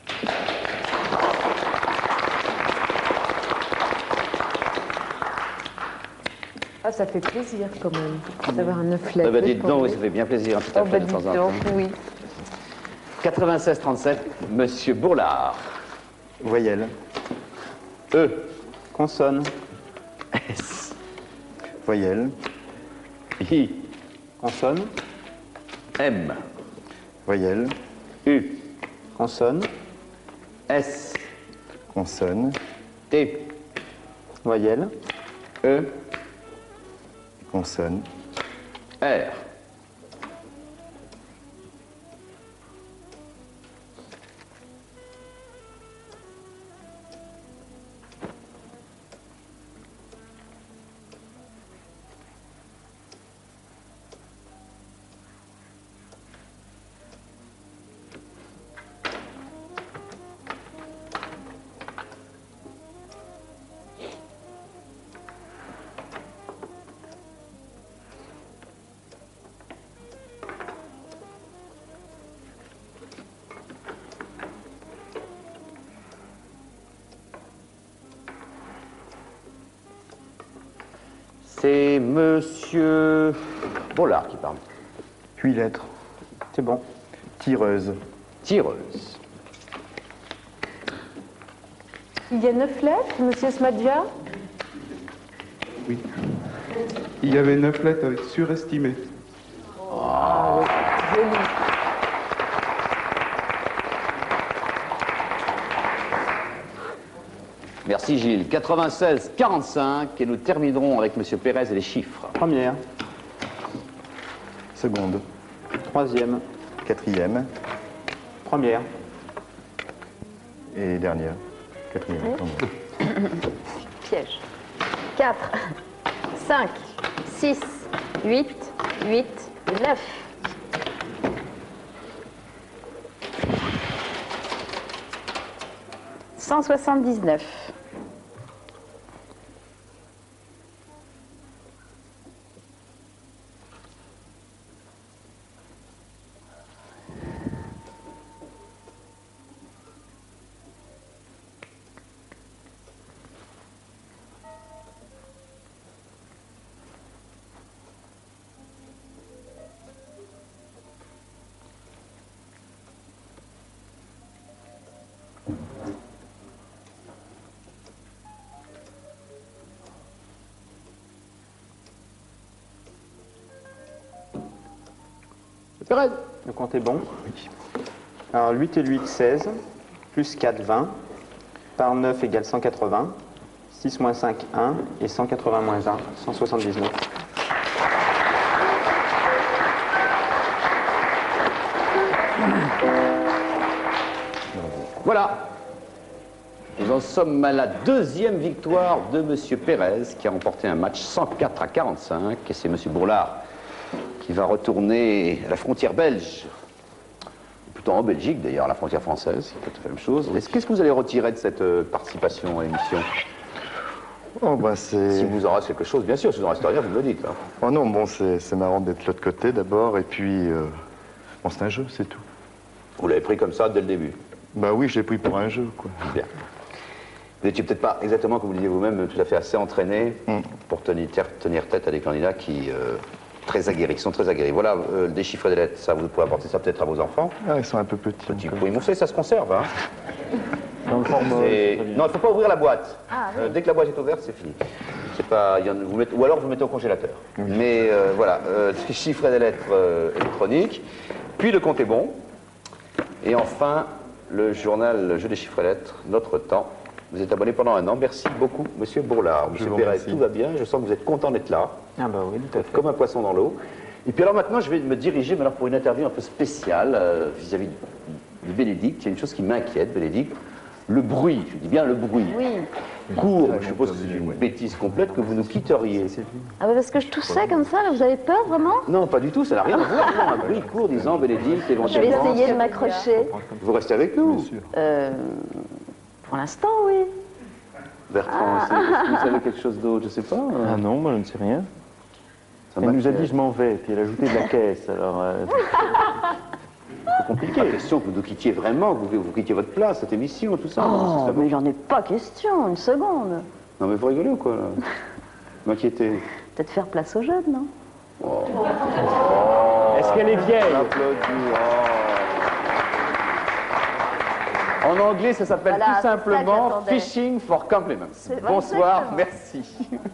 Ah, ça fait plaisir quand même d'avoir un 9 lettres.
Ah bah dites donc, oui, ça fait bien plaisir, tout à
Oh,
fait,
bah
de
dites
temps en
donc,
temps.
oui.
96-37, Monsieur Bourlard.
Voyelle.
E.
Consonne.
S.
Voyelle.
I.
Consonne.
M.
Voyelle.
U.
Consonne.
S.
Consonne.
T.
Voyelle.
E.
Consonne.
R. C'est Monsieur Bollard qui parle.
Puis lettres.
C'est bon.
Tireuse.
Tireuse.
Il y a 9 lettres, Monsieur Smadja?
Oui. Il y avait 9 lettres avec surestimé.
Ah, oui, joli.
Merci Gilles. 96-45 et nous terminerons avec Monsieur Pérez et les chiffres.
Première.
Seconde.
Troisième.
Quatrième.
Première.
Et dernière. Quatrième.
Piège. 4, 5, 6, 8, 8, 9. « 179.
Pérez.
Le compte est bon. Alors 8 et 8, 16. Plus 4, 20. Par 9 égale 180. 6 moins 5, 1. Et 180 moins 1, 179.
Voilà. Nous en sommes à la deuxième victoire de M. Pérez, qui a remporté un match 104 à 45. Et c'est M. Bourlard qui va retourner à la frontière belge. Plutôt en Belgique, d'ailleurs, à la frontière française. C'est tout à fait la même chose. Qu'est-ce que vous allez retirer de cette participation à l'émission?
Oh, bah,
si vous en reste quelque chose, bien sûr, si vous en reste rien, vous me le dites. Hein.
Oh non, bon, c'est marrant d'être de l'autre côté d'abord, et puis, bon, c'est un jeu, c'est tout.
Vous l'avez pris comme ça dès le début?
Bah oui, je l'ai pris pour un jeu, quoi.
Bien. Vous n'étiez peut-être pas exactement, comme vous le disiez vous-même, tout à fait assez entraîné pour tenir tête à des candidats qui, qui sont très aguerris. Voilà, déchiffrer des lettres, ça, vous pouvez apporter ça peut-être à vos enfants.
Ah, ils sont un peu petits.
Oui, mon ça se conserve, hein. Non, il ne faut pas ouvrir la boîte. Dès que la boîte est ouverte, c'est fini. Pas, ou alors vous mettez au congélateur. Mais voilà, chiffrer des lettres électroniques, puis le compte est bon. Et enfin, le journal Le Jeu des chiffres et lettres, Notre Temps. Vous êtes abonné pendant un an. Merci beaucoup, Monsieur Bourlard. Monsieur Pérez, tout va bien. Je sens que vous êtes content d'être là.
Ah bah oui, tout à fait.
Comme un poisson dans l'eau. Et puis alors maintenant, je vais me diriger alors, pour une interview un peu spéciale vis-à-vis de Bénédicte. Il y a une chose qui m'inquiète, Bénédicte. Le bruit, je dis bien le bruit.
Oui.
Court, je suppose que c'est une bêtise complète, que vous nous quitteriez.
Ah bah parce que je toussais comme ça, là, vous avez peur vraiment?
Non, pas du tout, ça n'a rien à voir. Non, un bruit court disant Bénédicte,
Je vais
éventuellement.
essayer de m'accrocher.
Vous restez avec nous?
Pour l'instant, oui.
Bertrand aussi, est-ce que vous savez quelque chose d'autre? Je ne sais pas.
Ah non, moi je ne sais rien.
Ça
Elle nous a dit je m'en vais, puis elle a ajouté de la caisse, alors...
C'est compliqué. Pas question que vous nous quittiez vraiment, que vous quittiez votre place, cette émission, tout ça.
Oh, mais j'en ai pas question, une seconde.
Non mais vous rigolez ou quoi, là? M'inquiétez.
Peut-être faire place aux jeunes, non?
Est-ce qu'elle est vieille?
En anglais, ça s'appelle
Voilà,
tout
c'est ça
simplement
que j'attendais.
Fishing for Compliments.
Bonsoir,
Bonsoir, merci.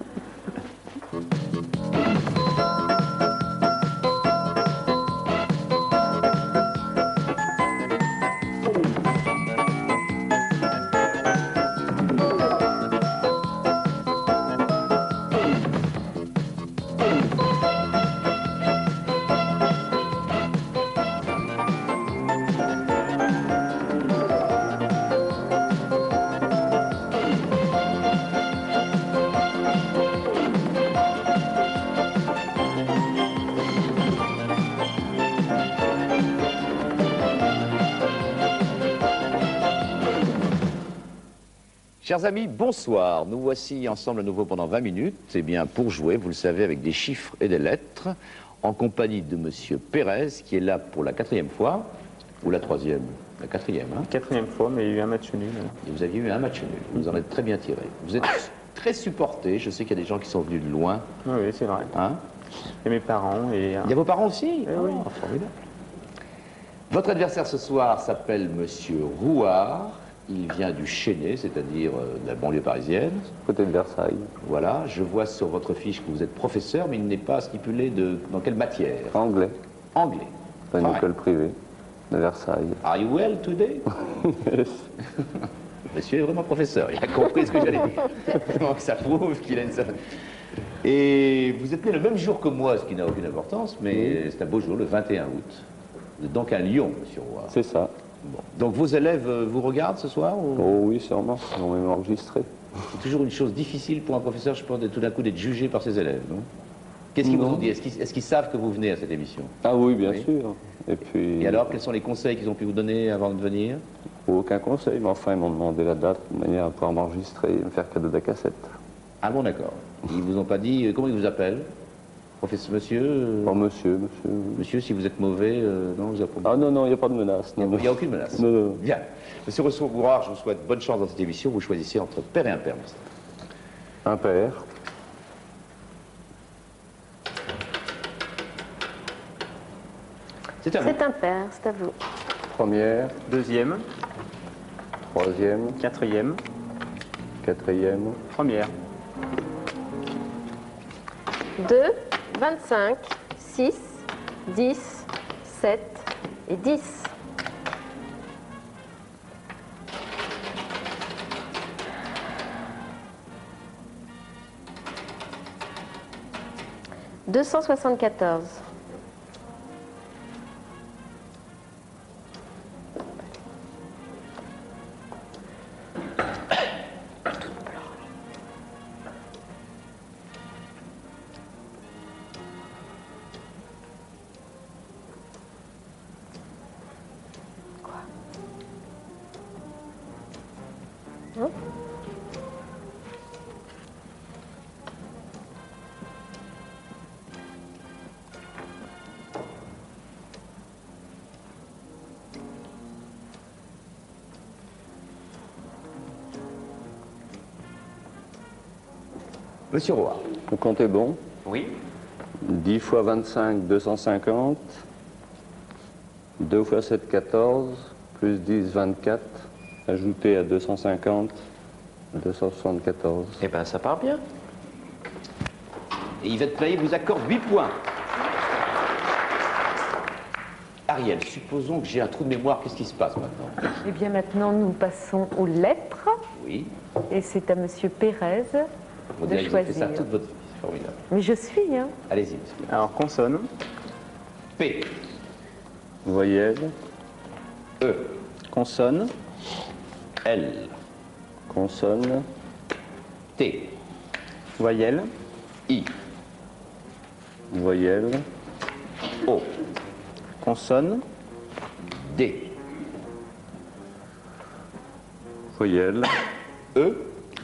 Chers amis, bonsoir. Nous voici ensemble à nouveau pendant 20 minutes. Eh bien, pour jouer, vous le savez, avec des chiffres et des lettres, en compagnie de Monsieur Pérez, qui est là pour la 4e fois, ou la 3e? La 4e, hein?
4e fois, mais il y a eu un match nul.
Et vous aviez eu un match nul. Vous en êtes très bien tiré. Vous êtes très supporté. Je sais qu'il y a des gens qui sont venus de loin.
Oui, c'est vrai.
Hein?
Et mes parents. Et,
il y a vos parents aussi?
Oui.
Oh, formidable. Votre adversaire ce soir s'appelle Monsieur Rouard. Il vient du Chesnay, c'est-à-dire de la banlieue parisienne.
Côté de Versailles.
Voilà, je vois sur votre fiche que vous êtes professeur, mais il n'est pas stipulé dans quelle matière?
Anglais.
Anglais.
Dans une école privée de Versailles.
Are you well today?
Yes.
Monsieur est vraiment professeur, il a compris ce que j'allais dire. Donc ça prouve qu'il a une... Et vous êtes né le même jour que moi, ce qui n'a aucune importance, mais c'est un beau jour, le 21 août. Vous êtes donc un lion, monsieur Roy.
C'est ça.
Bon. Donc vos élèves vous regardent ce soir ou...
Oh oui, sûrement. Ils vont même enregistrer.
C'est toujours une chose difficile pour un professeur, je pense, tout d'un coup d'être jugé par ses élèves, non? Qu'est-ce qu'ils vous ont dit? Est-ce qu'ils savent que vous venez à cette émission?
Ah oui, bien sûr. Et puis...
Et alors, quels sont les conseils qu'ils ont pu vous donner avant de venir?
Aucun conseil, mais enfin, ils m'ont demandé la date de manière à pouvoir m'enregistrer et me faire cadeau de la cassette.
Ah bon, d'accord. Ils vous ont pas dit... comment ils vous appellent? Professeur, monsieur
Oh, monsieur.
Monsieur, si vous êtes mauvais, non, vous avez pas...
Ah non, non, il n'y a pas de menace.
Il n'y a aucune menace.
Non, non.
Bien. Monsieur Rousseau-Bourard, je vous souhaite bonne chance dans cette émission. Vous choisissez entre père et impair.
Impair.
C'est à vous.
C'est impair, c'est à vous.
Première.
Deuxième.
Troisième.
Quatrième.
Quatrième.
Première.
2, 25, 6, 10, 7 et 10. « 274.
Monsieur Roy.
Le compte est bon.
Oui.
10 fois 25, 250. 2 fois 7, 14. Plus 10, 24. Ajouté à 250, 274.
Eh bien, ça part bien.
Et Yvette Plaillet vous accorde 8 points. Ariel, supposons que j'ai un trou de mémoire, qu'est-ce qui se passe maintenant?
Eh bien, maintenant, nous passons aux lettres.
Oui.
Et c'est à Monsieur Pérez
Vous
de
avez fait
choisir.
ça toute votre vie, c'est formidable.
Mais je suis, hein.
Allez-y, monsieur.
Alors, consonne.
P.
Voyelle.
E.
Consonne.
L.
Consonne.
T.
Voyelle.
I.
Voyelle.
O.
Consonne.
D.
Voyelle.
E.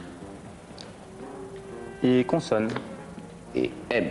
Et consonne.
Et M.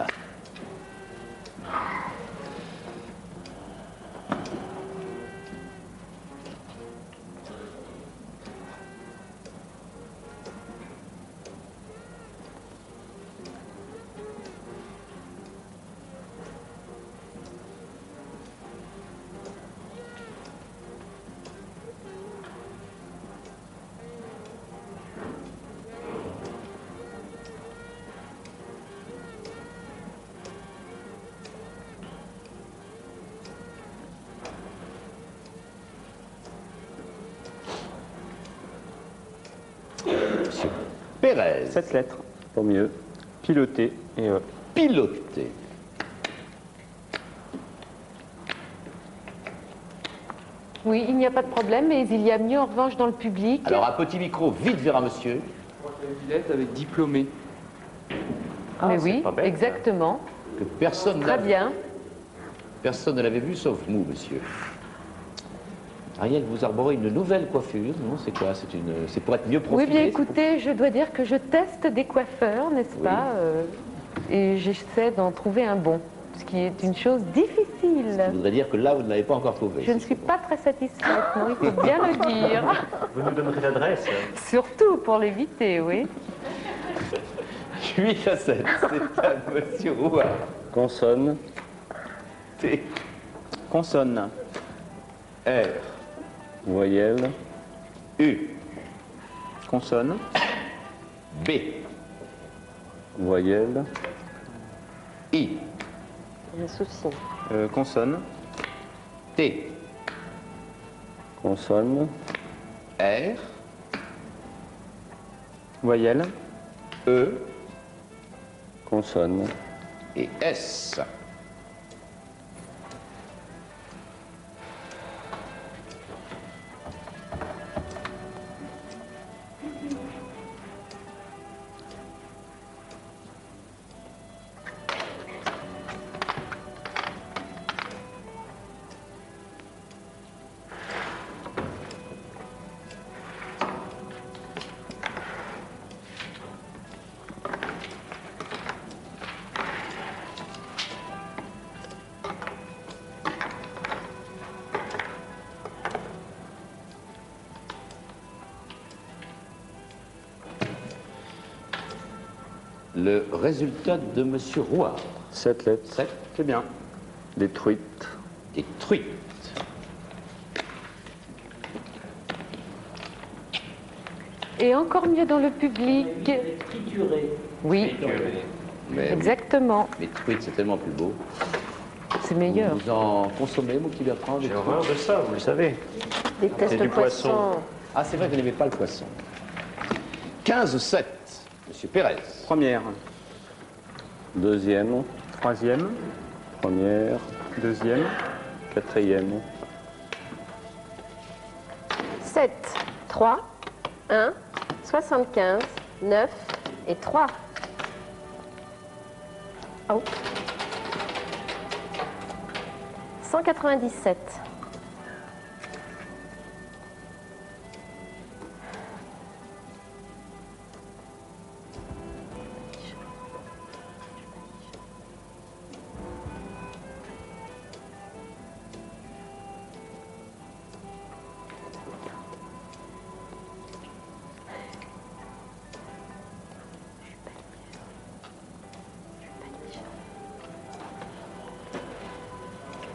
Monsieur Pérez.
7 lettres.
Pour mieux.
Piloté et E.
Piloté.
Oui, il n'y a pas de problème, mais il y a mieux en revanche dans le public.
Alors, un petit micro, vite vers un monsieur.
Villette avec diplômé.
Mais oui, exactement.
Que personne
Très bien.
Personne ne l'avait vu sauf vous, monsieur. Ariel, vous arborez une nouvelle coiffure, non? C'est quoi? C'est pour être mieux profilé?
Oui, bien écoutez, je dois dire que je teste des coiffeurs, n'est-ce pas et j'essaie d'en trouver un bon, ce qui est une chose difficile.
Ça voudrait dire que là, vous ne l'avez pas encore trouvé.
Je ne suis pas très satisfaite, non, il faut bien le dire.
Vous nous donnerez l'adresse.
Surtout pour l'éviter, oui.
8 à 7, c'est à monsieur Rouen.
Consonne.
T.
Consonne.
R.
Voyelle.
U.
Consonne.
B.
Voyelle.
I.
Il y a un souci.
Consonne.
T.
Consonne.
R.
Voyelle.
E.
Consonne.
Et S. Le résultat de monsieur Roy.
7 lettres.
7.
C'est bien.
Détruite.
Détruite.
Et encore mieux dans le public.
Trituré.
Oui,
Mais,
exactement.
mais truite, c'est tellement plus beau.
C'est meilleur.
Vous en consommez, mon petit Bertrand?
J'ai horreur de ça, vous le savez.
Déteste
C'est
le
du poisson.
poisson.
Ah, c'est vrai que vous n'aimez pas le poisson. 15-7, monsieur Pérez.
Première.
Deuxième.
Troisième.
Première.
Deuxième.
Quatrième.
7, 3, 1, 75, 9 et 3. Oh. 197.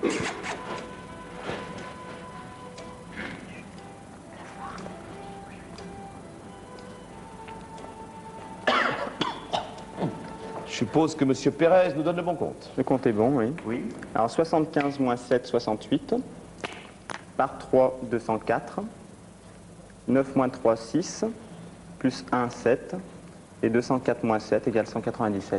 Je suppose que M. Pérez nous donne le bon compte.
Le compte est bon, oui.
Oui.
Alors 75 moins 7, 68. Par 3, 204. 9 moins 3, 6. Plus 1, 7. Et 204 moins 7 égale 197.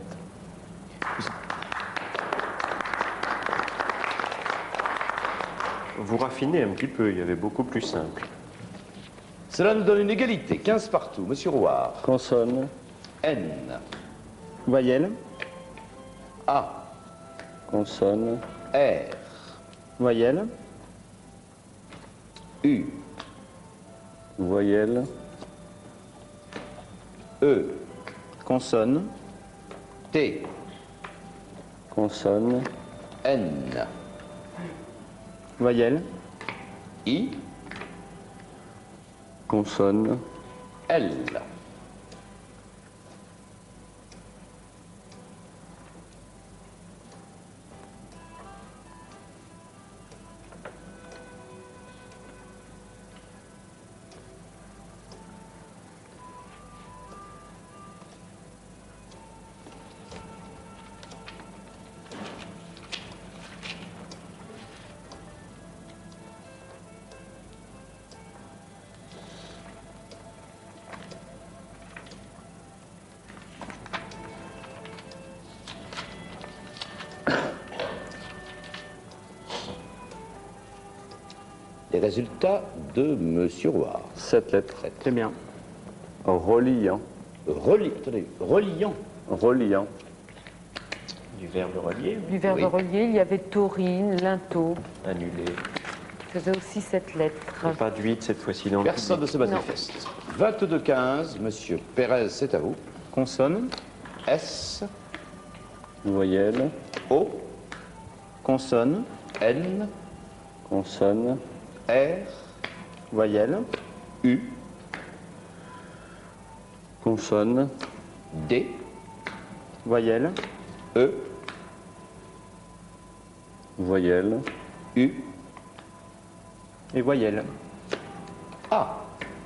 Vous raffinez un petit peu, il y avait beaucoup plus simple.
Cela nous donne une égalité, 15 partout. Monsieur Rouard.
Consonne.
N.
Voyelle.
A.
Consonne.
R.
Voyelle.
U.
Voyelle.
E.
Consonne.
T.
Consonne.
N.
Voyelle.
I.
Consonne.
L. Les résultats de Monsieur Rouard.
7 lettres.
Très bien.
Reliant.
Reliant.
Reliant.
Du verbe relier.
Du verbe relier, il y avait taurine, linteau.
Annulé.
Ça faisait aussi 7 lettres.
Pas de 8 cette fois-ci dans le
Personne ne se manifeste. 22-15, Monsieur Pérez, c'est à vous.
Consonne.
S.
Voyelle.
O.
Consonne.
N.
Consonne.
R.
Voyelle.
U.
Consonne.
D.
Voyelle.
E.
Voyelle.
U.
Et voyelle.
A.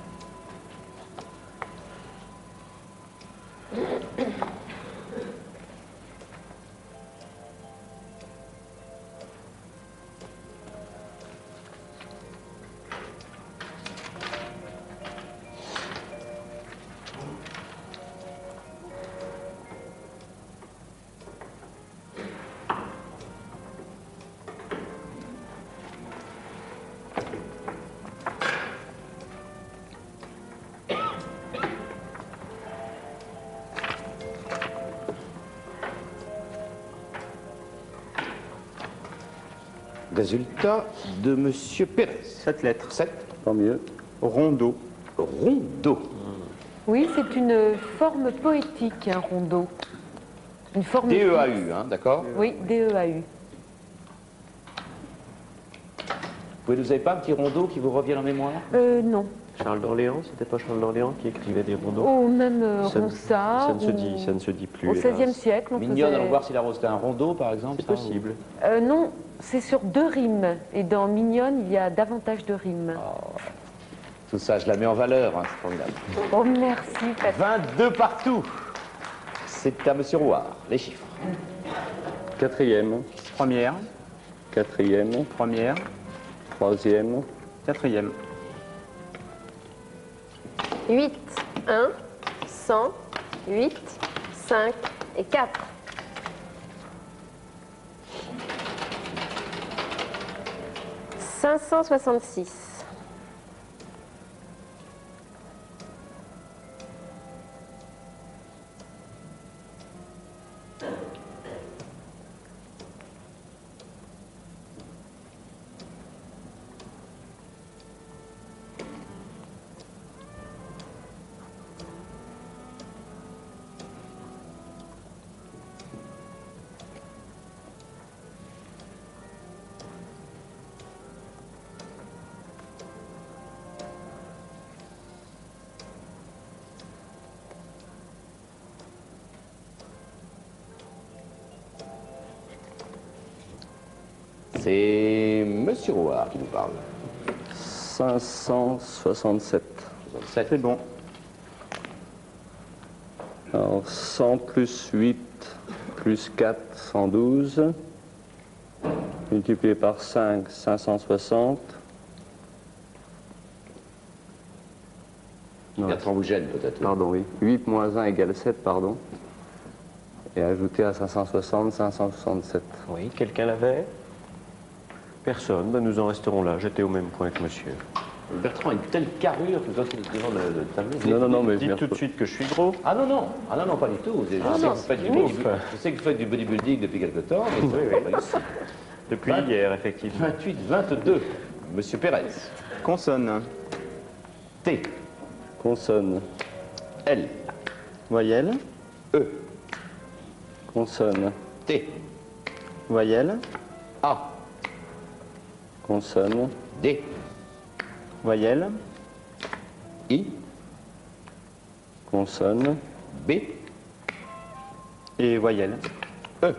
Résultat de Monsieur Pérez.
7 lettres.
7.
Tant mieux.
Rondeau.
Rondeau.
Oui, c'est une forme poétique, un rondeau. Une forme
D-E-A-U, hein, d'accord?
Oui, D-E-A-U.
Vous nous avez pas un petit rondeau qui vous revient en mémoire?
Non.
Charles d'Orléans, c'était pas Charles d'Orléans qui écrivait des rondeaux?
Oh, même
Ça ne-
Ronsard.
ça ne se dit plus.
Au
hélas.
XVIe siècle, on
Mignonne,
faisait...
allons voir s'il a resté un rondeau, par exemple.
C'est
ça,
possible.
Non, c'est sur 2 rimes. Et dans Mignonne, il y a davantage de rimes.
Tout ça, je la mets en valeur, hein, c'est formidable.
Oh, merci, Patrick.
22 partout. C'est à Monsieur Rouard, les chiffres.
Quatrième.
Première.
Quatrième.
Première.
Troisième.
Quatrième.
8, 1, 100, 8, 5 et 4. « 566.
C'est Monsieur Rouard qui nous parle.
567.
C'est bon.
Alors 100 plus 8 plus 4, 112. Multiplié par 5, 560.
Bertrand vous gêne peut-être.
Pardon, oui. 8 moins 1 égale 7, pardon. Et ajouter à 560, 567.
Oui, quelqu'un l'avait? Personne. Ben, nous en resterons là. J'étais au même point que monsieur.
Bertrand a une telle carrure que quand il est devant le tableau.
Non, mais
dites tout de suite que je suis gros.
Ah non, pas du tout. Je sais que vous faites du bodybuilding depuis quelque temps, mais vous n'avez pas réussi.
Depuis hier, effectivement.
28, 22. Monsieur Pérez.
Consonne.
T.
Consonne.
L.
Voyelle.
E.
Consonne.
T.
Voyelle.
A.
Consonne.
D.
Voyelle.
I.
Consonne.
B.
Et voyelle.
E.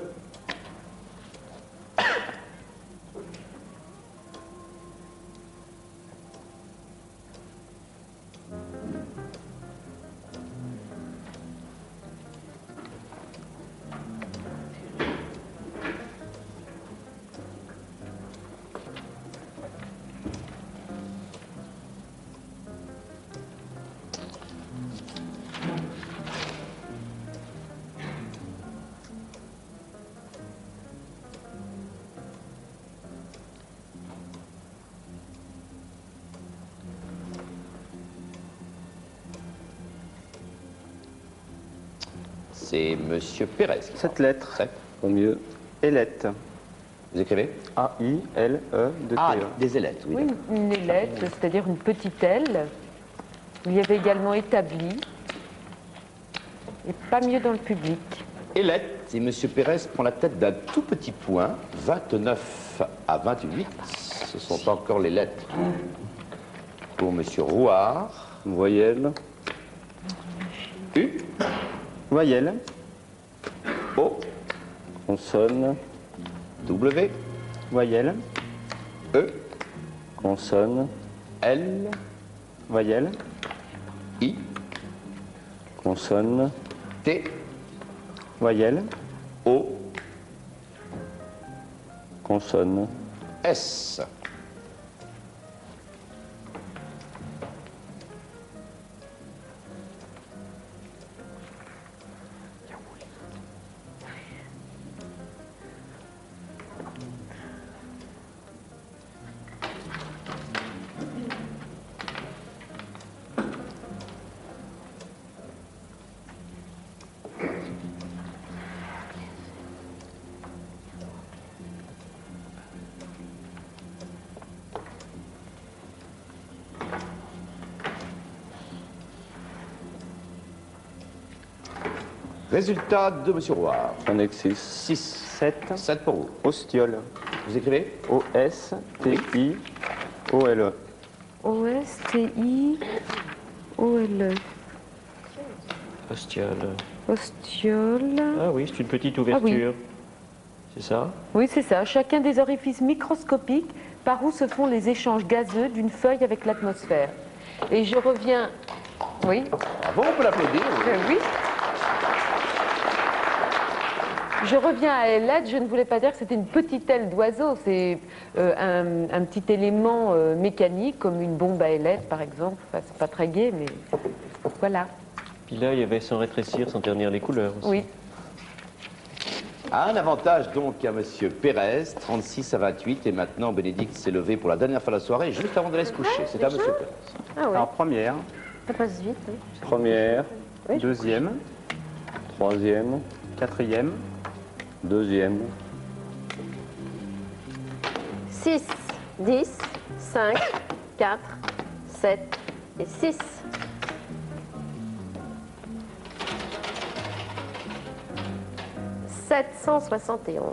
C'est Monsieur Pérez.
7 lettres.
7.
Au mieux.
Ailette.
Vous écrivez
A-I-L-E-T-E.
Ah, des ailettes, oui.
Oui, une ailette, c'est-à-dire une petite aile. Il y avait également établi. Et pas mieux dans le public.
Ailette, et Monsieur Pérez prend la tête d'un tout petit point, 29 à 28. Ce sont encore les lettres pour Monsieur Rouard.
Voyelle.
U.
Voyelle.
O.
Consonne.
W.
Voyelle.
E.
Consonne.
L.
Voyelle.
I.
Consonne.
T.
Voyelle.
O.
Consonne.
S. Résultat de Monsieur Rouard.
Annexe 6.
6.
7.
7 pour vous.
Ostiole.
Vous écrivez
O-S-T-I-O-L-E.
O-S-T-I-O-L-E.
Ostiole.
Ostiole.
Ah oui, c'est une petite ouverture. C'est ça?
Oui, c'est ça. Chacun des orifices microscopiques par où se font les échanges gazeux d'une feuille avec l'atmosphère. Et je reviens... Oui.
Bravo, on peut l'applaudir.
Oui. Je reviens à ailette, je ne voulais pas dire que c'était une petite aile d'oiseau, c'est un petit élément mécanique, comme une bombe à ailettes par exemple. Enfin, c'est pas très gai, mais voilà.
Puis là, il y avait sans rétrécir, sans ternir les couleurs aussi.
Oui.
Un avantage donc à Monsieur Pérez, 36 à 28, et maintenant Bénédicte s'est levé pour la dernière fois de la soirée, juste avant d'aller se coucher. C'est à Monsieur Pérez.
Ah ouais.
Alors, première.
Ça passe vite. Oui.
Première.
Oui.
Deuxième.
Troisième.
Quatrième.
Deuxième.
6, 10, 5, 4, 7 et 6. « 771.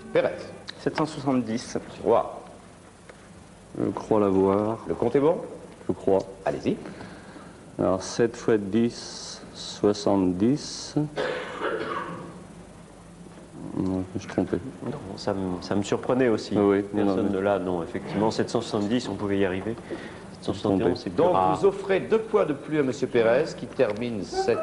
Pérez.
770.
Roy.
Je crois l'avoir.
Le compte est bon?
Je crois.
Allez-y.
Alors 7 fois 10, 70. Non, je suis trompé.
Non, ça me surprenait aussi.
Oui,
Personne de là, non, effectivement. 770, on pouvait y arriver. 771, c'est plus
Donc
rare.
vous offrez 2 points de plus à M. Pérez qui termine cette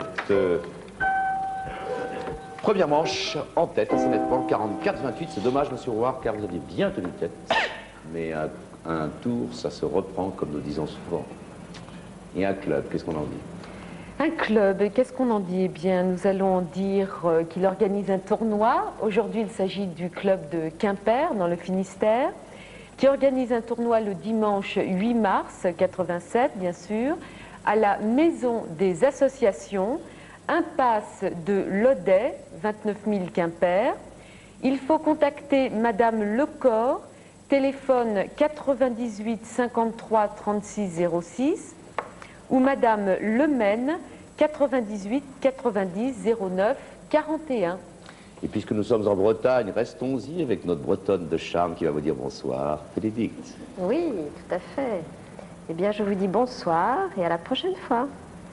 première manche en tête, assez nettement, 44-28. C'est dommage, M. Roy, car vous aviez bien tenu tête. Mais un tour, ça se reprend, comme nous disons souvent. Et un club, qu'est-ce qu'on en dit?
Un club, qu'est-ce qu'on en dit? Eh bien, nous allons en dire qu'il organise un tournoi. Aujourd'hui, il s'agit du club de Quimper, dans le Finistère, qui organise un tournoi le dimanche 8 mars 87, bien sûr, à la Maison des Associations, impasse de Lodey, 29 000 Quimper. Il faut contacter Madame Lecor, téléphone 98 53 36 06, ou Madame Lemaine, 98 90 09 41.
Et puisque nous sommes en Bretagne, restons-y avec notre Bretonne de charme qui va vous dire bonsoir. Bénédicte.
Oui, tout à fait. Eh bien, je vous dis bonsoir et à la prochaine fois.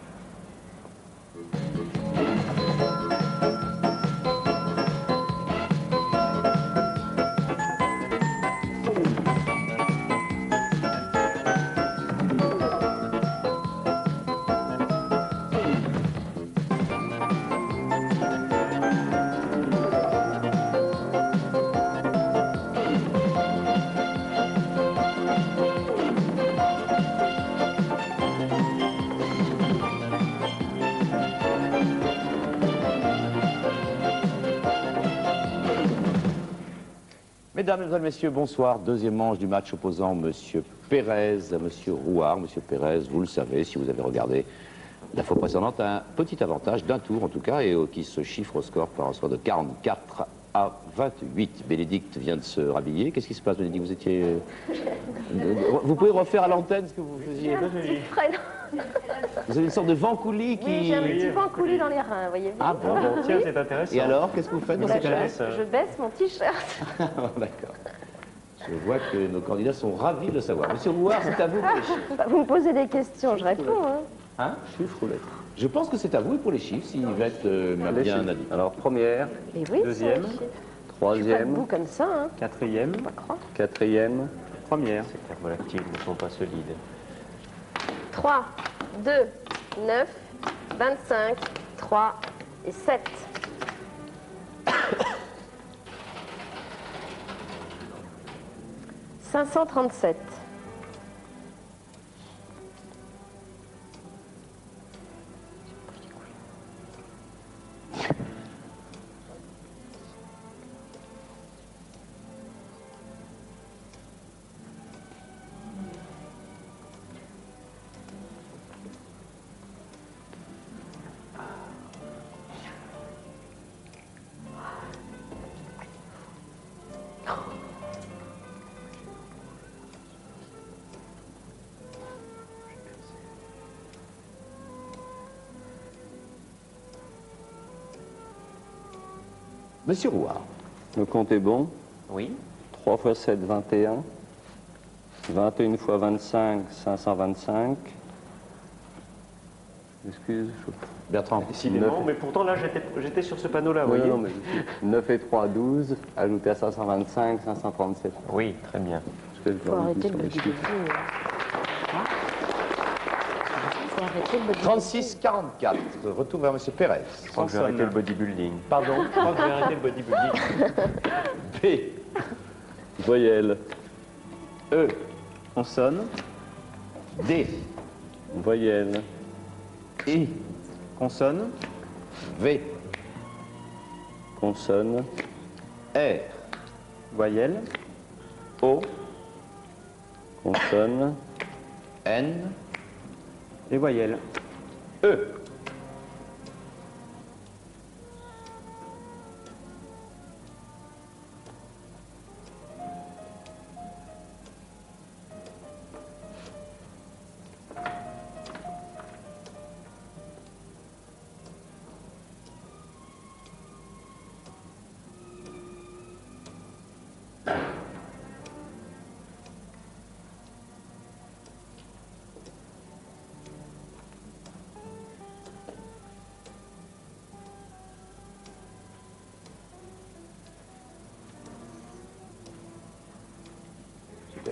Mesdames, Mesdemoiselles, Messieurs, bonsoir. Deuxième manche du match opposant M. Pérez à M. Rouard. M. Pérez, vous le savez, si vous avez regardé la fois précédente, a un petit avantage d'un tour en tout cas, et qui se chiffre au score par un score de 44 à 28. Bénédicte vient de se rhabiller. Qu'est-ce qui se passe, Bénédicte? Vous étiez... Vous pouvez refaire à l'antenne ce que vous faisiez? Vous avez une sorte de vent coulis qui...
Oui, j'ai un petit vent coulis dans les reins, voyez-vous.
Ah bon,
Tiens,
Oui.
c'est intéressant.
Et alors, qu'est-ce que vous faites dans ces cas-là?
Je baisse mon t-shirt.
D'accord. Je vois que nos candidats sont ravis de le savoir. Monsieur Rouard, c'est à vous pour les chiffres.
Vous me posez des questions, je réponds. Hein.
Hein? Chiffres ou lettres? Je pense que c'est à vous pour les chiffres, si Yvette m'a
Les
bien
chiffres.
indiqué.
Alors première,
Et oui,
Deuxième.
c'est un chiffre. Je suis pas
troisième,
debout comme ça. Hein.
Quatrième.
Faut pas croire.
quatrième,
Première. Ces cartes volatiles ne sont pas solides.
3, 2, 9, 25, 3 et 7. « 537.
Monsieur Rouard.
le compte est bon.
Oui.
3 fois 7, 21. 21 fois 25, 525. Excuse,
Bertrand.
Décidément, mais pourtant là, j'étais sur ce panneau-là, vous
Oui,
voyez.
non, mais 9 et 3, 12. Ajouté à 525, 537.
Oui, très bien.
Il faut arrêter le bodybuilding. Faut arrêter le bodybuilding.
36-44. Retour vers M. Pérez.
Je crois que je vais arrêter le bodybuilding.
Pardon?
Je crois que je vais arrêter le bodybuilding.
B.
Voyelle.
E.
Consonne.
D.
Voyelle.
I.
Consonne.
V.
Consonne.
R.
Voyelle.
O.
Consonne.
N.
Et voyelle.
E.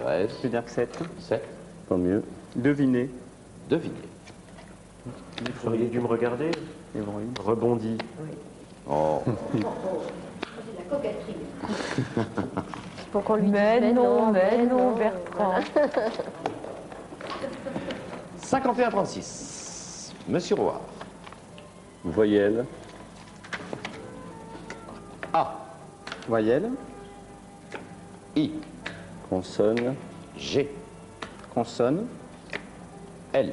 Pérez.
Je vais dire que 7.
7.
Tant mieux.
Devinez.
Devinez.
Vous auriez dû me regarder. Rebondi.
Oh.
Pour qu'on lui dise,
Mais non, Bertrand.
51-36. Monsieur Roy.
Voyelle.
A.
Voyelle.
I.
Consonne.
G.
Consonne.
L.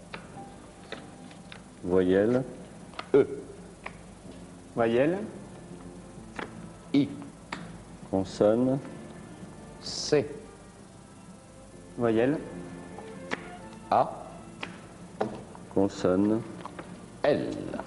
Voyelle.
E.
Voyelle.
I.
Consonne.
C.
Voyelle.
A.
Consonne.
L.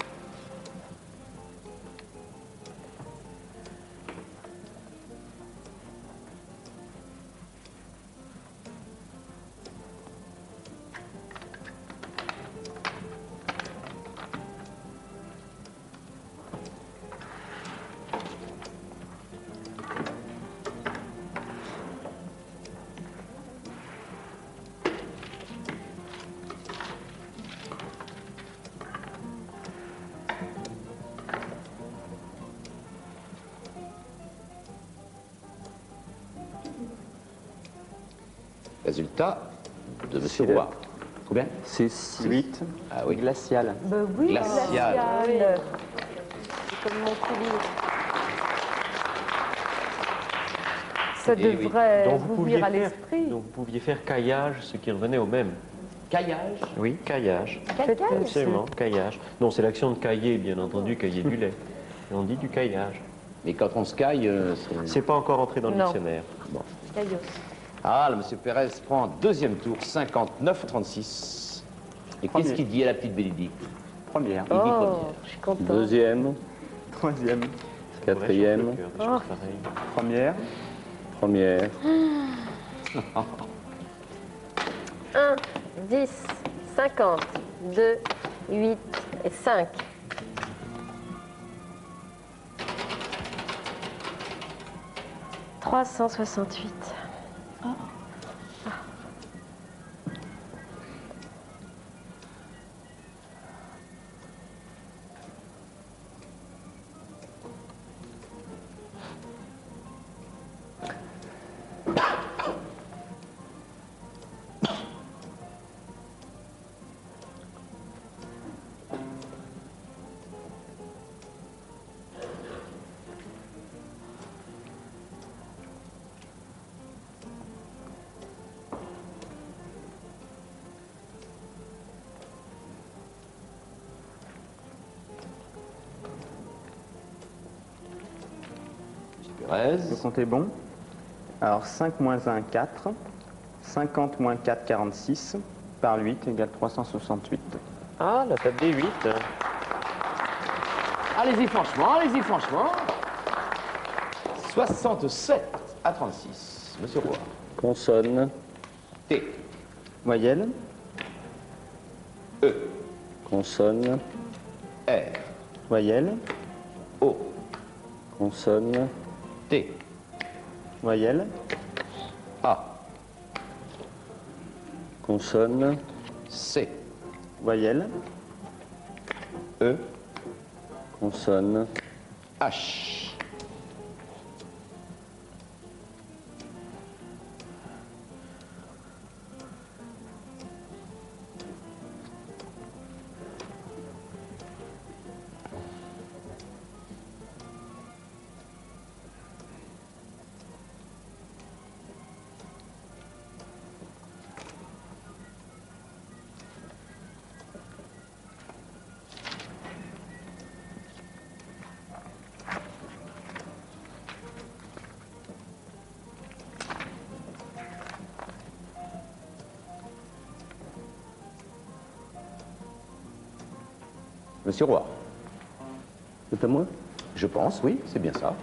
Résultat de Monsieur Roy. Combien?
6.
8.
Ah oui.
Glacial.
Ben oui,
Glacial.
C'est comme mon coulis.
Ça
Eh oui.
devrait
Donc
vous venir à l'esprit.
donc vous pouviez faire caillage, ce qui revenait au même.
Caillage.
Oui, caillage.
Caillage.
Absolument, caillage. Non, c'est l'action de cailler, bien entendu, cailler du lait. Et on dit du caillage.
Mais quand on se caille,
C'est pas encore entré dans le
Non.
dictionnaire.
Bon.
Caillos.
Ah, le monsieur Pérez prend un deuxième tour, 59-36. Et
Premier.
qu'est-ce qu'il dit à la petite Bénédicte?
Première.
Il dit
Oh,
première.
je suis contente.
Deuxième.
Troisième.
Quatrième.
Des choses pareilles.
Première.
Première.
1, 10, 50, 2, 8 et 5. « 368.
Pérez.
Le compte est bon. Alors 5 moins 1, 4. 50 moins 4, 46. Par 8 égale 368.
Ah, la table des 8.
Allez-y franchement, allez-y franchement. 67-36. Monsieur Roy.
Consonne.
T.
Voyelle.
E.
Consonne.
R.
Voyelle.
O.
Consonne.
T.
Voyelle.
A.
Consonne.
C.
Voyelle.
E.
Consonne.
H. Monsieur Roy.
C'est à moi?
Je pense, oui, c'est bien ça.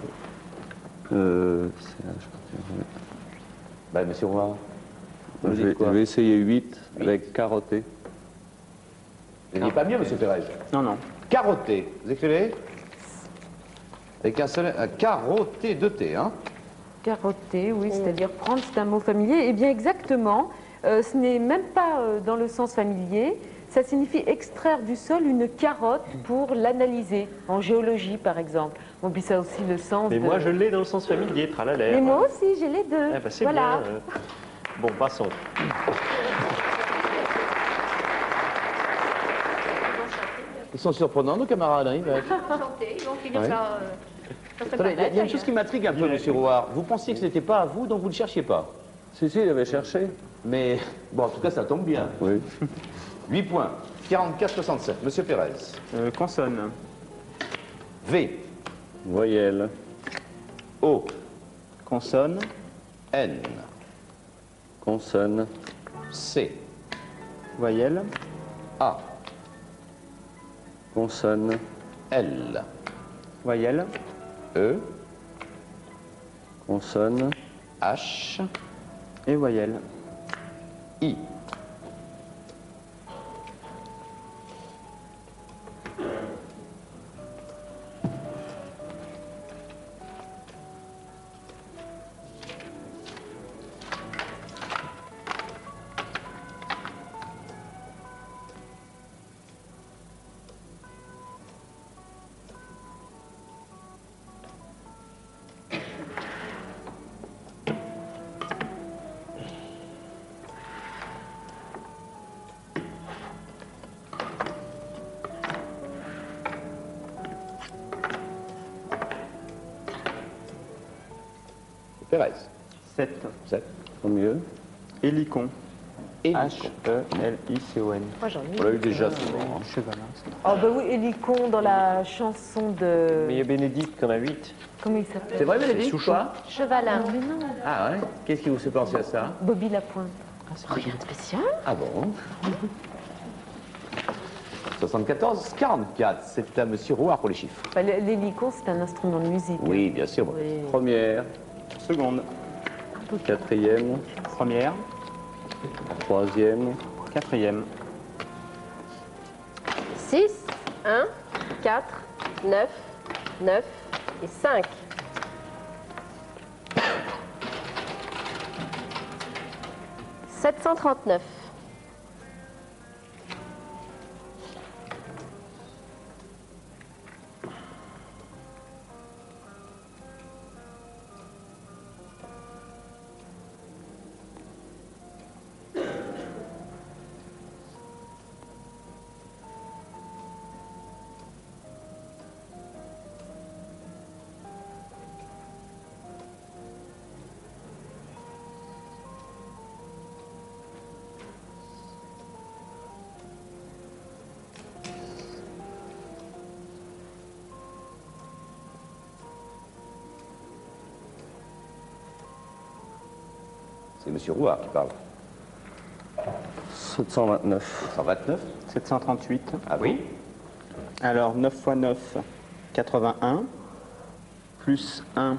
Ben, monsieur Roy. vous
Je
dites quoi
vais essayer 8 avec carotté.
Vous n'avez pas mieux, monsieur Pérez?
Non, non.
Carotté. Vous écrivez? Avec un seul. Un carotté de T, hein?
Carotter, oui, c'est-à-dire prendre, c'est un mot familier. Eh bien, exactement, ce n'est même pas dans le sens familier. Ça signifie extraire du sol une carotte pour l'analyser, en géologie par exemple. Bon, puis ça a aussi le sens
Mais
de...
moi, je l'ai dans le sens familier, tralala.
Mais moi aussi, j'ai les deux.
Ah bah, c'est
voilà.
bien. Bon, passons.
Ils sont surprenants, nos camarades, hein, Yvette.
Enchanté, ils vont finir
Ouais.
ça. Ça serait
Attendez,
pas
il y a une
bête,
chose qui m'intrigue un peu, monsieur Rouard. Vous pensiez que ce n'était pas à vous, donc vous ne le cherchiez pas.
Si, il avait cherché.
Mais, bon, en tout cas, ça tombe bien.
Oui.
8 points. 44-67. Monsieur Pérez.
Consonne.
V.
Voyelle.
O.
Consonne.
N.
Consonne.
C.
Voyelle.
A.
Consonne.
L.
Voyelle.
E.
Consonne.
H.
Et voyelle.
I. Pérez.
7.
7.
Au mieux.
Hélicon.
Hélicon.
H-E-L-I-C-O-N.
Moi, j'en ai
On l'a eu
une.
déjà souvent. hein.
Chevalin.
Oh, bah oui, Hélicon dans la chanson de...
Mais il y a Bénédicte qui en a 8.
Comment il s'appelle?
C'est vrai, Bénédicte, ou pas?
Chevalin.
Mais non,
Ah ouais? Qu'est-ce qui vous fait penser à ça?
Bobby Lapointe.
Rien de spécial.
Ah bon? 74-44. C'est à monsieur Rouard pour les chiffres.
Bah, l'hélicon, c'est un instrument de musique.
Oui, bien sûr.
Oui.
Première.
Seconde.
Quatrième.
Première.
Troisième.
Quatrième.
6, 1, 4, 9, 9 et 5. « 739.
C'est monsieur Rouard qui parle.
729.
129.
738.
Ah oui?
Alors, 9 x 9, 81. Plus 1,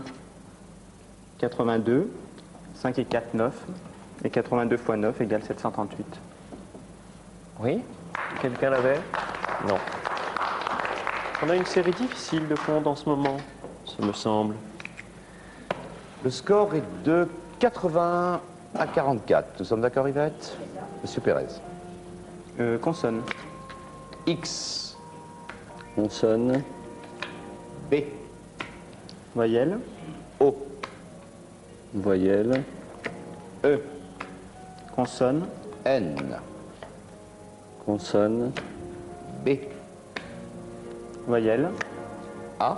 82. 5 et 4, 9. Et 82 x 9 égale 738.
Oui? Quelqu'un l'avait? Non. On a une série difficile de comptes en ce moment, ça me semble.
Le score est de 80 à 44. Nous sommes d'accord, Yvette? Monsieur Pérez.
Consonne.
X.
Consonne.
B.
Voyelle.
O.
Voyelle.
E.
Consonne.
N.
Consonne.
B.
Voyelle.
A.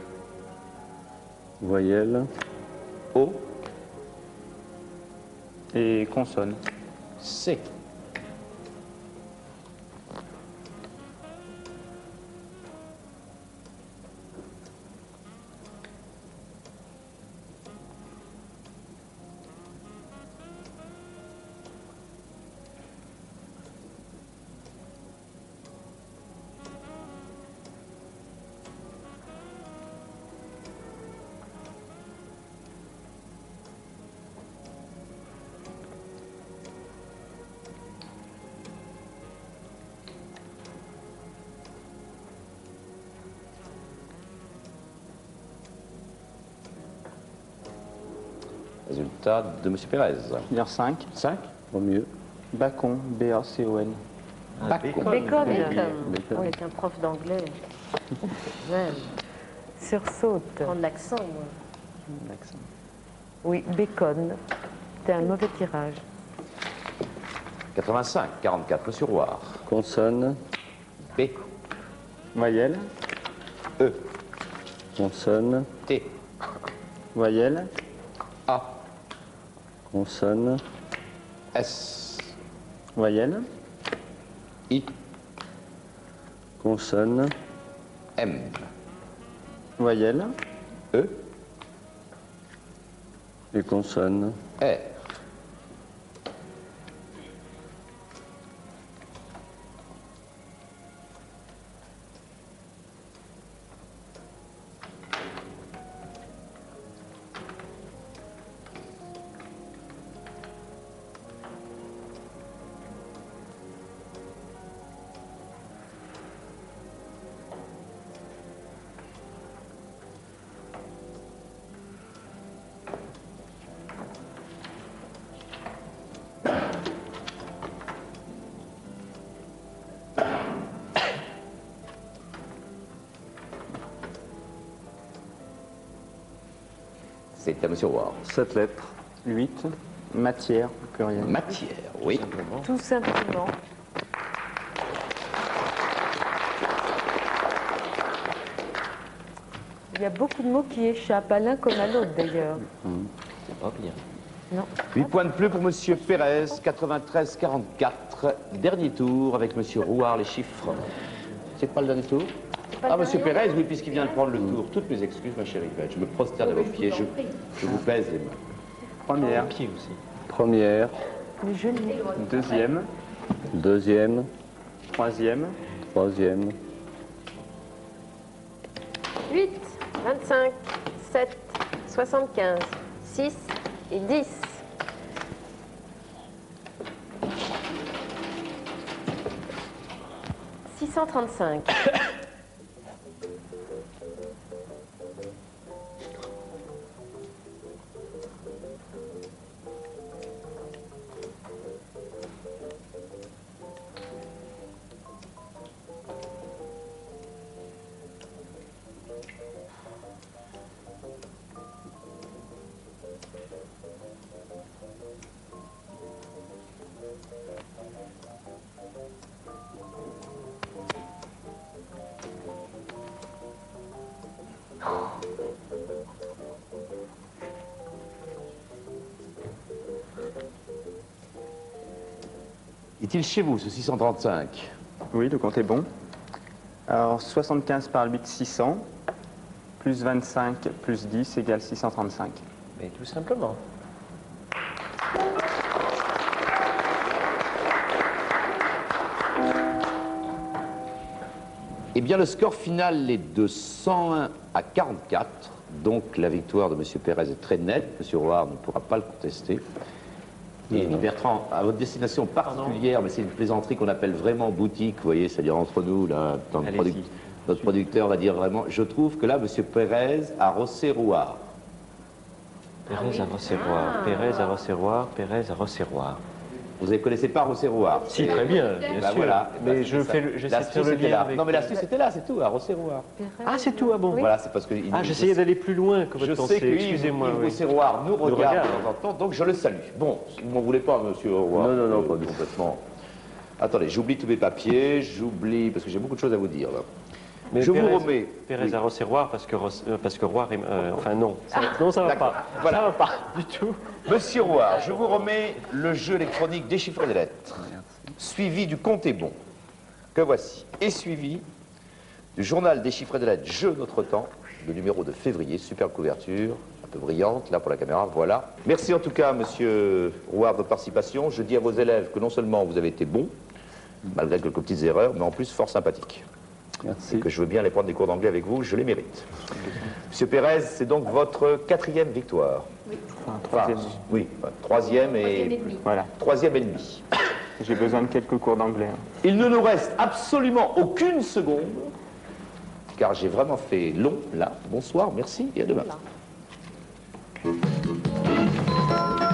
Voyelle.
O.
Et consonne.
C. résultat de M. Pérez.
Filière 5.
5, au mieux.
Bacon, B-A-C-O-N.
Bacon.
Bacon.
On est un prof d'anglais. Ouais.
Sursaute.
Prendre l'accent, moi.
Oui, bacon. C'était un mauvais tirage.
85, 44, M. Rouard.
Consonne.
B.
Voyelle.
E.
Consonne.
T.
Voyelle.
A.
Consonne.
S.
Voyelle.
I.
Consonne.
M.
Voyelle.
E.
Et consonne.
R. C'est à M. Rouard.
7 lettres. 8. Matière, pluriel.
Matière, oui.
Tout simplement. Il y a beaucoup de mots qui échappent à l'un comme à l'autre d'ailleurs.
C'est pas bien.
Non.
8 points de plus pour M. Pérez, 93-44. Dernier tour avec M. Rouard, les chiffres. C'est pas le dernier tour? Ah, M. Pérez, oui, puisqu'il vient de prendre le tour. Toutes mes excuses, ma chère Yvette. Je me prosterne à vos pieds, je vous pèse les mains.
Première.
Pied aussi.
Première.
Les genoux.
Deuxième.
Deuxième.
Troisième.
Troisième.
8, 25, 7, 75, 6 et 10. « 635.
Est-il chez vous, ce 635?
Oui, le compte est bon. Alors, 75 par 8, 600. Plus 25, plus 10 égale 635.
Mais tout simplement.
Eh bien, le score final est de 101 à 44. Donc, la victoire de M. Pérez est très nette. M. Rouard ne pourra pas le contester. Et Bertrand, à votre destination particulière, mais c'est une plaisanterie qu'on appelle vraiment boutique, vous voyez, c'est-à-dire entre nous, là, notre producteur va dire vraiment, je trouve que là, M. Pérez a rossé Rouard.
Pérez à Rosserroir, Pérez à Rosserroir, Pérez à Rosserroir.
Vous ne connaissez pas Rosserroir?
Si, très bien, bien sûr.
Voilà.
Mais je fais j'essaie de faire le lien avec...
Non, mais l'astuce était là, c'est tout, à Rosserroir.
Ah, c'est tout, ah bon?
Voilà, c'est parce que...
Ah, j'essayais d'aller plus loin que votre pensée, excusez-moi.
Je sais que Rosserroir nous regarde de temps en temps, donc je le salue. Bon, si vous ne m'en voulez pas, monsieur Rouard.
Non, pas du tout.
Complètement. Attendez, j'oublie tous mes papiers, j'oublie, parce que j'ai beaucoup de choses à vous dire, là.
Mais
je
Pérez,
vous remets...
Pérez à Rosserroir parce que Rouard est... enfin, non. Non, ça va pas.
Voilà.
Ça va pas du tout.
Monsieur Rouard, je vous remets le jeu électronique déchiffrer des lettres, suivi du compte est bon, que voici, et suivi du journal déchiffrer des lettres Jeu Notre Temps, le numéro de février, super couverture, un peu brillante, là pour la caméra, voilà. Merci en tout cas, monsieur Rouard, de votre participation. Je dis à vos élèves que non seulement vous avez été bons, malgré quelques petites erreurs, mais en plus fort sympathiques.
Merci.
Et que je veux bien aller prendre des cours d'anglais avec vous, je les mérite. Monsieur Pérez, c'est donc votre 4e victoire.
Oui. Enfin, 3e.
Oui, 3e et...
Voilà.
3e et demi.
J'ai besoin de quelques cours d'anglais.
Il ne nous reste absolument aucune seconde, car j'ai vraiment fait long, là. Bonsoir, merci et à demain.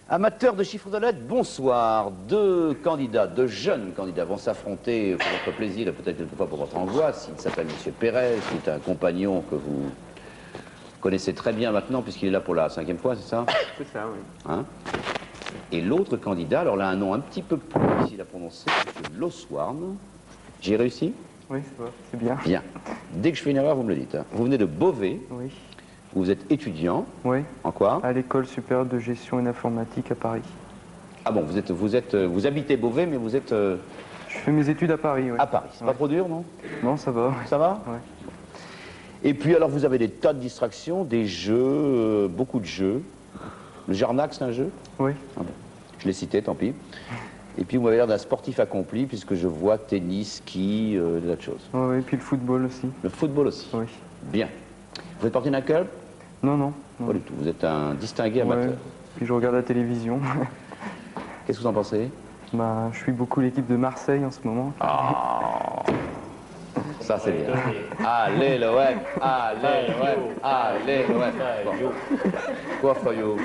Amateurs de chiffres de lettres, bonsoir. Deux jeunes candidats vont s'affronter pour votre plaisir et peut-être quelquefois pour votre angoisse. Il s'appelle M. Pérez, qui est un compagnon que vous connaissez très bien maintenant puisqu'il est là pour la 5e fois, c'est ça?
C'est ça, oui.
Hein? Et l'autre candidat, alors là un nom un petit peu plus difficile à prononcer, M. Loswarn. J'ai réussi?
Oui, c'est bien.
Bien. Dès que je fais une erreur, vous me le dites. Hein. Vous venez de Beauvais.
Oui.
Vous êtes étudiant.
Oui.
En quoi?
À l'école supérieure de gestion et d'informatique à Paris.
Ah bon, vous habitez Beauvais, mais vous êtes...
Je fais mes études à Paris, oui.
À Paris. C'est pas trop dur, non?
Non, ça va.
Ça va?
Oui.
Et puis alors, vous avez des tas de distractions, des jeux, beaucoup de jeux. Le Jarnac, c'est un jeu?
Oui.
Ah bon. Je l'ai cité, tant pis. Et puis, vous m'avez l'air d'un sportif accompli, puisque je vois tennis, ski, des tas de choses.
Oui, et puis le football aussi.
Le football aussi?
Oui.
Bien. Vous êtes parti d'un club?
Non, non.
Pas du tout. Vous êtes un distingué amateur.
Ouais. Puis je regarde la télévision.
Qu'est-ce que vous en pensez?
Bah, je suis beaucoup l'équipe de Marseille en ce moment.
Ah, ça c'est bien. Allez le web, allez le web, allez le web. Bon. Quoi, Fayot?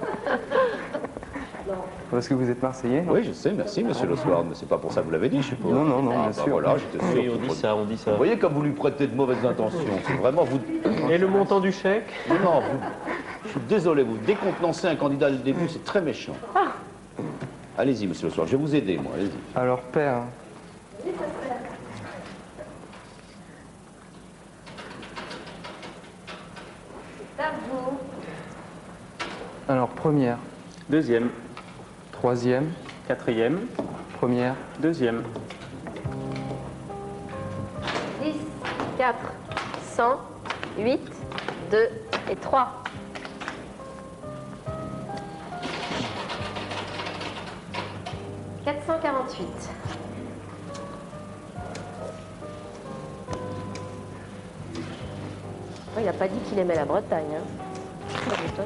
Parce que vous êtes Marseillais?
Oui, je sais, merci, monsieur Loswarn, mais c'est pas pour ça que vous l'avez dit, je suppose.
Non, non, non, bien
bah
sûr.
Voilà, j'étais sûr.
Oui, on dit ça.
Vous voyez comme vous lui prêtez de mauvaises intentions, c'est vraiment vous...
Et le montant du chèque?
Non, je suis désolé, vous décontenancez un candidat dès le début, c'est très méchant. Allez-y, monsieur Loswarn, je vais vous aider, moi, allez-y.
Alors, père.
C'est à vous.
Alors, première.
Deuxième.
Troisième.
Quatrième.
Première.
Deuxième.
10, 4, 100, 8, 2 et 3. « 448. Il n'a pas dit qu'il aimait la Bretagne. Hein. Ça m'étonne.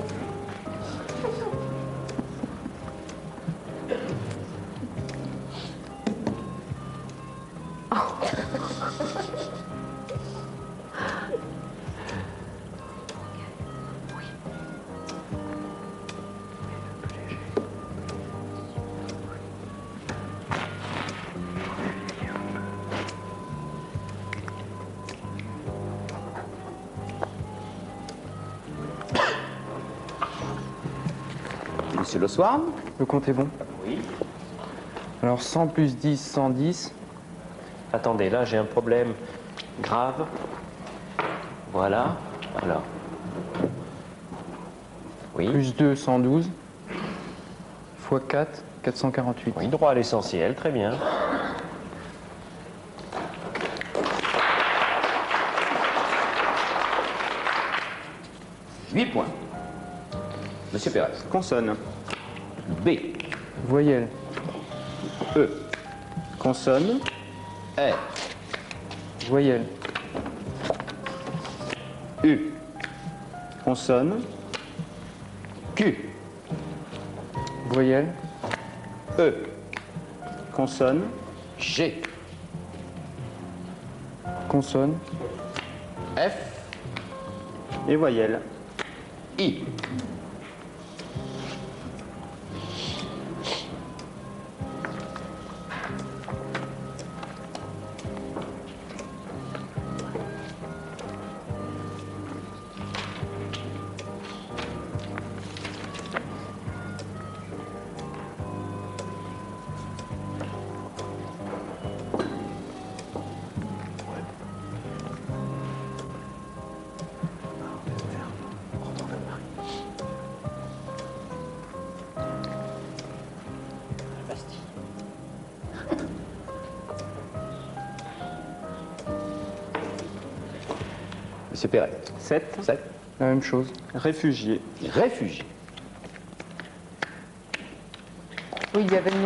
Monsieur Loswarn?
Le compte est bon?
Oui.
Alors, 100 plus 10, 110.
Attendez, là j'ai un problème grave. Voilà. Alors. Oui.
Plus 2, 112. Fois 4, 448.
Oui, droit à l'essentiel, très bien. «
8 points. Monsieur Pérez.
Consonne.
B.
Voyelle.
E.
Consonne.
R.
Voyelle.
U.
Consonne.
Q.
Voyelle.
E.
Consonne.
G.
Consonne.
F.
Et voyelle.
I. Monsieur Pérez.
7.
7.
La même chose.
Réfugié.
Réfugié.
Oui, il y avait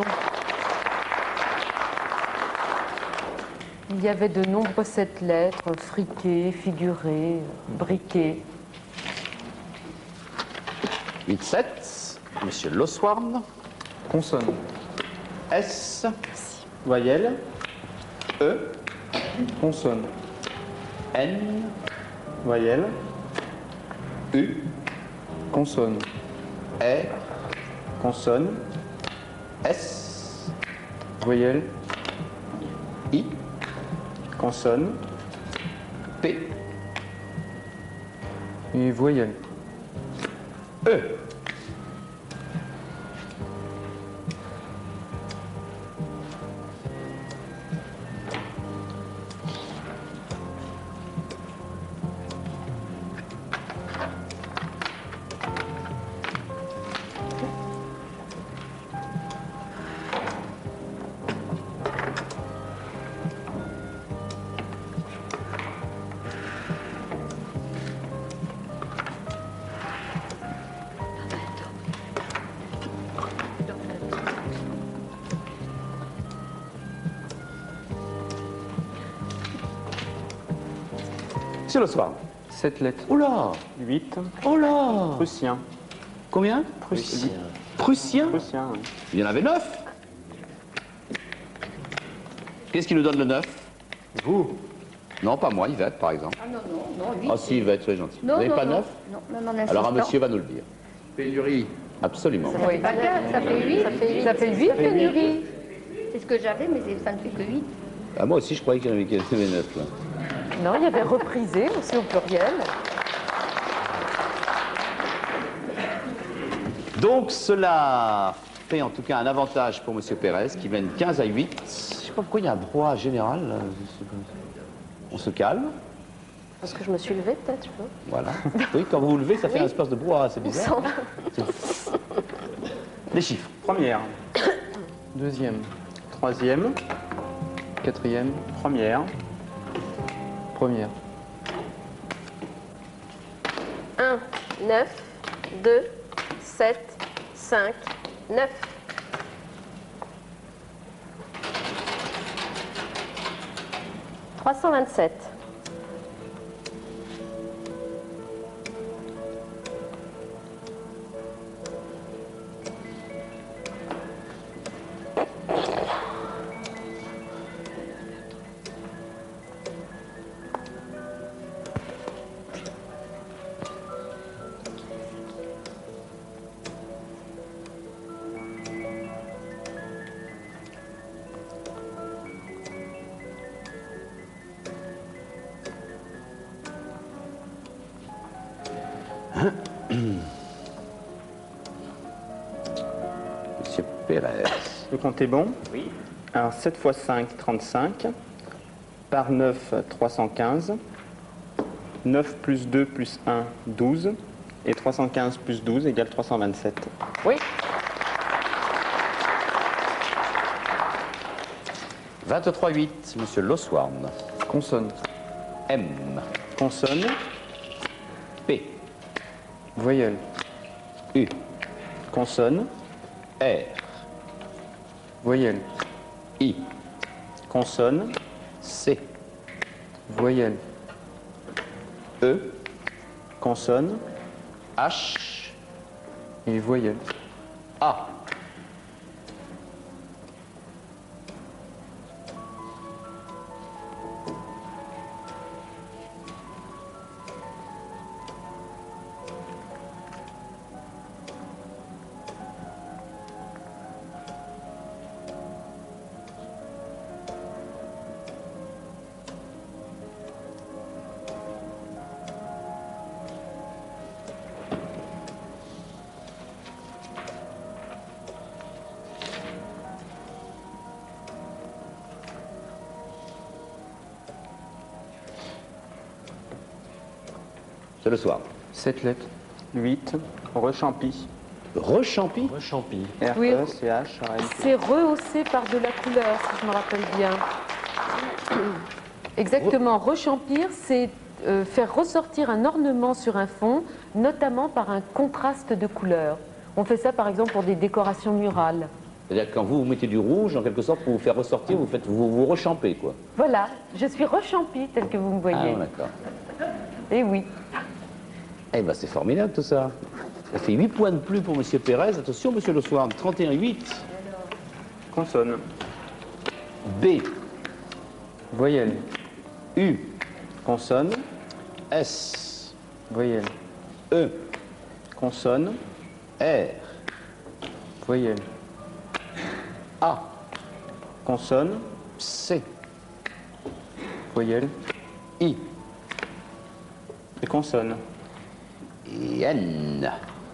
Il y avait de nombreuses lettres, friquées, figurées, briquées.
8-7. Monsieur Loswarn.
Consonne.
S.
Voyelle.
E.
Consonne.
N.
Voyelle.
U.
Consonne.
R.
Consonne.
S.
Voyelle.
I.
Consonne.
P.
Et voyelle.
E. Monsieur le soir.
7 lettres.
Oh là.
8.
Oh là.
Prussien.
Combien?
Prussien.
Prussien.
Prussien, oui.
Il y en avait 9. Qu'est-ce qui nous donne le 9?
Vous.
Non, pas moi, Yvette, par exemple.
Ah non, non, non, 8.
Ah si, Yvette, soyez gentil.
Non,
Vous n'avez
non,
pas
non.
9?
Non, non, non,
Alors un
insistant.
monsieur va nous le dire.
Pénurie.
Absolument.
Ça fait pas 4, ça fait 8.
Ça fait 8 pénuries.
C'est ce que j'avais, mais ça ne fait que 8.
Ah, moi aussi, je croyais qu'il y en avait 9. Là.
Non, il y avait reprisé aussi au pluriel.
Donc cela fait en tout cas un avantage pour monsieur Pérez qui mène 15 à 8. Je ne sais pas pourquoi il y a un brouhaha général. Là. On se calme.
Parce que je me suis levée, peut-être, je peux.
Voilà. Oui, quand vous vous levez, ça fait
Oui.
un espèce de brouhaha, c'est bizarre. Les chiffres.
Première.
Deuxième.
Troisième.
Quatrième.
Première.
Première.
1, 9, 2, 7, 5, 9. « 327.
Monsieur Pérez.
Le compte est bon?
Oui.
Alors 7 x 5, 35. Par 9, 315. 9 plus 2 plus 1, 12. Et 315 plus 12 égale 327.
Oui. 23-8, monsieur Loswarn.
Consonne.
M.
Consonne.
P.
Voyelle.
U.
Consonne.
R.
Voyelle.
I. Consonne.
C.
Voyelle.
E. Consonne.
H.
Et voyelle.
A. C'est le soir.
7 lettres.
8. Rechampi.
Rechampi.
Rechampi.
Oui.
R-E-C-H.
C'est rehaussé par de la couleur, si je me rappelle bien. Exactement. Rechampir, c'est faire ressortir un ornement sur un fond, notamment par un contraste de couleurs. On fait ça, par exemple, pour des décorations murales.
C'est-à-dire que quand vous mettez du rouge, en quelque sorte, pour vous faire ressortir, vous rechampez, quoi.
Voilà, je suis rechampie, tel que vous me voyez.
Ah, d'accord.
Eh oui.
Eh bien, c'est formidable, tout ça. Ça fait 8 points de plus pour monsieur Pérez. Attention, monsieur Le Soir, 31-8.
Consonne.
B.
Voyelle.
U.
Consonne.
S. Voyelle.
E.
Consonne.
R.
Voyelle.
A.
Consonne.
C.
Voyelle.
I.
Et consonne.
Et N.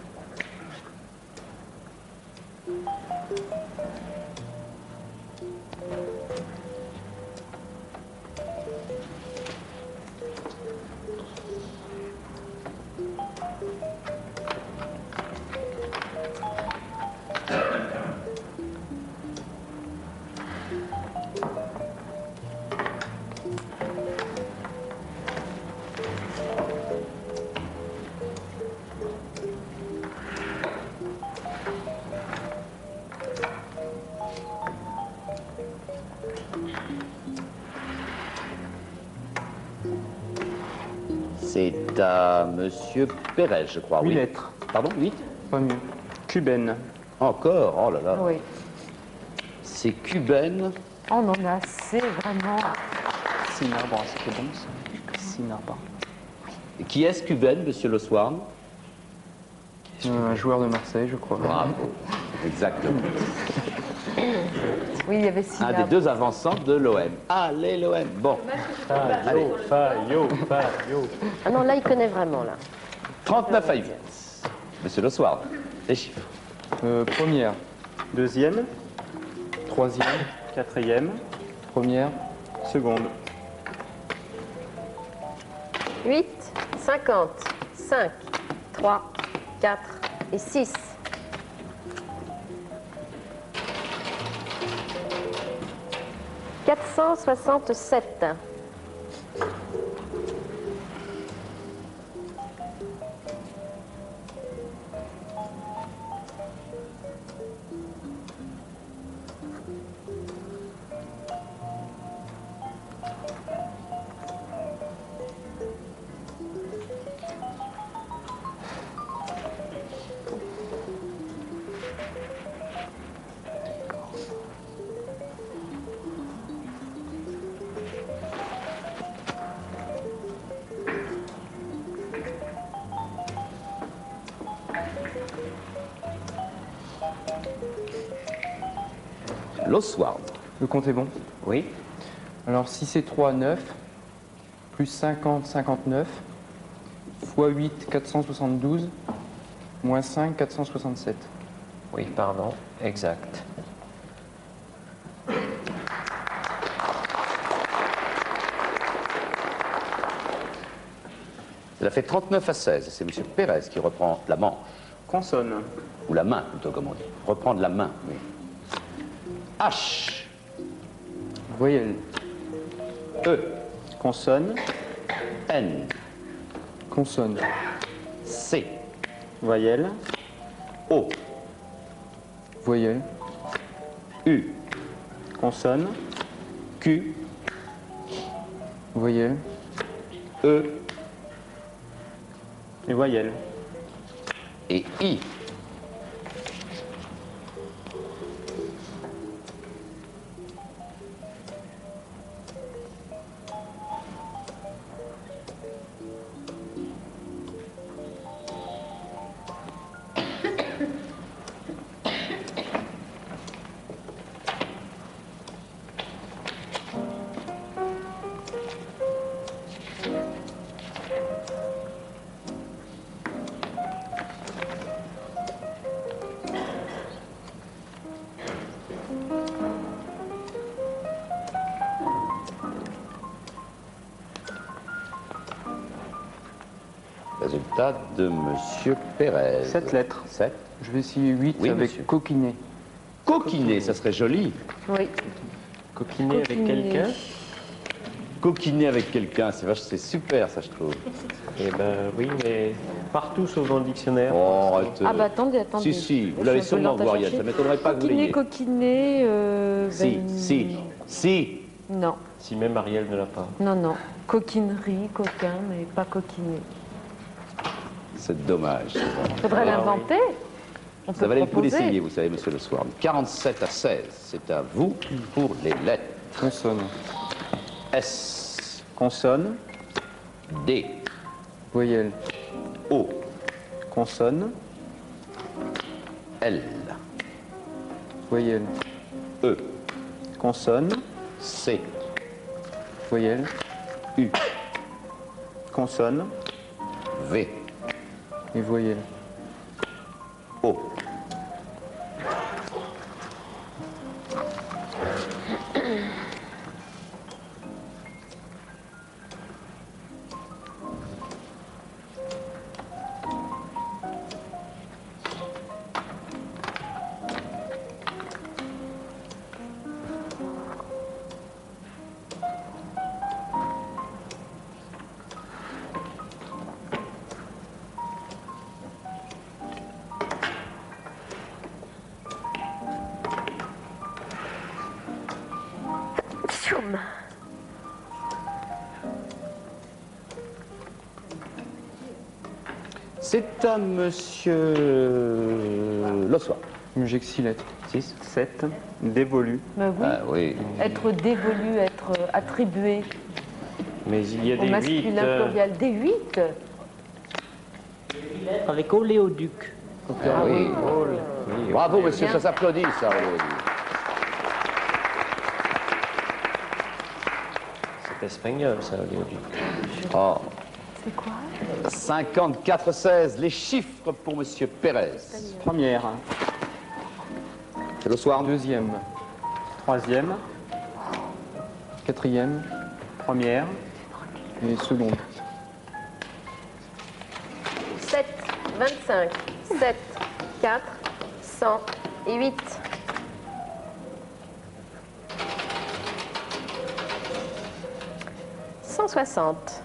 C'est à Monsieur Pérez, je crois.
8
oui.
lettres.
Pardon, 8?
Pas mieux.
Cubaine.
Encore, oh là là.
Oui.
C'est cubaine.
On en a assez, vraiment.
Sinarbre, c'était bon ça. Sinarbre.
Qui est-ce cubaine, Monsieur Le Swarn?
Un joueur de Marseille, je crois.
Bravo. Exactement.
Oui, il y avait
Un des deux avançants de l'OM. Allez, l'OM. Bon. Allez.
Faillot.
Ah non, là, il connaît vraiment, là.
39 à 8. Monsieur Le Swarn, les chiffres.
Première.
Deuxième.
Troisième.
Quatrième.
Première.
Seconde.
8, 50, 5, 3, 4 et 6. « 467.
L'Oswald.
Le compte est bon?
Oui.
Alors 6 et 3, 9. Plus 50, 59. Fois 8, 472. Moins 5, 467.
Oui, pardon, exact.
Cela fait 39 à 16. C'est Monsieur Pérez qui reprend la manche.
Consonne.
Ou la main, plutôt, comme on dit. Reprendre la main, oui. H.
Voyelle.
E.
Consonne.
N.
Consonne.
C.
Voyelle.
O.
Voyelle.
U.
Consonne.
Q.
Voyelle.
E.
Et voyelle.
Et I. Résultat de Monsieur Pérez.
7 lettres.
7.
Je vais essayer 8
Oui,
avec
monsieur.
coquinet.
Coquinet, ça serait joli.
Oui.
Coquiner avec quelqu'un?
Coquiner avec quelqu'un, c'est super, ça, je trouve.
Eh ben oui, mais partout sauf dans le dictionnaire.
Oh, arrête.
Ah bah attendez.
Si, si, vous l'avez sûrement, Gloria. Ça m'étonnerait pas que vous l'ayez.
Coquinet,
Si.
Non,
Si même Ariel ne l'a pas.
non. Coquinerie, coquin, mais pas coquinet.
C'est dommage.
Il faudrait l'inventer. On peut
Ça valait le coup
proposer.
d'essayer, vous savez, Monsieur Le Swarn. 47 à 16, c'est à vous pour les lettres.
Consonne.
S.
Consonne.
D.
Voyelle.
O.
Consonne.
L.
Voyelle.
E.
Consonne.
C.
Voyelle.
U. Consonne.
V.
Et voyelle.
O.
Tchoum.
C'est à monsieur Lossoir.
Mugexilette.
6, 7. Dévolu.
Ben oui.
Ah oui.
Être dévolu, être attribué
Mais il y a
au
des
masculin
8.
pluriel. Des 8.
Avec oléoduc.
Ah oui. Bravo, monsieur, ça s'applaudit, ça, Oléoduc.
C'est espagnol, ça, oléoduc.
Oh.
C'est quoi?
54-16, les chiffres pour monsieur Pérez.
Première.
C'est le soir.
Deuxième.
Troisième.
Quatrième.
Première.
Et seconde.
7, 25, 7, 4, 100 et 8. « 160.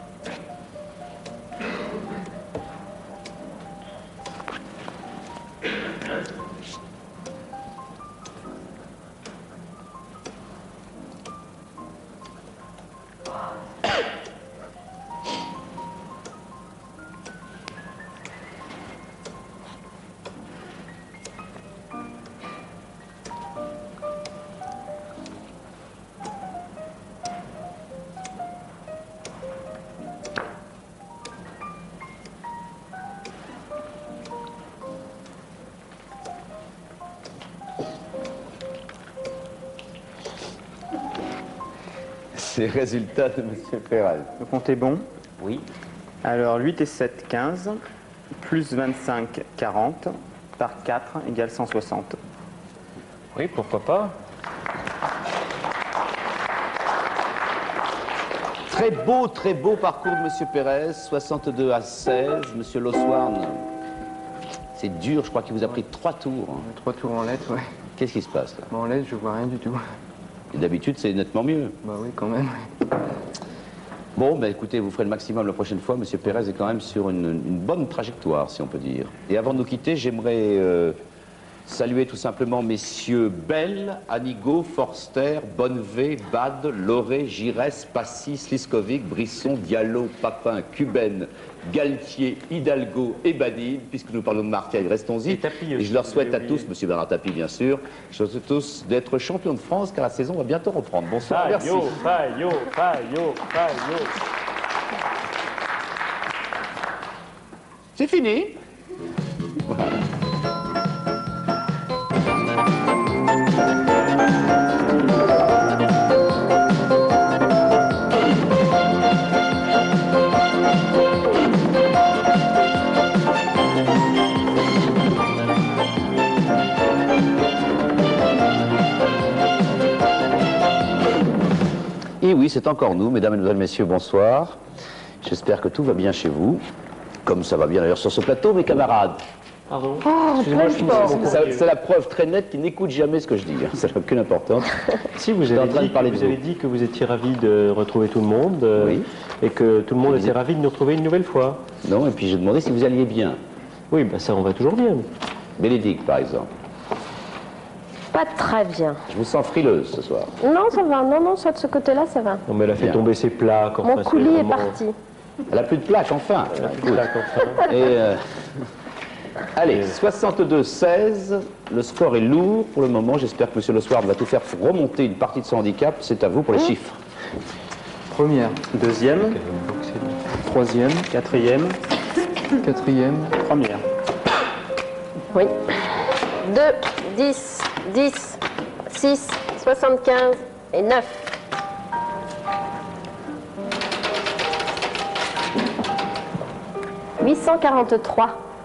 C'est le résultat de monsieur Pérez.
Le compte est bon.
Oui.
Alors 8 et 7, 15. Plus 25, 40. Par 4 égale 160.
Oui, pourquoi pas.
Très beau parcours de monsieur Pérez, 62 à 16. Monsieur Lossoirn, c'est dur, je crois qu'il vous a pris 3 tours.
3 tours en lettres, ouais.
Qu'est-ce qui se passe là?
En lettres, je vois rien du tout.
Et d'habitude, c'est nettement mieux.
Bah oui, quand même.
Bon, ben écoutez, vous ferez le maximum la prochaine fois. Monsieur Pérez est quand même sur une bonne trajectoire, si on peut dire. Et avant de nous quitter, j'aimerais saluer tout simplement messieurs Bell, Anigo, Forster, Bonnevé, Bade, Loré, Giresse, Passy, Sliskovic, Brisson, Diallo, Papin, Cuben, Galtier, Hidalgo et Badine. Puisque nous parlons de Marseille, restons-y. Et je leur souhaite à tous, monsieur Bernard Tapie bien sûr, je leur souhaite tous d'être champions de France car la saison va bientôt reprendre. Bonsoir, merci.
Fayot.
C'est fini. Voilà. Et oui, c'est encore nous, mesdames et mesdemoiselles, messieurs, bonsoir. J'espère que tout va bien chez vous, comme ça va bien d'ailleurs sur ce plateau, mes camarades.
Pardon.
Excusez-moi, c'est la preuve très nette qu'ils n'écoutent jamais ce que je dis. Ça n'a aucune importance.
Si vous avez dit que vous étiez ravi de retrouver tout le monde et que tout le monde était ravi de nous retrouver une nouvelle fois.
Non, et puis j'ai demandé si vous alliez bien.
Oui, ben ça on va toujours bien.
Bénédicte, par exemple.
Pas très bien.
Je vous sens frileuse ce soir.
Non, ça va. Non, ça de ce côté-là, ça va.
Non, mais elle a fait tomber ses plaques.
Mon coulis est parti.
Elle n'a plus de plaques, enfin. Elle n'a plus de plaques, enfin. Et allez, 62-16. Le score est lourd pour le moment. J'espère que M. Lossoirn va tout faire pour remonter une partie de son handicap. C'est à vous pour les chiffres.
Première.
Deuxième.
Troisième.
Quatrième.
Quatrième.
Première.
Oui. 2, 10,
10, 6, 75 et 9. « 843.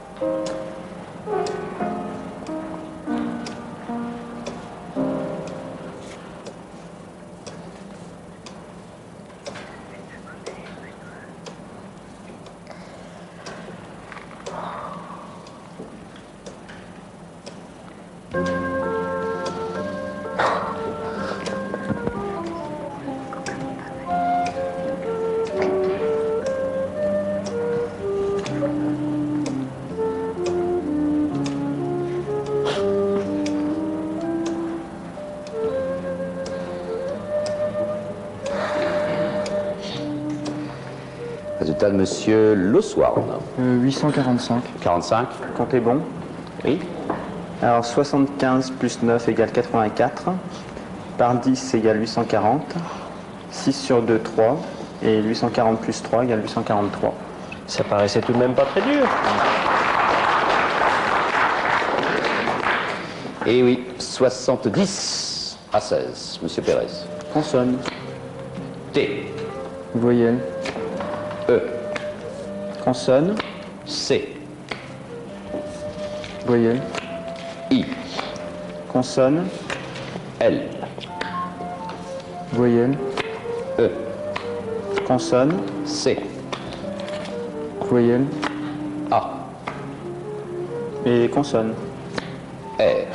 Résultat de Monsieur Loswarn.
845.
45.
Comptez bon.
Oui.
Alors 75 plus 9 égale 84. Par 10 égale 840. 6 sur 2, 3. Et 840 plus 3 égale 843.
Ça paraissait tout de même pas très dur.
Et oui, 70 à 16, Monsieur Pérez.
Consonne.
T.
Voyelle.
E.
Consonne.
C.
Voyelle.
I.
Consonne.
L.
Voyelle.
E.
Consonne.
C.
Voyelle.
A.
Et consonne.
R.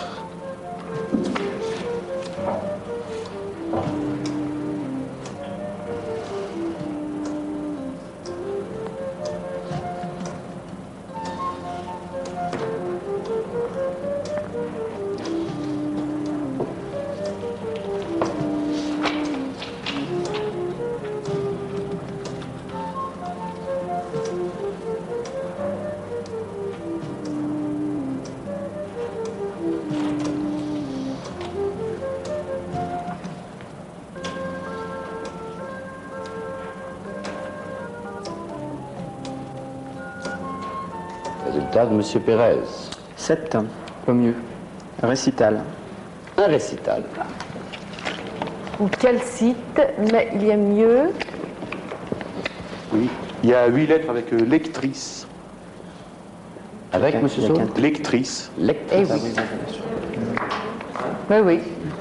Résultat de Monsieur Pérez.
7. Au mieux. Récital.
Un récital.
Ou calcite, mais il y a mieux.
Oui, il y a 8 lettres avec lectrice.
Avec Monsieur Saul?
Lectrice.
Eh oui. Oui, oui.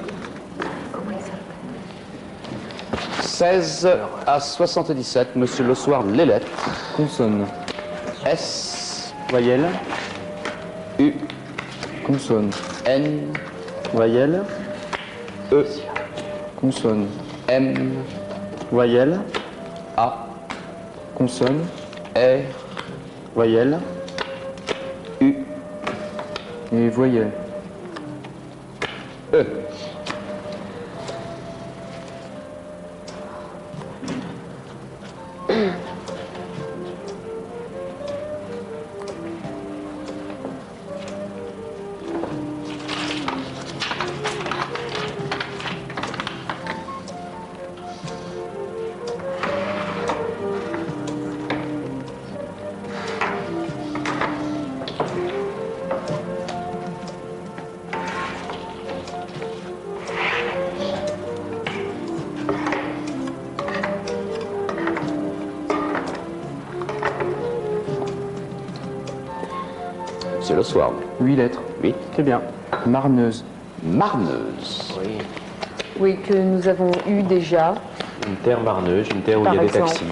16 à 77, Monsieur Loswarn, les lettres.
Consonne.
S.
Voyelle.
U.
Consonne.
N.
Voyelle.
E.
Consonne.
M.
Voyelle.
A.
Consonne.
R.
Voyelle.
U.
Et voyelle.
E. Monsieur Loswarn.
8 lettres.
Oui.
Très bien. Marneuse.
Marneuse.
Oui.
Oui, que nous avons eu déjà.
Une terre marneuse, une terre où
Par
il y a des
exemple.
taxis.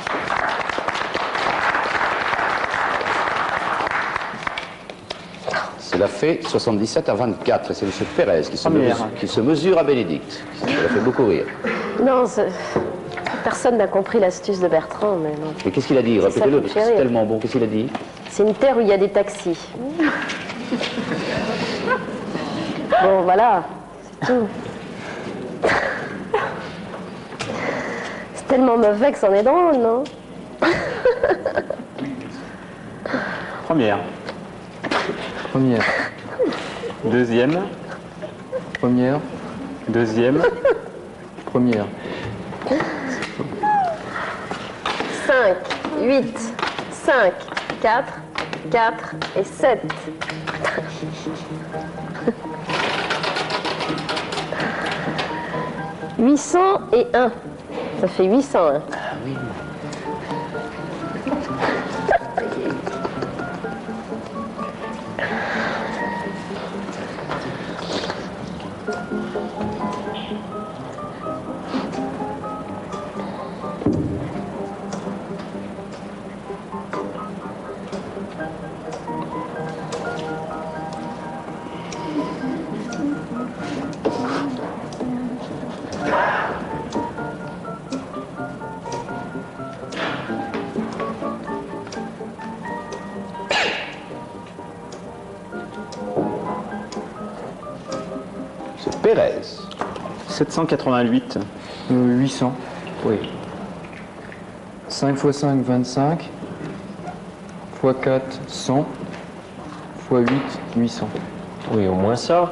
Cela fait 77 à 24, et c'est Monsieur Pérez qui se mesure à Bénédicte. Ça l'a fait beaucoup rire.
Non, personne n'a compris l'astuce de Bertrand, mais non.
Mais qu'est-ce qu'il a dit?
C'est ça
Répétez-le,
qui
parce
fait
que c'est
rire.
tellement bon. Qu'est-ce qu'il a dit?
C'est une terre où il y a des taxis. Bon, voilà, c'est tout. C'est tellement mauvais que c'en est drôle, non?
Première. Première. Deuxième. Première. Deuxième. Première.
5, 8, 5, 4, 4 et 7. 801. Ça fait 801.
Ah oui. Pérez.
788. 800. Oui. 5 x 5, 25. x 4, 100. x 8, 800.
Oui, au moins ça.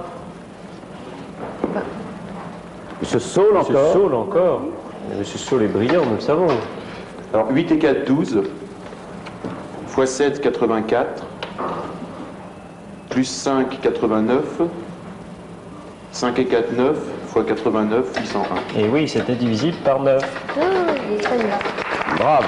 Monsieur Saul encore.
Monsieur Saul encore. Mais Monsieur Saul est brillant, nous le savons.
Alors 8 et 4, 12. x 7, 84. Plus 5, 89. 5 et 4, 9. x 89, 801.
Et oui, c'était divisible par 9.
Ah, il est très bien.
Bravo.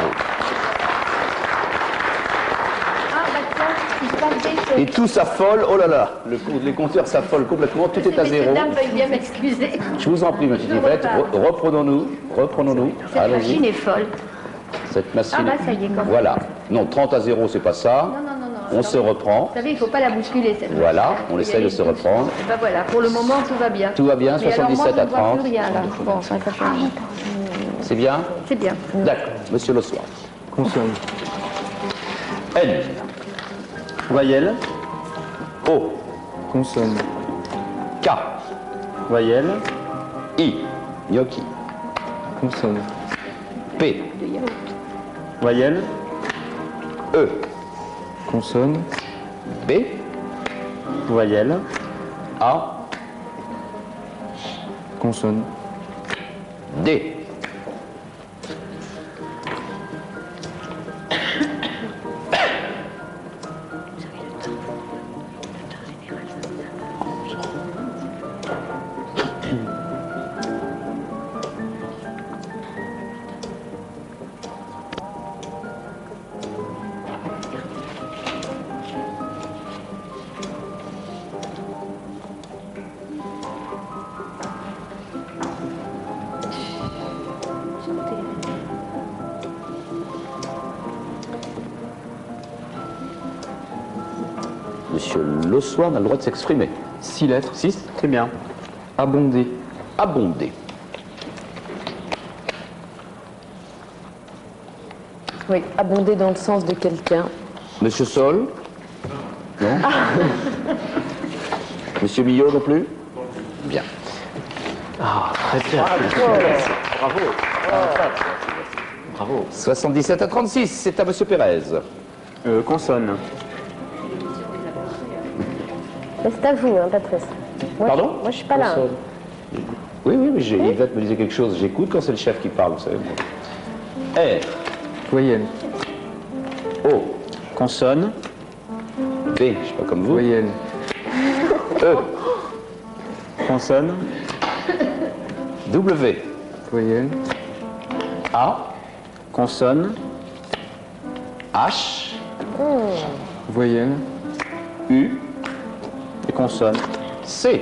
Et tout s'affole, oh là là, les compteurs s'affolent complètement, tout est à zéro.
Mesdames, veuillez bien m'excuser.
Je vous en prie, ma petite Yvette, reprenons-nous.
Cette machine est folle.
Cette machine.
Ah bah ça y est, quand même.
Voilà. Non, 30 à 0, c'est pas ça.
Non.
On se reprend.
Vous savez, il ne faut pas la bousculer, cette
Voilà,
machine.
on essaie de se reprendre.
Et ben voilà, pour le moment, tout va bien.
Tout va bien,
Mais alors,
77
moi,
à 30.
je ne vois plus rien, là. Bon, ça fait pas.
C'est bien?
C'est bien.
D'accord. Monsieur Le Soir.
Consonne.
N.
Voyelle.
O.
Consonne.
K.
Voyelle.
I. Gnocchi.
Consonne.
P.
Voyelle.
E.
Consonne.
B.
Voyelle.
A.
Consonne.
D. Monsieur Le Soir a le droit de s'exprimer.
6 lettres.
6.
Très bien. Abondé.
Abondé.
Oui, abonder dans le sens de quelqu'un.
Monsieur Sol. Non. Monsieur Millot non plus. Bien.
Ah, très bien.
Bravo. Bravo. 77 à 36, c'est à Monsieur Pérez.
Consonne.
Mais c'est à vous, hein, Patrice. Moi,
Pardon?
Moi, je suis pas là. Hein.
Oui, mais Yvette me disait quelque chose. J'écoute quand c'est le chef qui parle, vous savez. R.
Voyelle.
O.
Consonne.
B, je sais pas comme vous.
Voyelle.
E.
Consonne.
W.
Voyelle.
A.
Consonne.
H.
Voyelle.
U.
Et consonne.
C.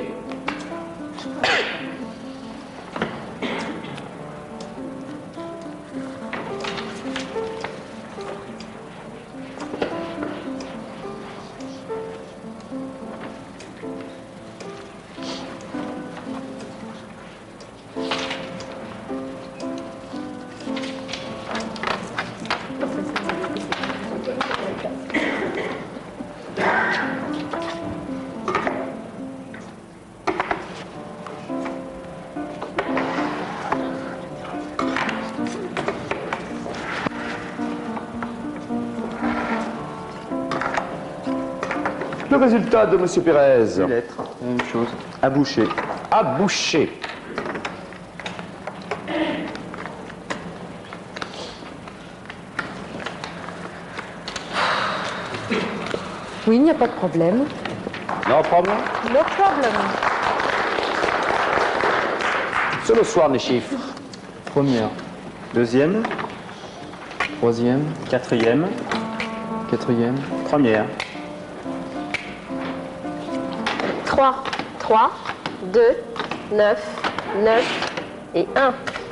Le résultat de Monsieur Pérez.
6 lettres. Même chose.
Abouché. Abouché.
Oui, il n'y a pas de problème.
No problem.
No problem.
Monsieur Loswarn, les chiffres.
Première. Deuxième. Troisième.
Quatrième.
Quatrième. Première.
3, 3, 2, 9, 9 et 1.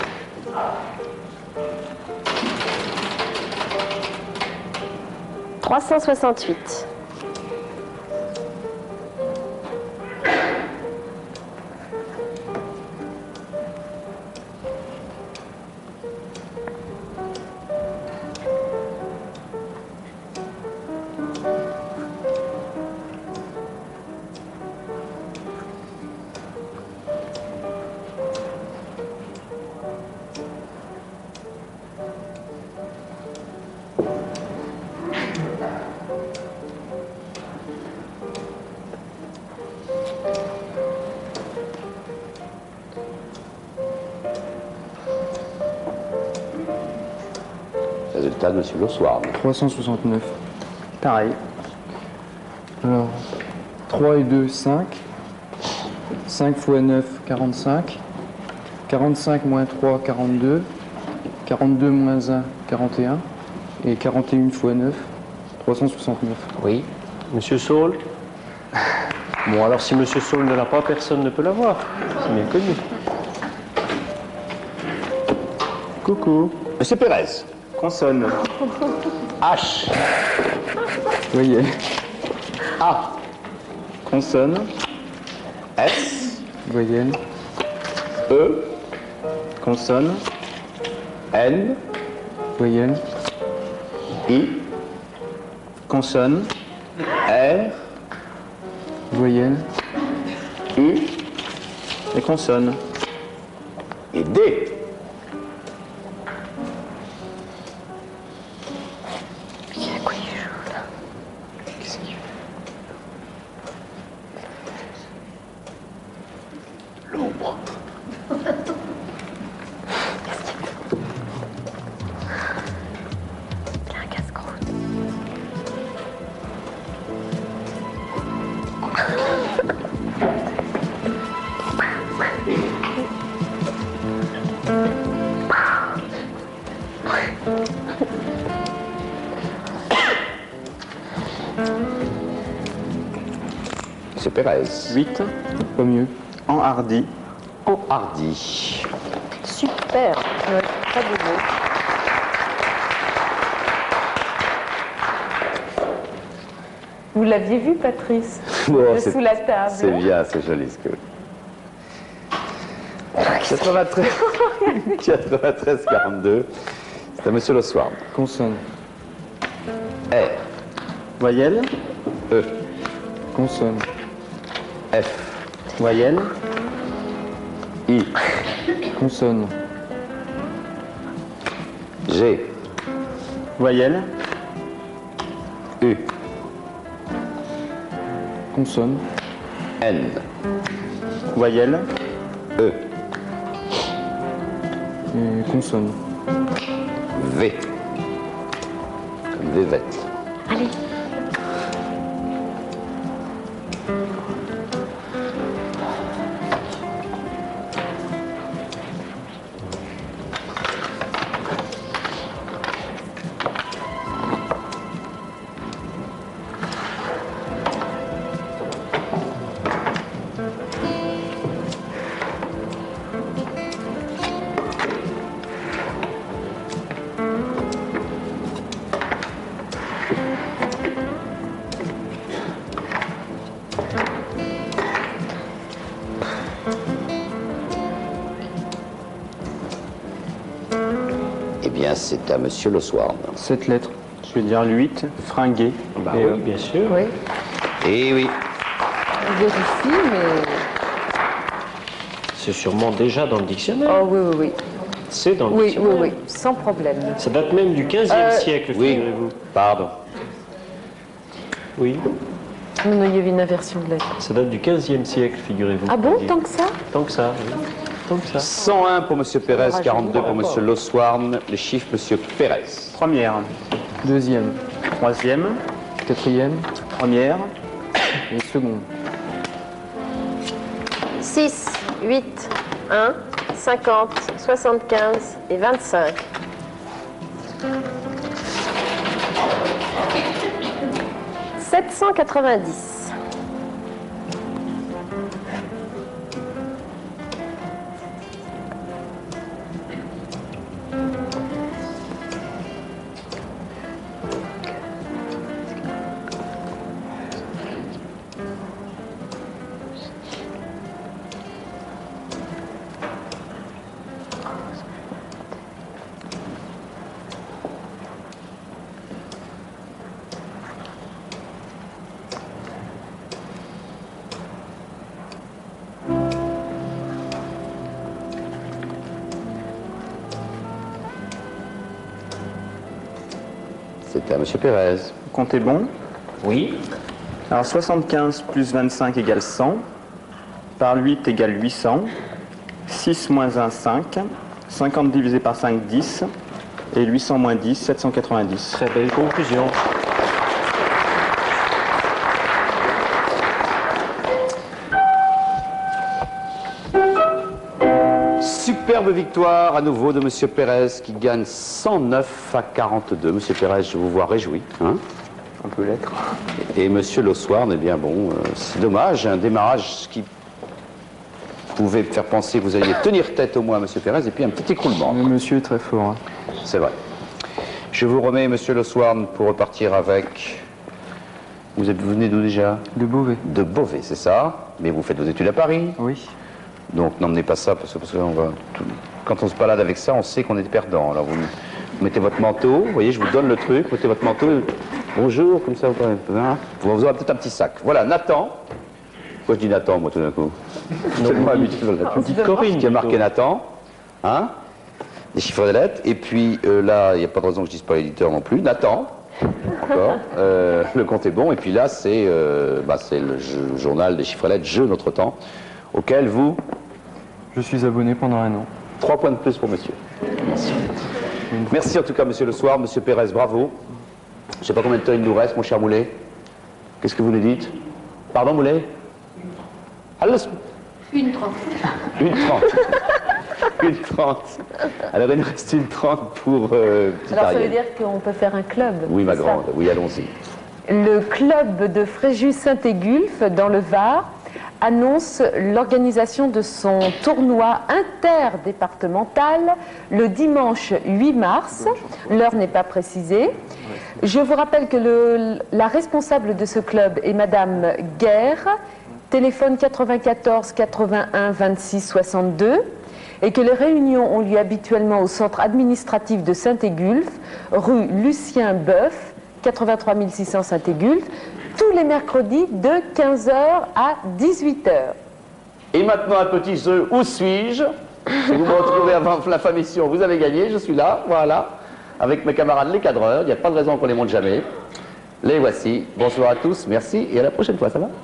« 368.
Résultat de M. Loswarn.
369. Pareil. Alors, 3 et 2, 5. 5 fois 9, 45. 45 moins 3, 42. 42 moins 1, 41. Et 41 fois 9, 369.
Oui. Monsieur Saul. Bon, alors si Monsieur Saul ne l'a pas, personne ne peut l'avoir. C'est bien connu.
Coucou.
Monsieur Pérez.
Consonne.
H.
Voyez.
A.
Consonne.
S.
Voyelle.
E.
Consonne.
N.
Voyelle.
I.
Consonne.
R.
Voyelle.
U.
Et consonne.
Et D. L'ombre.
Il a un casse-croûte.
Monsieur Pérez.
8.
Pas mieux.
Enhardi.
Enhardi.
Super. Ouais, très beau.
Vous l'aviez vu, Patrice,
Oh,
de sous la table.
C'est bien, c'est joli ce que. 93, 93 42. C'est à Monsieur Loswarn.
Consonne.
R.
Voyelle.
E.
Consonne.
F.
Voyelle.
I.
Consonne.
G.
Voyelle.
U.
Consonne.
N.
Voyelle.
E.
Et consonne.
V. Comme Vévette.
Allez.
Eh bien, c'est à Monsieur Loswarn.
7 lettres.
Je vais dire 8. Fringué.
Bah oui, bien sûr.
Oui,
Eh oui.
on vérifie, mais...
C'est sûrement déjà dans le dictionnaire.
Oh oui, oui, oui.
C'est dans le
Oui,
dictionnaire.
oui, oui, sans problème.
Ça date même du 15e siècle,
Oui.
figurez-vous.
Pardon.
Oui.
Non, il y avait une inversion de lettres.
Ça date du 15e siècle, figurez-vous.
Ah bon, tant que ça?
Tant que ça, oui. Tant que ça.
101 pour Monsieur Pérez, 42 pour Monsieur Loswarn. Les chiffres, Monsieur Pérez.
Première.
Deuxième.
Troisième.
Quatrième.
Première.
Et seconde.
6, 8, 1, 50, 75 et 25. 790.
C'était à M. Pérez.
Comptez bon.
Oui.
Alors 75 plus 25 égale 100. Par 8 égale 800. 6 moins 1, 5. 50 divisé par 5, 10. Et 800 moins 10, 790.
Très belle conclusion.
Superbe victoire à nouveau de M. Pérez qui gagne 109 à 42. M. Pérez, je vous vois réjoui. Hein,
on peut l'être.
Et M. Loswarn, eh bien bon, c'est dommage, un démarrage qui pouvait faire penser que vous alliez tenir tête au moins à M. Pérez et puis un petit écroulement.
Le monsieur est très fort. Hein.
C'est vrai. Je vous remets, M. Loswarn, pour repartir avec... Vous venez d'où déjà?
De Beauvais.
De Beauvais, c'est ça. Mais vous faites vos études à Paris?
Oui.
Donc n'emmenez pas ça, parce que quand on se balade avec ça, on sait qu'on est perdant. Alors vous mettez votre manteau, vous voyez, je vous donne le truc, mettez votre manteau, bonjour, comme ça, vous aurez peut-être un petit sac. Voilà, Nathan. Pourquoi je dis Nathan, moi, tout d'un coup? Je suis tellement habitué à la petite Corinne qui a marqué Nathan, hein, des chiffres de lettres, et puis là, il n'y a pas de raison que je ne dise pas l'éditeur non plus, Nathan, encore, le compte est bon, et puis là, c'est le journal des chiffres de lettres, Jeu Notre Temps, auquel vous...
Je suis abonné pendant un an.
3 points de plus pour monsieur. Merci. Merci en tout cas, monsieur Loswarn, monsieur Pérez, bravo. Je ne sais pas combien de temps il nous reste, mon cher Moulet. Qu'est-ce que vous nous dites? Pardon, Moulet? Allô?
1:30.
1:30. 1:30. Alors il nous reste 1:30 pour petit
Alors ça
Ariel.
veut dire qu'on peut faire un club.
Oui, ma
c'est ça?
grande, oui, allons-y.
Le club de Fréjus-Saint-Égulphe, dans le Var, annonce l'organisation de son tournoi interdépartemental le dimanche 8 mars. L'heure n'est pas précisée. Je vous rappelle que la responsable de ce club est Madame Guerre, téléphone 94 81 26 62, et que les réunions ont lieu habituellement au centre administratif de Saint-Égulphe, rue Lucien Boeuf, 83 600 Saint-Égulphe, tous les mercredis de 15h à 18h.
Et maintenant un petit jeu, où suis-je? Si vous me retrouvez avant la fin mission, vous avez gagné, je suis là, voilà, avec mes camarades les cadreurs, il n'y a pas de raison qu'on les monte jamais. Les voici, bonsoir à tous, merci, et à la prochaine fois, ça va?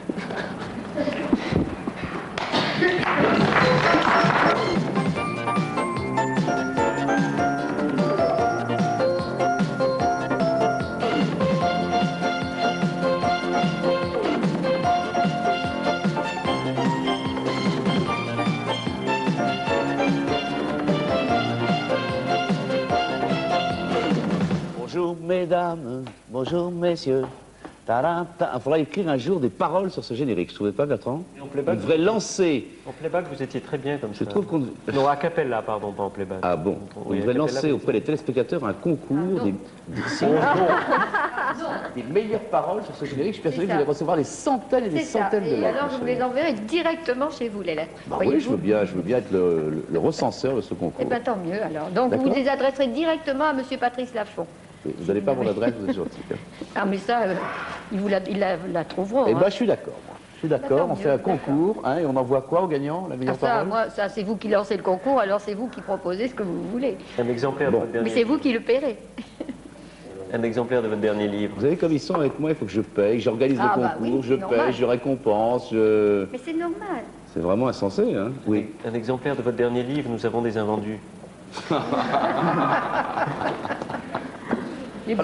Bonjour mesdames, bonjour messieurs. Il faudra écrire un jour des paroles sur ce générique, je ne trouvais pas, Bertrand?
En playback,
on devrait lancer.
En playback, vous étiez très bien comme ça.
Je trouve qu'on...
Non, a cappella, pardon, pas en playback.
Ah bon? On devrait lancer auprès des téléspectateurs un concours des meilleures paroles sur ce générique. Je suis persuadé que vous allez recevoir des centaines et des centaines de lettres.
Et alors, je vous les enverrai directement chez vous, les lettres.
Bah oui, je veux bien être le recenseur de ce concours.
Eh bien, tant mieux, alors. Donc, vous les adresserez directement à M. Patrice Lafont.
Vous n'avez pas mon adresse, vous êtes gentil.
Ah, mais ça, ils la trouveront.
Eh bien, je suis d'accord. Je suis d'accord, on fait un concours, hein, et on envoie quoi au gagnant, la meilleure parole?
Ça, c'est vous qui lancez le concours, alors c'est vous qui proposez ce que vous voulez.
Un exemplaire de votre dernier
Mais c'est vous qui le paierez.
Un exemplaire de votre dernier livre.
Vous savez, comme ils sont avec moi, il faut que je paye, j'organise le concours,
oui,
je paye, je récompense,
Mais c'est normal.
C'est vraiment insensé, hein? Oui.
Un exemplaire de votre dernier livre, nous avons des invendus.
Les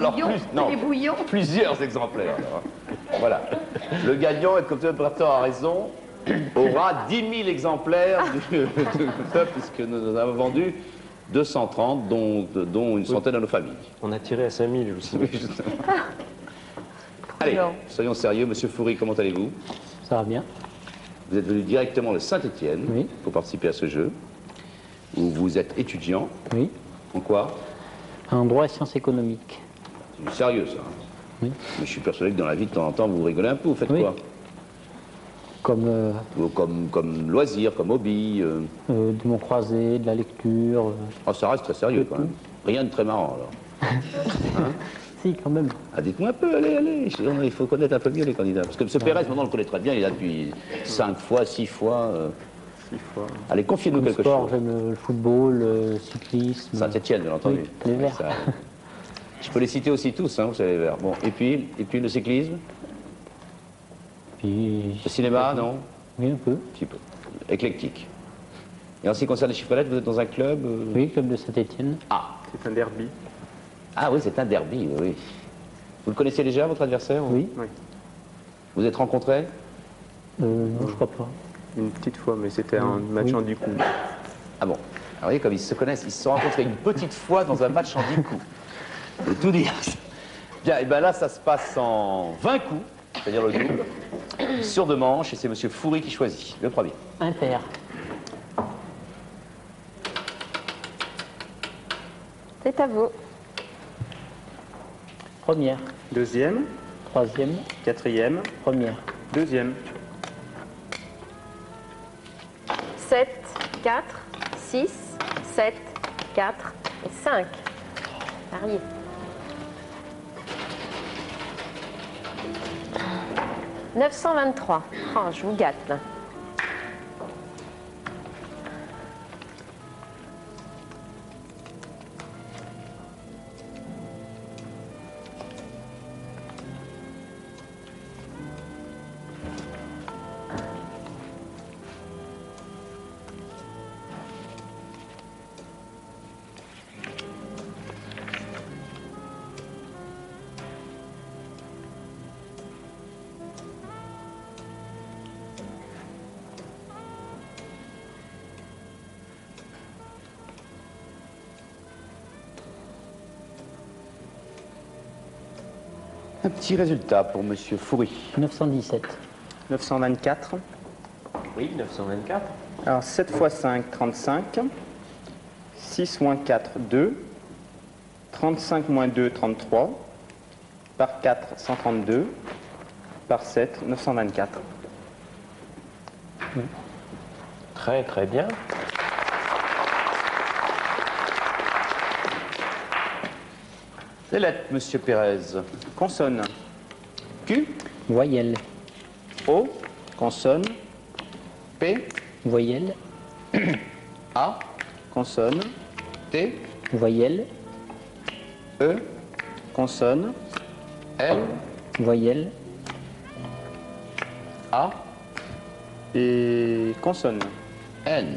bouillons,
Plusieurs exemplaires. Alors. Voilà. Le gagnant, et comme Bertrand a raison, aura 10 000 exemplaires de club, puisque nous en avons vendu 230, dont une centaine à nos familles.
On a tiré à 5000, je vous souviens.
Allez, soyons sérieux. Monsieur Foury, comment allez-vous?
Ça va bien.
Vous êtes venu directement de Saint-Étienne pour participer à ce jeu, où vous êtes étudiant.
Oui.
En quoi?
En droit et sciences économiques.
C'est du sérieux, ça.
Oui.
Mais je suis persuadé que dans la vie, de temps en temps, vous rigolez un peu. Vous faites quoi?
Comme...
Comme loisir, comme hobby
de mon croisé, de la lecture.
Oh, ça reste très sérieux, quand même. Rien de très marrant, alors. Hein?
Si, quand même.
Ah, dites-moi un peu, allez. Il faut connaître un peu mieux les candidats. Parce que M. Pérez, maintenant, on le connaît très bien. Il est là depuis 5 fois, 6 fois.
6 fois.
Allez, confiez-nous quelque
sport,
chose.
J'aime le football, le cyclisme.
Saint-Étienne, bien entendu.
Oui, les Verts.
Ça, je peux les citer aussi tous, hein, vous savez, les Verts. Bon, et puis le cyclisme?
Puis...
Le cinéma, non?
Oui, un peu.
Un petit peu. Éclectique. Et en ce qui concerne les chiffres lettres, vous êtes dans un club
Oui, club de Saint-Étienne.
Ah.
C'est un derby.
Ah oui, c'est un derby, oui. Vous le connaissiez déjà, votre adversaire?
Oui.
Vous êtes rencontrés?
Non, je crois pas.
Une petite fois, mais c'était un match en 10 coups.
Ah bon. Alors, vous voyez, comme ils se connaissent, ils se sont rencontrés une petite fois dans un match en 10 coups. Je vais tout dire. Bien, et bien là, ça se passe en 20 coups, c'est-à-dire le double, sur 2 manches, et c'est M. Foury qui choisit, le premier.
Impair.
C'est à vous.
Première.
Deuxième.
Troisième.
Quatrième.
Première.
Deuxième.
7, 4, 6, 7, 4 et 5. Varié. « 923. Oh, je vous gâte, là.
Un petit résultat pour M. Foury.
917.
924.
Oui, 924.
Alors 7 x 5, 35. 6 moins 4, 2. 35 moins 2, 33. Par 4, 132. Par 7, 924.
Très, très bien.
Les lettres, M. Pérez.
Consonne.
Q.
Voyelle.
O. Consonne.
P.
Voyelle.
A. Consonne.
T.
Voyelle.
E. Consonne.
L.
Voyelle.
A.
Et consonne.
N.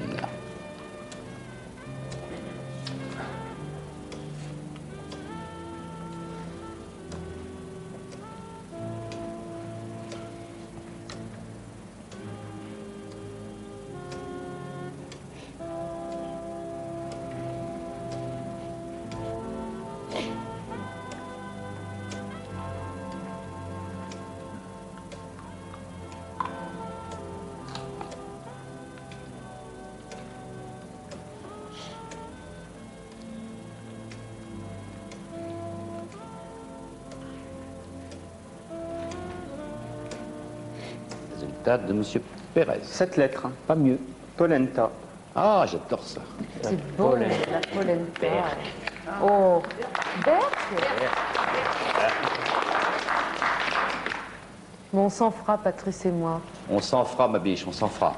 Résultat de M. Pérez.
7 lettres.
Pas mieux.
Polenta.
Ah, j'adore ça.
C'est beau, la polenta. Oh, bon, on s'en fera, Patrice et moi.
On s'en fera, ma biche, on s'en fera.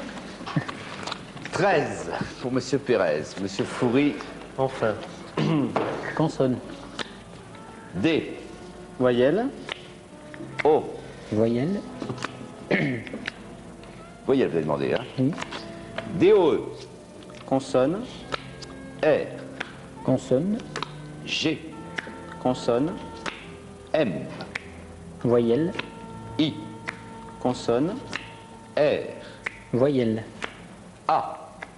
13 pour M. Pérez. M. Foury.
Enfin.
Consonne.
D.
Voyelle.
O.
Voyelle.
Voyelle, vous avez demandé, hein?
Oui.
D-O-E.
Consonne.
R.
Consonne.
G.
Consonne.
M.
Voyelle.
I.
Consonne.
R.
Voyelle.
A.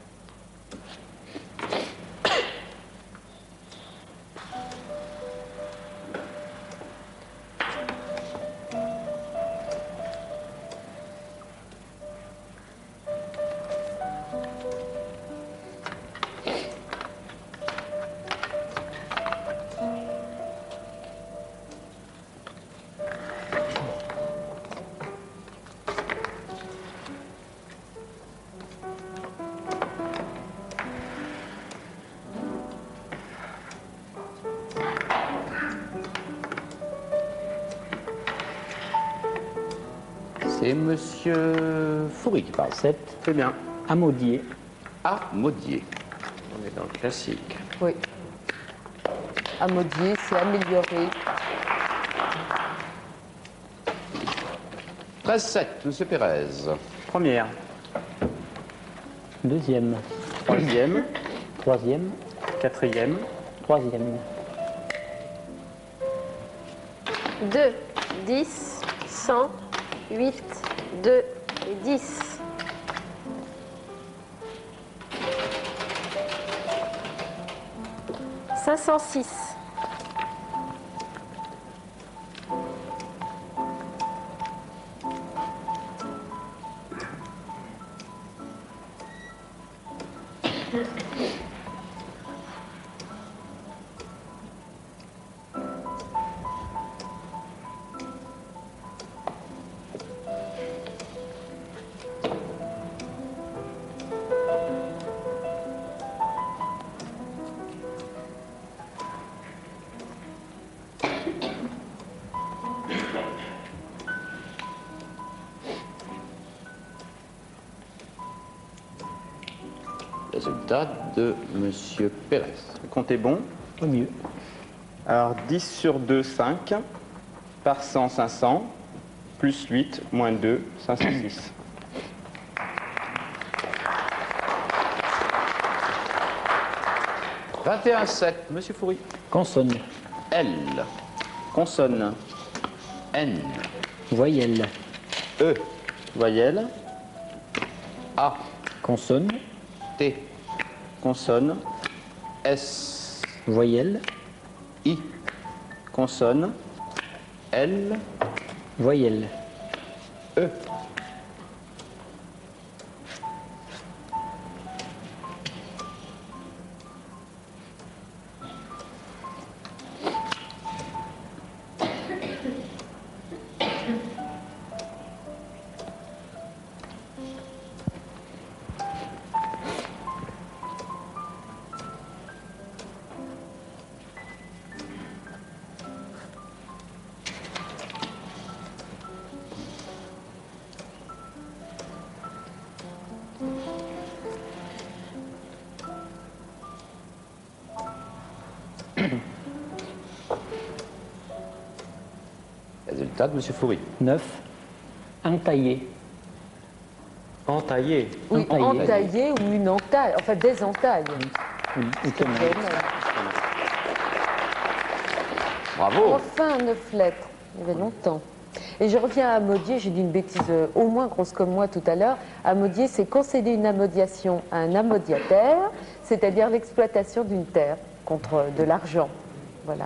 C'est Monsieur Foury qui parle.
7.
Très bien.
Amodier.
Amodier.
On est dans le classique.
Oui. Amodier, c'est amélioré.
13-7, Monsieur Pérez.
Première.
Deuxième.
Troisième.
Troisième.
Quatrième.
Troisième.
2, 10, 100, 8, 2 et 10. « 506.
Résultat de Monsieur Pérez.
Le compte est bon.
Au mieux.
Alors 10 sur 2, 5. Par 100, 500. Plus 8, moins 2, 506.
« 21-7, Monsieur Foury.
Consonne.
L.
Consonne.
N.
Voyelle.
E.
Voyelle.
A.
Consonne.
T.
Consonne.
S.
Voyelle.
I.
Consonne.
L.
Voyelle.
E. Résultat de Monsieur Foury.
9. Entaillé.
Entaillé.
Oui, entaillé ou une entaille, enfin des entailles.
Bravo.
Enfin 9 lettres. Il y avait longtemps. Et je reviens à Amodier, j'ai dit une bêtise au moins grosse comme moi tout à l'heure. Amodier, c'est concéder une amodiation à un amodiataire, c'est-à-dire l'exploitation d'une terre contre de l'argent. Voilà.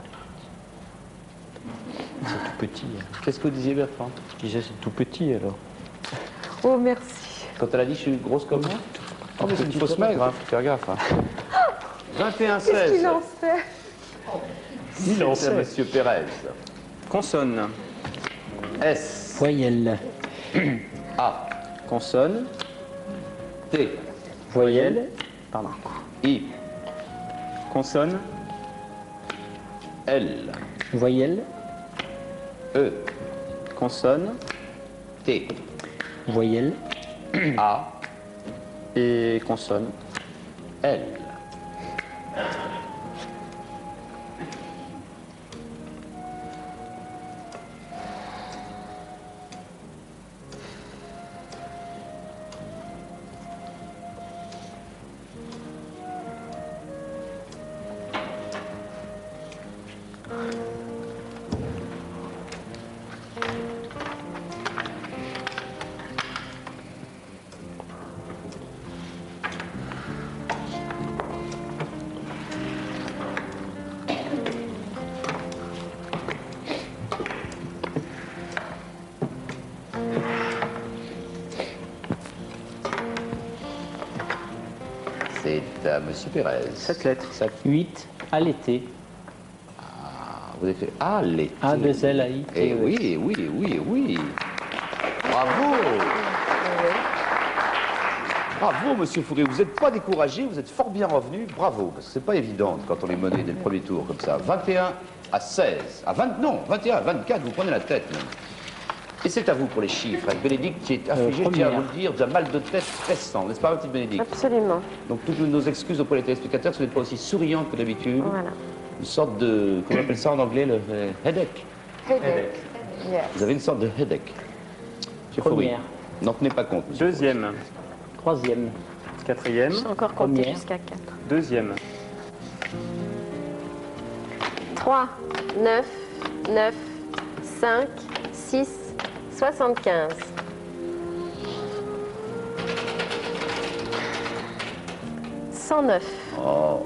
C'est tout petit.
Qu'est-ce que vous disiez, Bertrand?
Je disais c'est tout petit alors.
Oh, merci.
Quand elle a dit je suis grosse comme moi? Oh, mais c'est une fausse maigre, hein, faut faire gaffe. Hein. 21-16.
Qu'est-ce qu'il en fait?
Il en sait, Monsieur Pérez.
Consonne.
S.
Voyelle.
A.
Consonne.
T.
Voyelle. Pardon.
I.
Consonne.
L.
Voyelle.
E. Consonne.
T.
Voyelle.
A. Et consonne.
L. C'est à monsieur Pérez.
7 lettres.
8, allaité.
Vous avez fait allaité.
A, 2 L, A, I, T,
Eh
E.
oui, oui, oui, oui. Bravo. Bravo, monsieur Foury. Vous n'êtes pas découragé, vous êtes fort bien revenu. Bravo, parce que c'est pas évident quand on est mené dès le premier tour comme ça. 21 à 16. À 20, non, 21 à 24, vous prenez la tête même. Et c'est à vous pour les chiffres, avec Bénédicte qui est affligé, je tiens à vous le dire, d'un mal de tête stressant, n'est-ce pas, ma petite Bénédicte?
Absolument.
Donc toutes nos excuses auprès des téléspectateurs, ce n'est pas aussi souriante que d'habitude.
Voilà.
Une sorte de, comment on appelle ça en anglais, le headache.
Headache. Yes.
Vous avez une sorte de headache. Monsieur Foury,
Première.
n'en tenez pas compte. Monsieur.
Deuxième.
Troisième.
Quatrième.
J'ai encore compté
Première.
jusqu'à 4.
Deuxième.
3, 9, 9, 5, 6, 75. « 109.
Oh.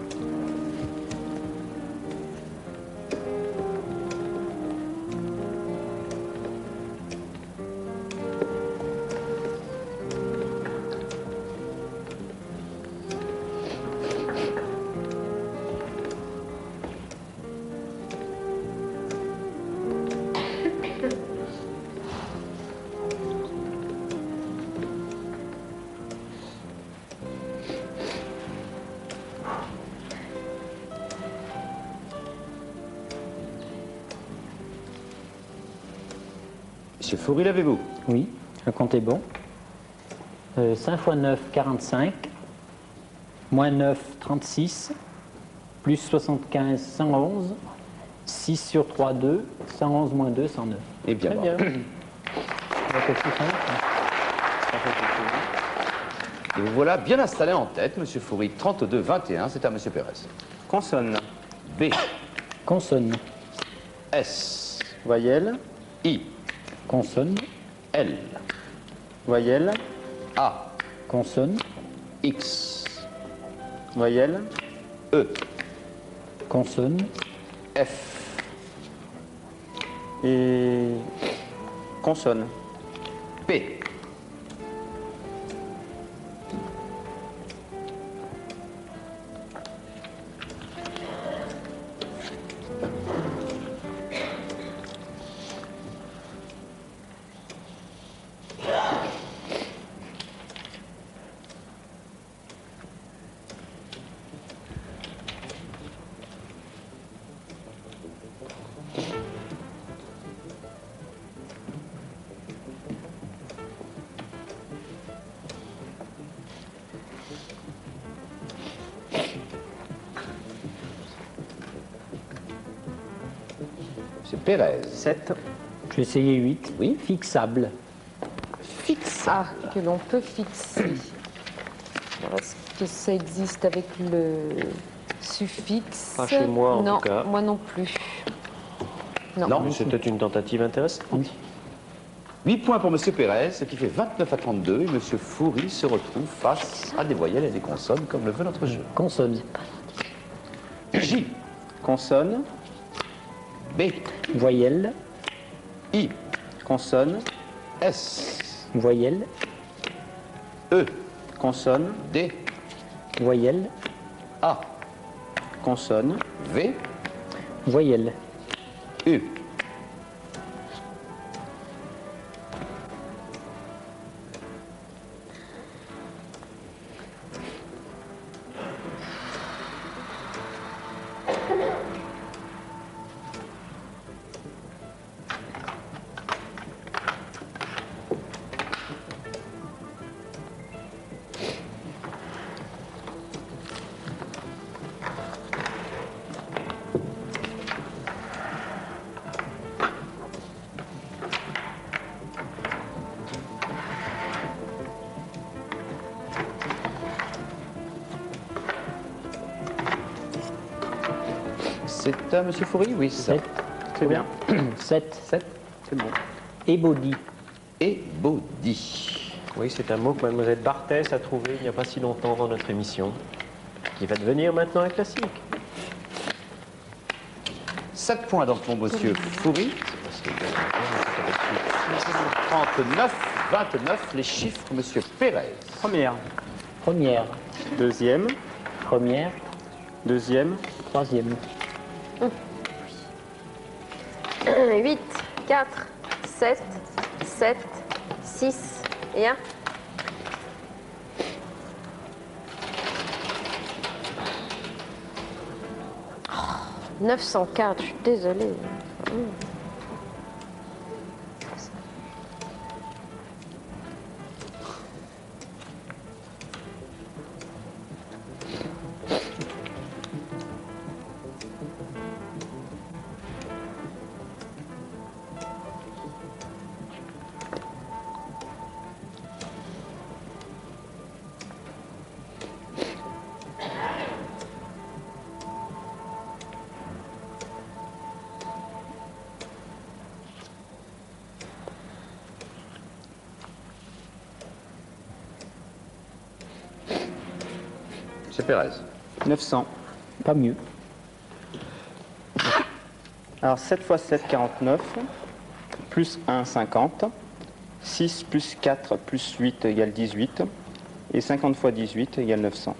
Monsieur Foury, l'avez-vous?
Oui, le compte est bon. 5 x 9, 45. Moins 9, 36. Plus 75, 111. 6 sur 3, 2. 111 moins 2, 109.
Eh bien,
Très bien.
Et vous voilà bien installé en tête, monsieur Foury. 32-21, c'est à monsieur Pérez.
Consonne.
B.
Consonne.
S. Voyelle.
I.
Consonne.
L.
Voyelle.
A.
Consonne.
X.
Voyelle.
E.
Consonne.
F.
Et consonne.
P. Monsieur Pérez.
7.
J'ai essayé 8.
Oui.
Fixable.
Ah, que l'on peut fixer. Alors, est-ce que ça existe avec le suffixe?
Pas chez moi, en
non,
tout cas.
moi non plus.
Non.
C'était une tentative intéressante.
8 points pour monsieur Pérez, ce qui fait 29 à 32. Et monsieur Foury se retrouve face à des voyelles et des consonnes, comme le veut notre jeu.
Consonne.
J.
Consonne.
B.
Voyelle.
I.
Consonne.
S.
Voyelle.
E.
Consonne.
D.
Voyelle.
A.
Consonne.
V.
Voyelle.
U. C'est à monsieur Foury, oui, c'est ça.
Très bien.
7.
7.
C'est bon.
Ébaudy.
Ébaudy.
Oui, c'est un mot que mademoiselle Barthès a trouvé il n'y a pas si longtemps dans notre émission, qui va devenir maintenant un classique.
7 points donc pour monsieur Foury. 39, 29, les chiffres, monsieur Pérez.
Première.
Première.
Deuxième.
Première.
Deuxième.
Troisième.
8, 4, 7, 7, 6 et 1. Oh, 904, je suis désolée.
Monsieur Pérez.
900.
Pas mieux.
Alors 7 x 7, 49. Plus 1, 50. 6 plus 4 plus 8 égale 18. Et 50 x 18 égale 900.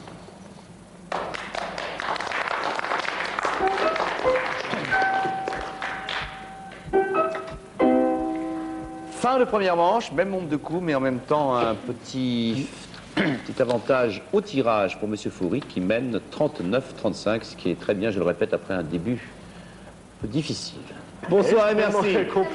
Fin de première manche, même nombre de coups, mais en même temps un petit avantage au tirage pour Monsieur Foury qui mène 39-35, ce qui est très bien, je le répète, après un début un peu difficile. Bonsoir et merci.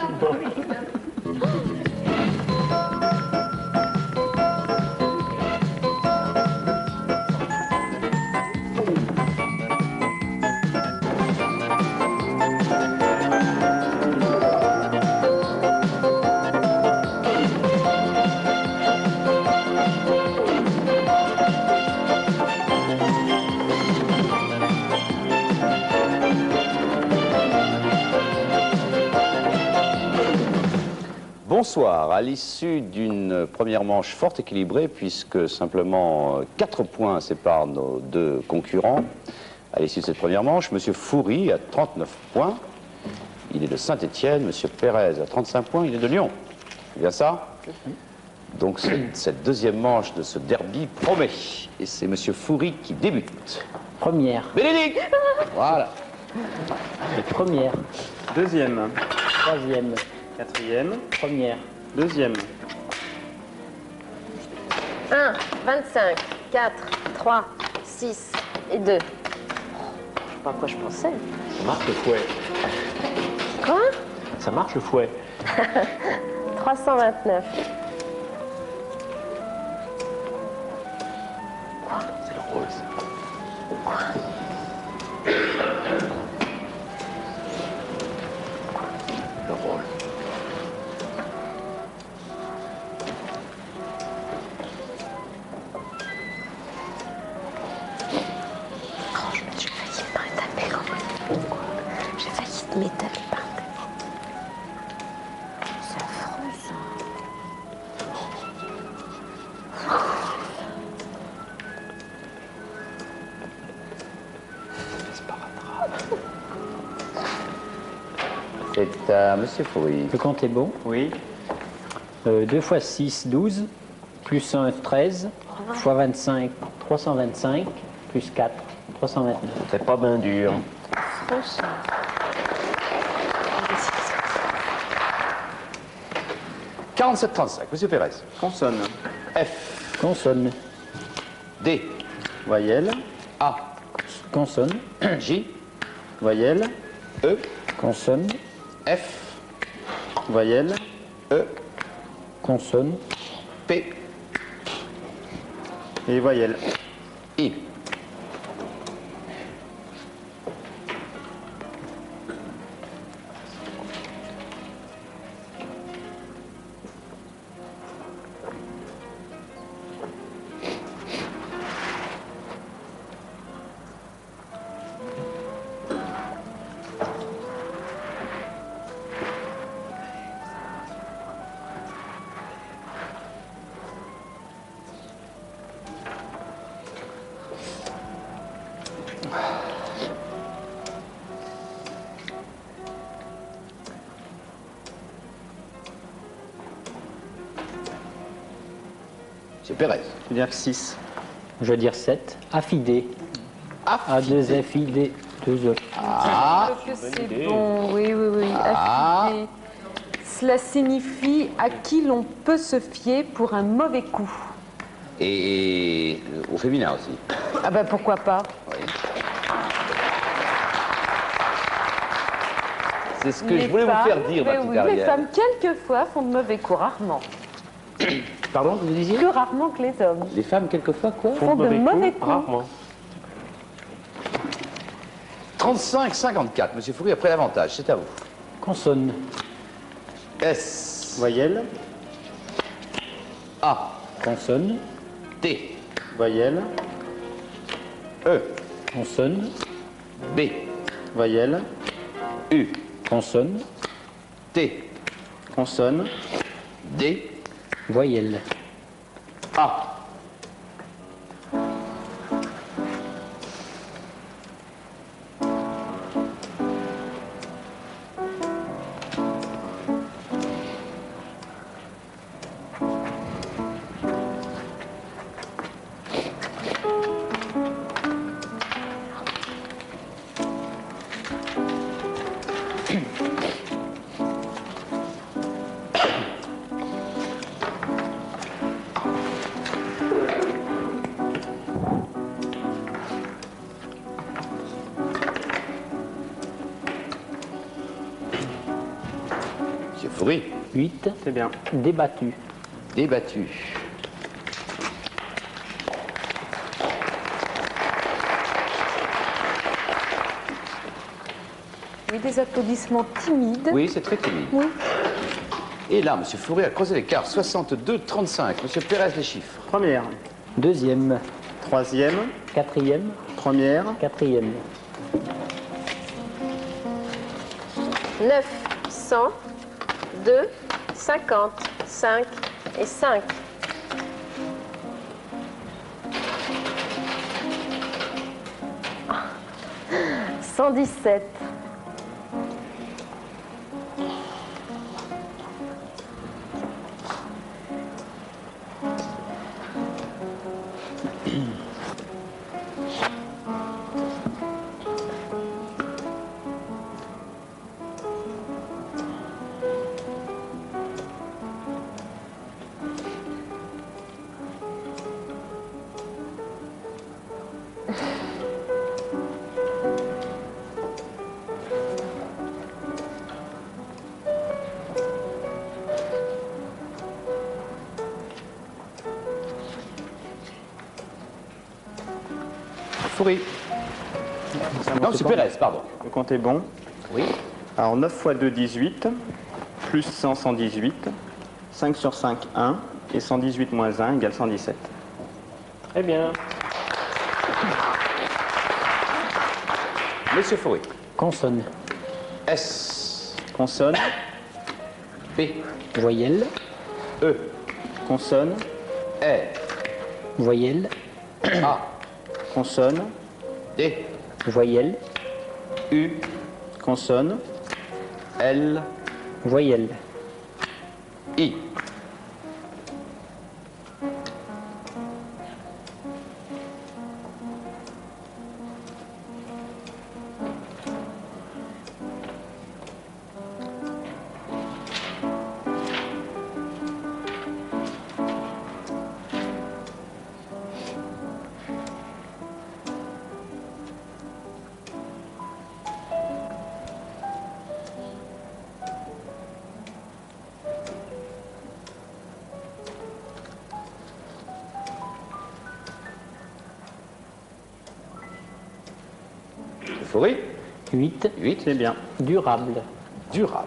Bonsoir. À l'issue d'une première manche fort équilibrée, puisque simplement 4 points séparent nos deux concurrents, à l'issue de cette première manche, M. Foury a 39 points. Il est de Saint-Étienne. M. Pérez a 35 points. Il est de Lyon. C'est bien ça? Donc cette deuxième manche de ce derby promet. Et c'est M. Foury qui débute.
Première.
Bénédicte. Voilà.
Première.
Deuxième.
Troisième.
Quatrième.
Première.
Deuxième.
1, 25, 4, 3, 6 et 2. Je sais pas à quoi je pensais.
Ça marche le fouet.
Quoi?
Ça marche le fouet.
329.
C'est le rose. Le rôle.
J'ai failli me taper quand même. J'ai failli te m'étaler par terre. C'est affreux ça.
C'est à M. Foury.
Le compte est bon.
Oui.
2 x 6, 12. Plus 1, 13. x 25, 325. Plus 4, 329.
C'est pas bien dur.
Affreux ça.
47-35, M. Pérez.
Consonne.
F.
Consonne.
D.
Voyelle.
A.
Consonne.
J.
Voyelle.
E.
Consonne.
F.
Voyelle.
E.
Consonne.
P.
Et voyelle.
I. M. Pérez.
Je veux dire que 6.
Je veux dire 7. Affidé. A2FID. 2E.
Ah.
Que c'est bon, oui, oui, oui.
Ah.
Affidé. Cela signifie à qui l'on peut se fier pour un mauvais coup.
Et au féminin aussi.
Ah ben pourquoi pas.
C'est ce que je voulais vous faire dire, ma petite
oui, les
Ariel.
femmes, quelquefois, font de mauvais coups, rarement.
Pardon, vous disiez?
Plus rarement que les hommes.
Les femmes, quelquefois, quoi?
Font de mauvais coups.
Rarement. 35-54, monsieur Foury, après l'avantage, c'est à vous.
Consonne.
S.
Voyelle.
A.
Consonne.
T.
Voyelle.
E.
Consonne.
B.
Voyelle.
U.
Consonne.
T.
Consonne.
D.
Voyelle.
A. Monsieur Foury.
8.
C'est bien.
Débattu.
Débattu.
Oui, des applaudissements timides.
Oui, c'est très timide.
Oui.
Et là, monsieur Foury a creusé l'écart. 62-35. Monsieur Pérez, les chiffres.
Première.
Deuxième.
Troisième.
Quatrième.
Première.
Quatrième.
9, 100, 2, 50, 5 et 5. Ah, 117.
Foury. Non, monsieur Pérez, pardon.
Le compte est bon.
Oui.
Alors 9 x 2, 18. Plus 100, 118. 5 sur 5, 1. Et 118 moins 1 égale 117.
Très bien.
Monsieur Foury.
Consonne.
S.
Consonne.
B.
Voyelle.
E.
Consonne.
R.
Voyelle.
A.
Consonne.
D.
Voyelle.
U.
Consonne.
L.
Voyelle.
I. Foury.
8.
8.
C'est bien.
Durable.
Durable.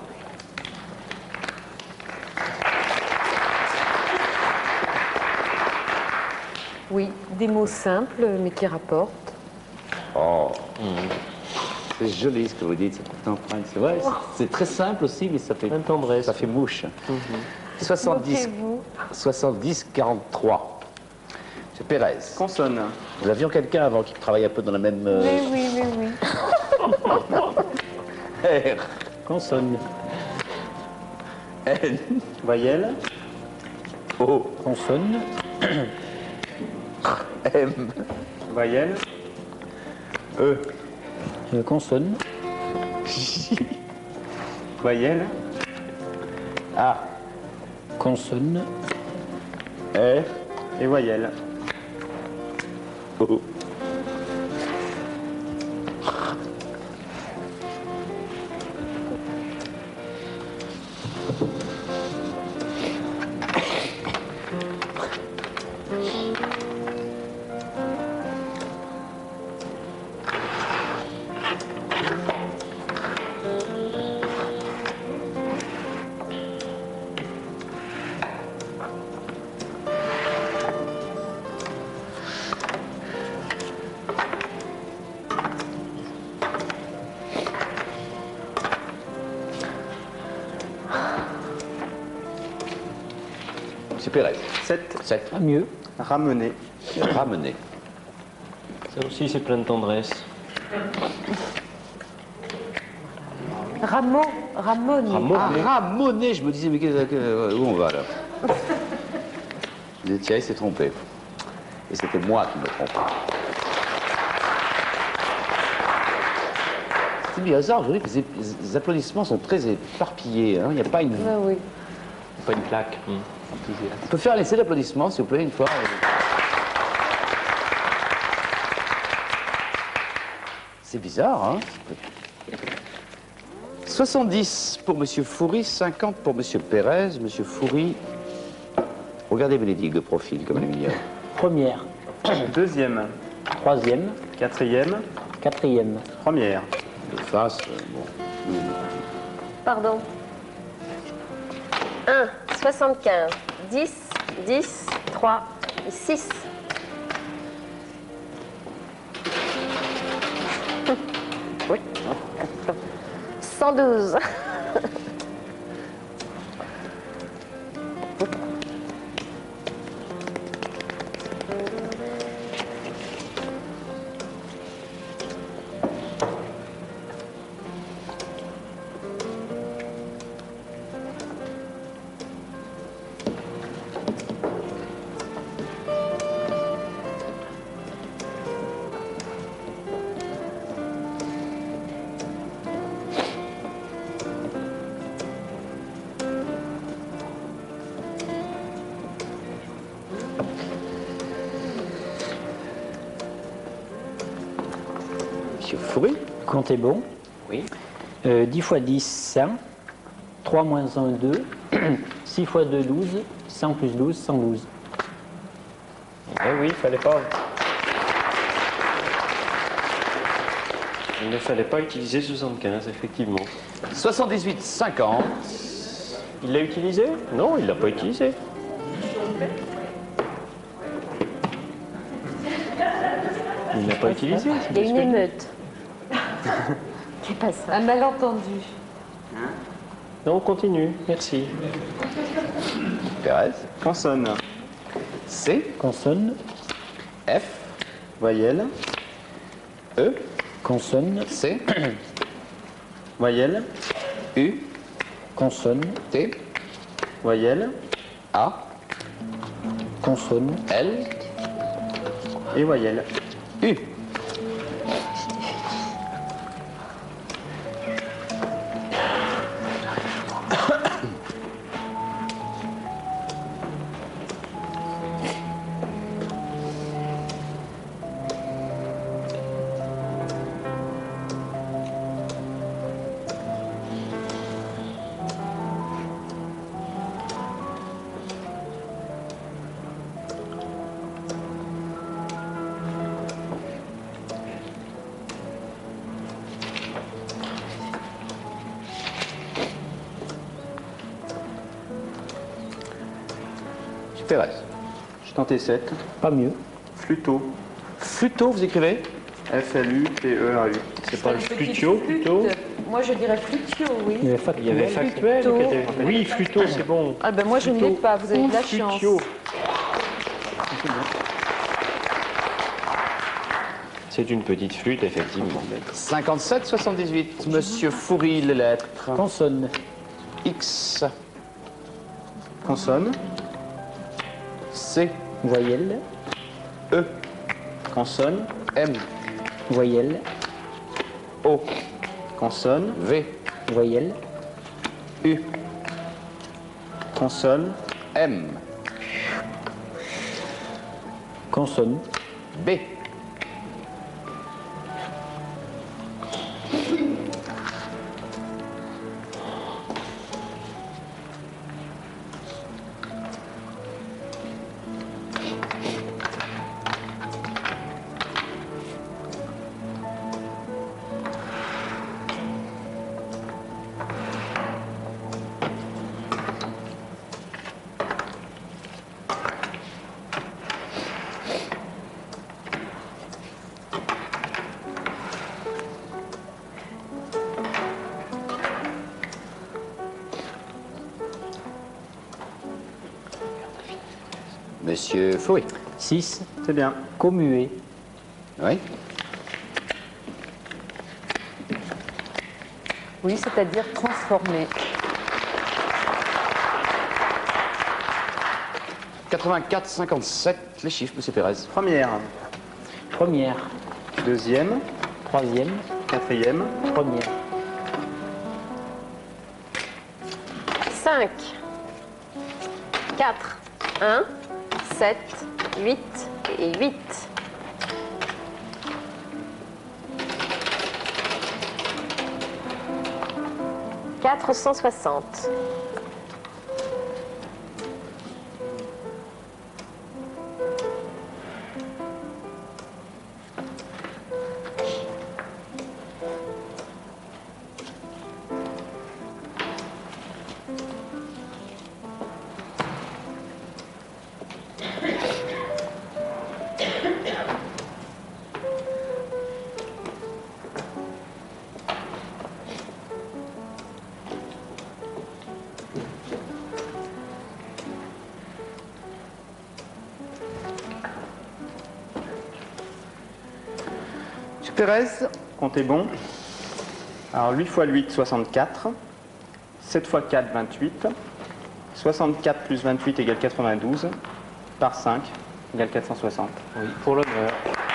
Oui, des mots simples, mais qui rapportent.
Oh. C'est joli ce que vous dites, cette petite empreinte. C'est vrai, c'est très simple aussi, mais ça fait tendresse. Ça fait mouche. 70,
Moquez-vous.
70, 43. C'est Pérez.
Consonne.
Nous avions quelqu'un avant qui travaillait un peu dans la même...
Oui, oui, oui, oui.
R.
Consonne.
N.
Voyelle.
O.
Consonne.
M.
Voyelle. E.
Consonne.
Voyelle. A.
Consonne.
R. Et voyelle.
O. Monsieur Pérez.
7.
7.
Pas mieux.
Ramener.
Ramener.
Ça aussi, c'est plein de tendresse.
Ramonner.
Ramonner, je me disais, mais où on va là? Thierry s'est trompé. Et c'était moi qui me trompais. C'est du hasard, je dis que les applaudissements sont très éparpillés. Hein. Il n'y a pas une...
Oui.
Pas une plaque.
On peut faire un essai d'applaudissements, s'il vous plaît, une fois. C'est bizarre, hein? 70 pour M. Foury, 50 pour M. Pérez. M. Foury, regardez Bénédicte de profil, comme elle est mignonne.
Première.
Deuxième.
Troisième.
Quatrième.
Quatrième.
Première.
De face, bon.
Pardon. 1, 75, 10, 10, 3, 6. Oui. 112.
Monsieur Foury.
Comptez bon.
Oui.
10 fois 10, 100. 3 moins 1, 2. 6 fois 2, 12. 100 plus 12, 112.
Eh oui, il fallait pas. Il ne fallait pas utiliser 75, effectivement.
78, 50.
Il l'a utilisé? Non, il ne l'a pas utilisé. Il ne l'a pas utilisé.
Il y a une émeute. C'est pas ça.
Un malentendu.
Non, on continue. Merci.
Pérez.
Consonne.
C.
Consonne.
F.
Voyelle.
E.
Consonne.
C.
Voyelle.
U.
Consonne.
T.
Voyelle.
A.
Consonne.
L.
Et voyelle.
U. Pérez.
Je tentais 7.
Pas mieux.
Flûteau.
Flûteau, vous écrivez?
F-L-U-T-E-A-U.
C'est pas le flutio plutôt?
Moi, je dirais flutio, oui.
Il y avait factuel.
Il y avait factuel. Oui, flûteau, c'est bon.
Ah ben moi, je ne l'ai pas. Vous avez de la chance.
Flutio. C'est une petite flûte, effectivement.
57, 78. Monsieur Foury, les lettres.
Consonne.
X.
Consonne.
C.
Voyelle.
E.
Consonne.
M.
Voyelle.
O. Consonne.
V.
Voyelle.
U. Consonne.
M.
Consonne.
B. Monsieur Fouet.
6.
C'est bien.
Commué.
Oui.
Oui, c'est-à-dire transformer.
84, 57, les chiffres, monsieur Pérez.
Première.
Première.
Deuxième.
Troisième.
Quatrième.
Première.
5, 4, 1, 7, 8 et 8. « 460.
Pérez, comptez bon. Alors 8 x 8, 64. 7 x 4, 28. 64 plus 28 égale 92. Par 5 égale 460.
Oui, pour l'honneur.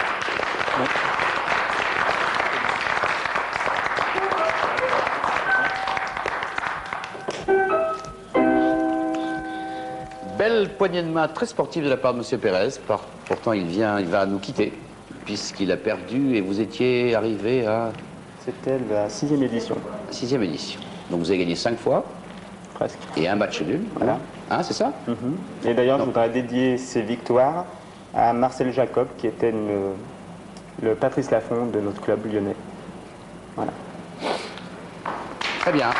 Belle poignée de main très sportive de la part de monsieur Pérez. Pourtant, il va nous quitter, puisqu'il a perdu et vous étiez arrivé à...
C'était la 6e édition.
6e édition. Donc vous avez gagné 5 fois.
Presque.
Et un match nul.
Voilà.
Hein, c'est ça?
Et d'ailleurs, je voudrais dédier ces victoires à Marcel Jacob, qui était le Patrice Laffont de notre club lyonnais. Voilà.
Très bien.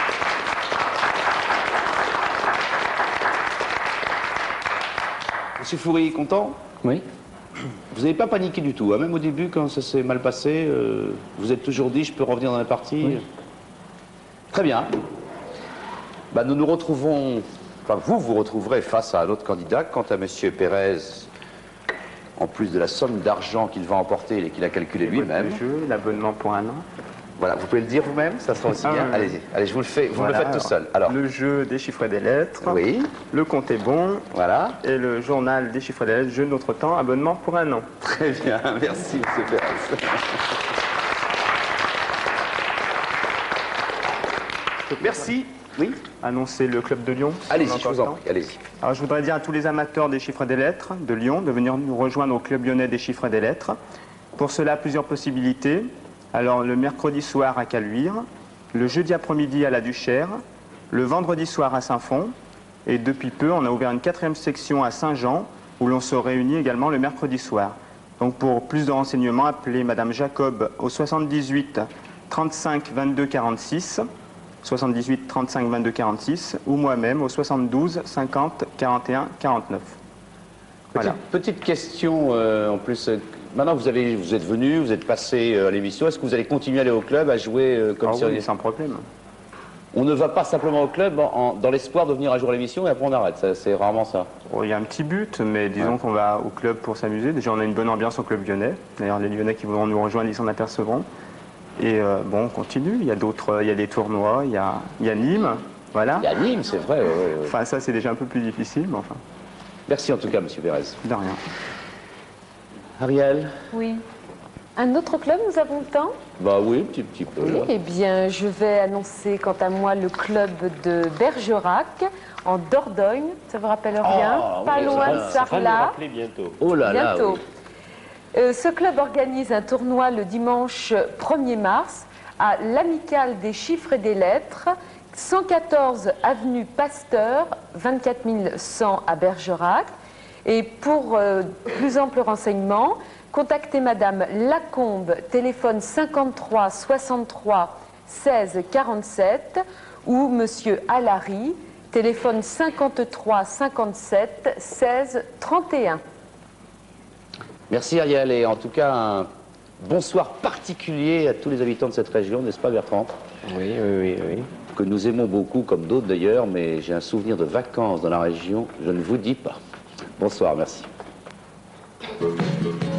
Monsieur Foury, content?
Oui.
Vous n'avez pas paniqué du tout, hein? Même au début, quand ça s'est mal passé, vous êtes toujours dit, je peux revenir dans la partie.
Oui.
Très bien. Bah, nous nous retrouvons, enfin vous vous retrouverez face à un autre candidat. Quant à monsieur Pérez, en plus de la somme d'argent qu'il va emporter et qu'il a calculé lui-même.
Le jeu, l'abonnement pour un an.
Voilà, vous pouvez le dire vous-même, ça sera aussi bien. Allez-y, allez, je vous le fais, vous me le faites tout seul. Alors,
le jeu des chiffres et des lettres.
Oui.
Le compte est bon.
Voilà.
Et le journal des chiffres et des lettres, jeu de notre temps, abonnement pour un an.
Très bien, merci monsieur Pérez. Merci. Oui.
Annoncer le club de Lyon.
Allez-y, je vous en prie, allez-y.
Alors, je voudrais dire à tous les amateurs des chiffres et des lettres de Lyon de venir nous rejoindre au club lyonnais des chiffres et des lettres. Pour cela, plusieurs possibilités. Alors, le mercredi soir à Caluire, le jeudi après-midi à la Duchère, le vendredi soir à Saint-Fond, et depuis peu, on a ouvert une 4e section à Saint-Jean, où l'on se réunit également le mercredi soir. Donc, pour plus de renseignements, appelez Madame Jacob au 78 35 22 46, 78 35 22 46, ou moi-même au 72 50 41 49. Voilà.
Petite question en plus. Maintenant, vous êtes venu, vous êtes passé à l'émission. Est-ce que vous allez continuer à aller au club, à jouer comme si...
Oui, sans problème.
On ne va pas simplement au club dans l'espoir de venir un jour à l'émission et après on arrête. C'est rarement ça.
Il y a un petit but, mais disons qu'on va au club pour s'amuser. Déjà, on a une bonne ambiance au club lyonnais. D'ailleurs, les Lyonnais qui voudront nous rejoindre, ils s'en apercevront. Et bon, on continue. Il y a d'autres, il y a des tournois, il y a Nîmes. Voilà.
Il y a Nîmes, c'est vrai. Oui.
Enfin, ça, c'est déjà un peu plus difficile, mais enfin.
Merci en tout cas, monsieur Pérez.
De rien.
Ariel?
Oui. Un autre club, nous avons le temps?
Bah oui, un petit peu.
Oui,
là.
eh bien, je vais annoncer quant à moi le club de Bergerac en Dordogne. Ça vous rappelle rien? Pas
oui,
loin de
ça va nous
Sarlat.
rappeler bientôt.
Oh là là,
Bientôt.
oui.
Ce club organise un tournoi le dimanche 1er mars à l'Amicale des chiffres et des lettres, 114 avenue Pasteur, 24 100 à Bergerac. Et pour plus ample renseignement, contactez Madame Lacombe, téléphone 53 63 16 47, ou Monsieur Allary, téléphone 53 57 16 31.
Merci Ariel, et en tout cas, un bonsoir particulier à tous les habitants de cette région, n'est-ce pas Bertrand?
Oui.
Que nous aimons beaucoup, comme d'autres d'ailleurs, mais j'ai un souvenir de vacances dans la région, je ne vous dis pas. Bonsoir, merci.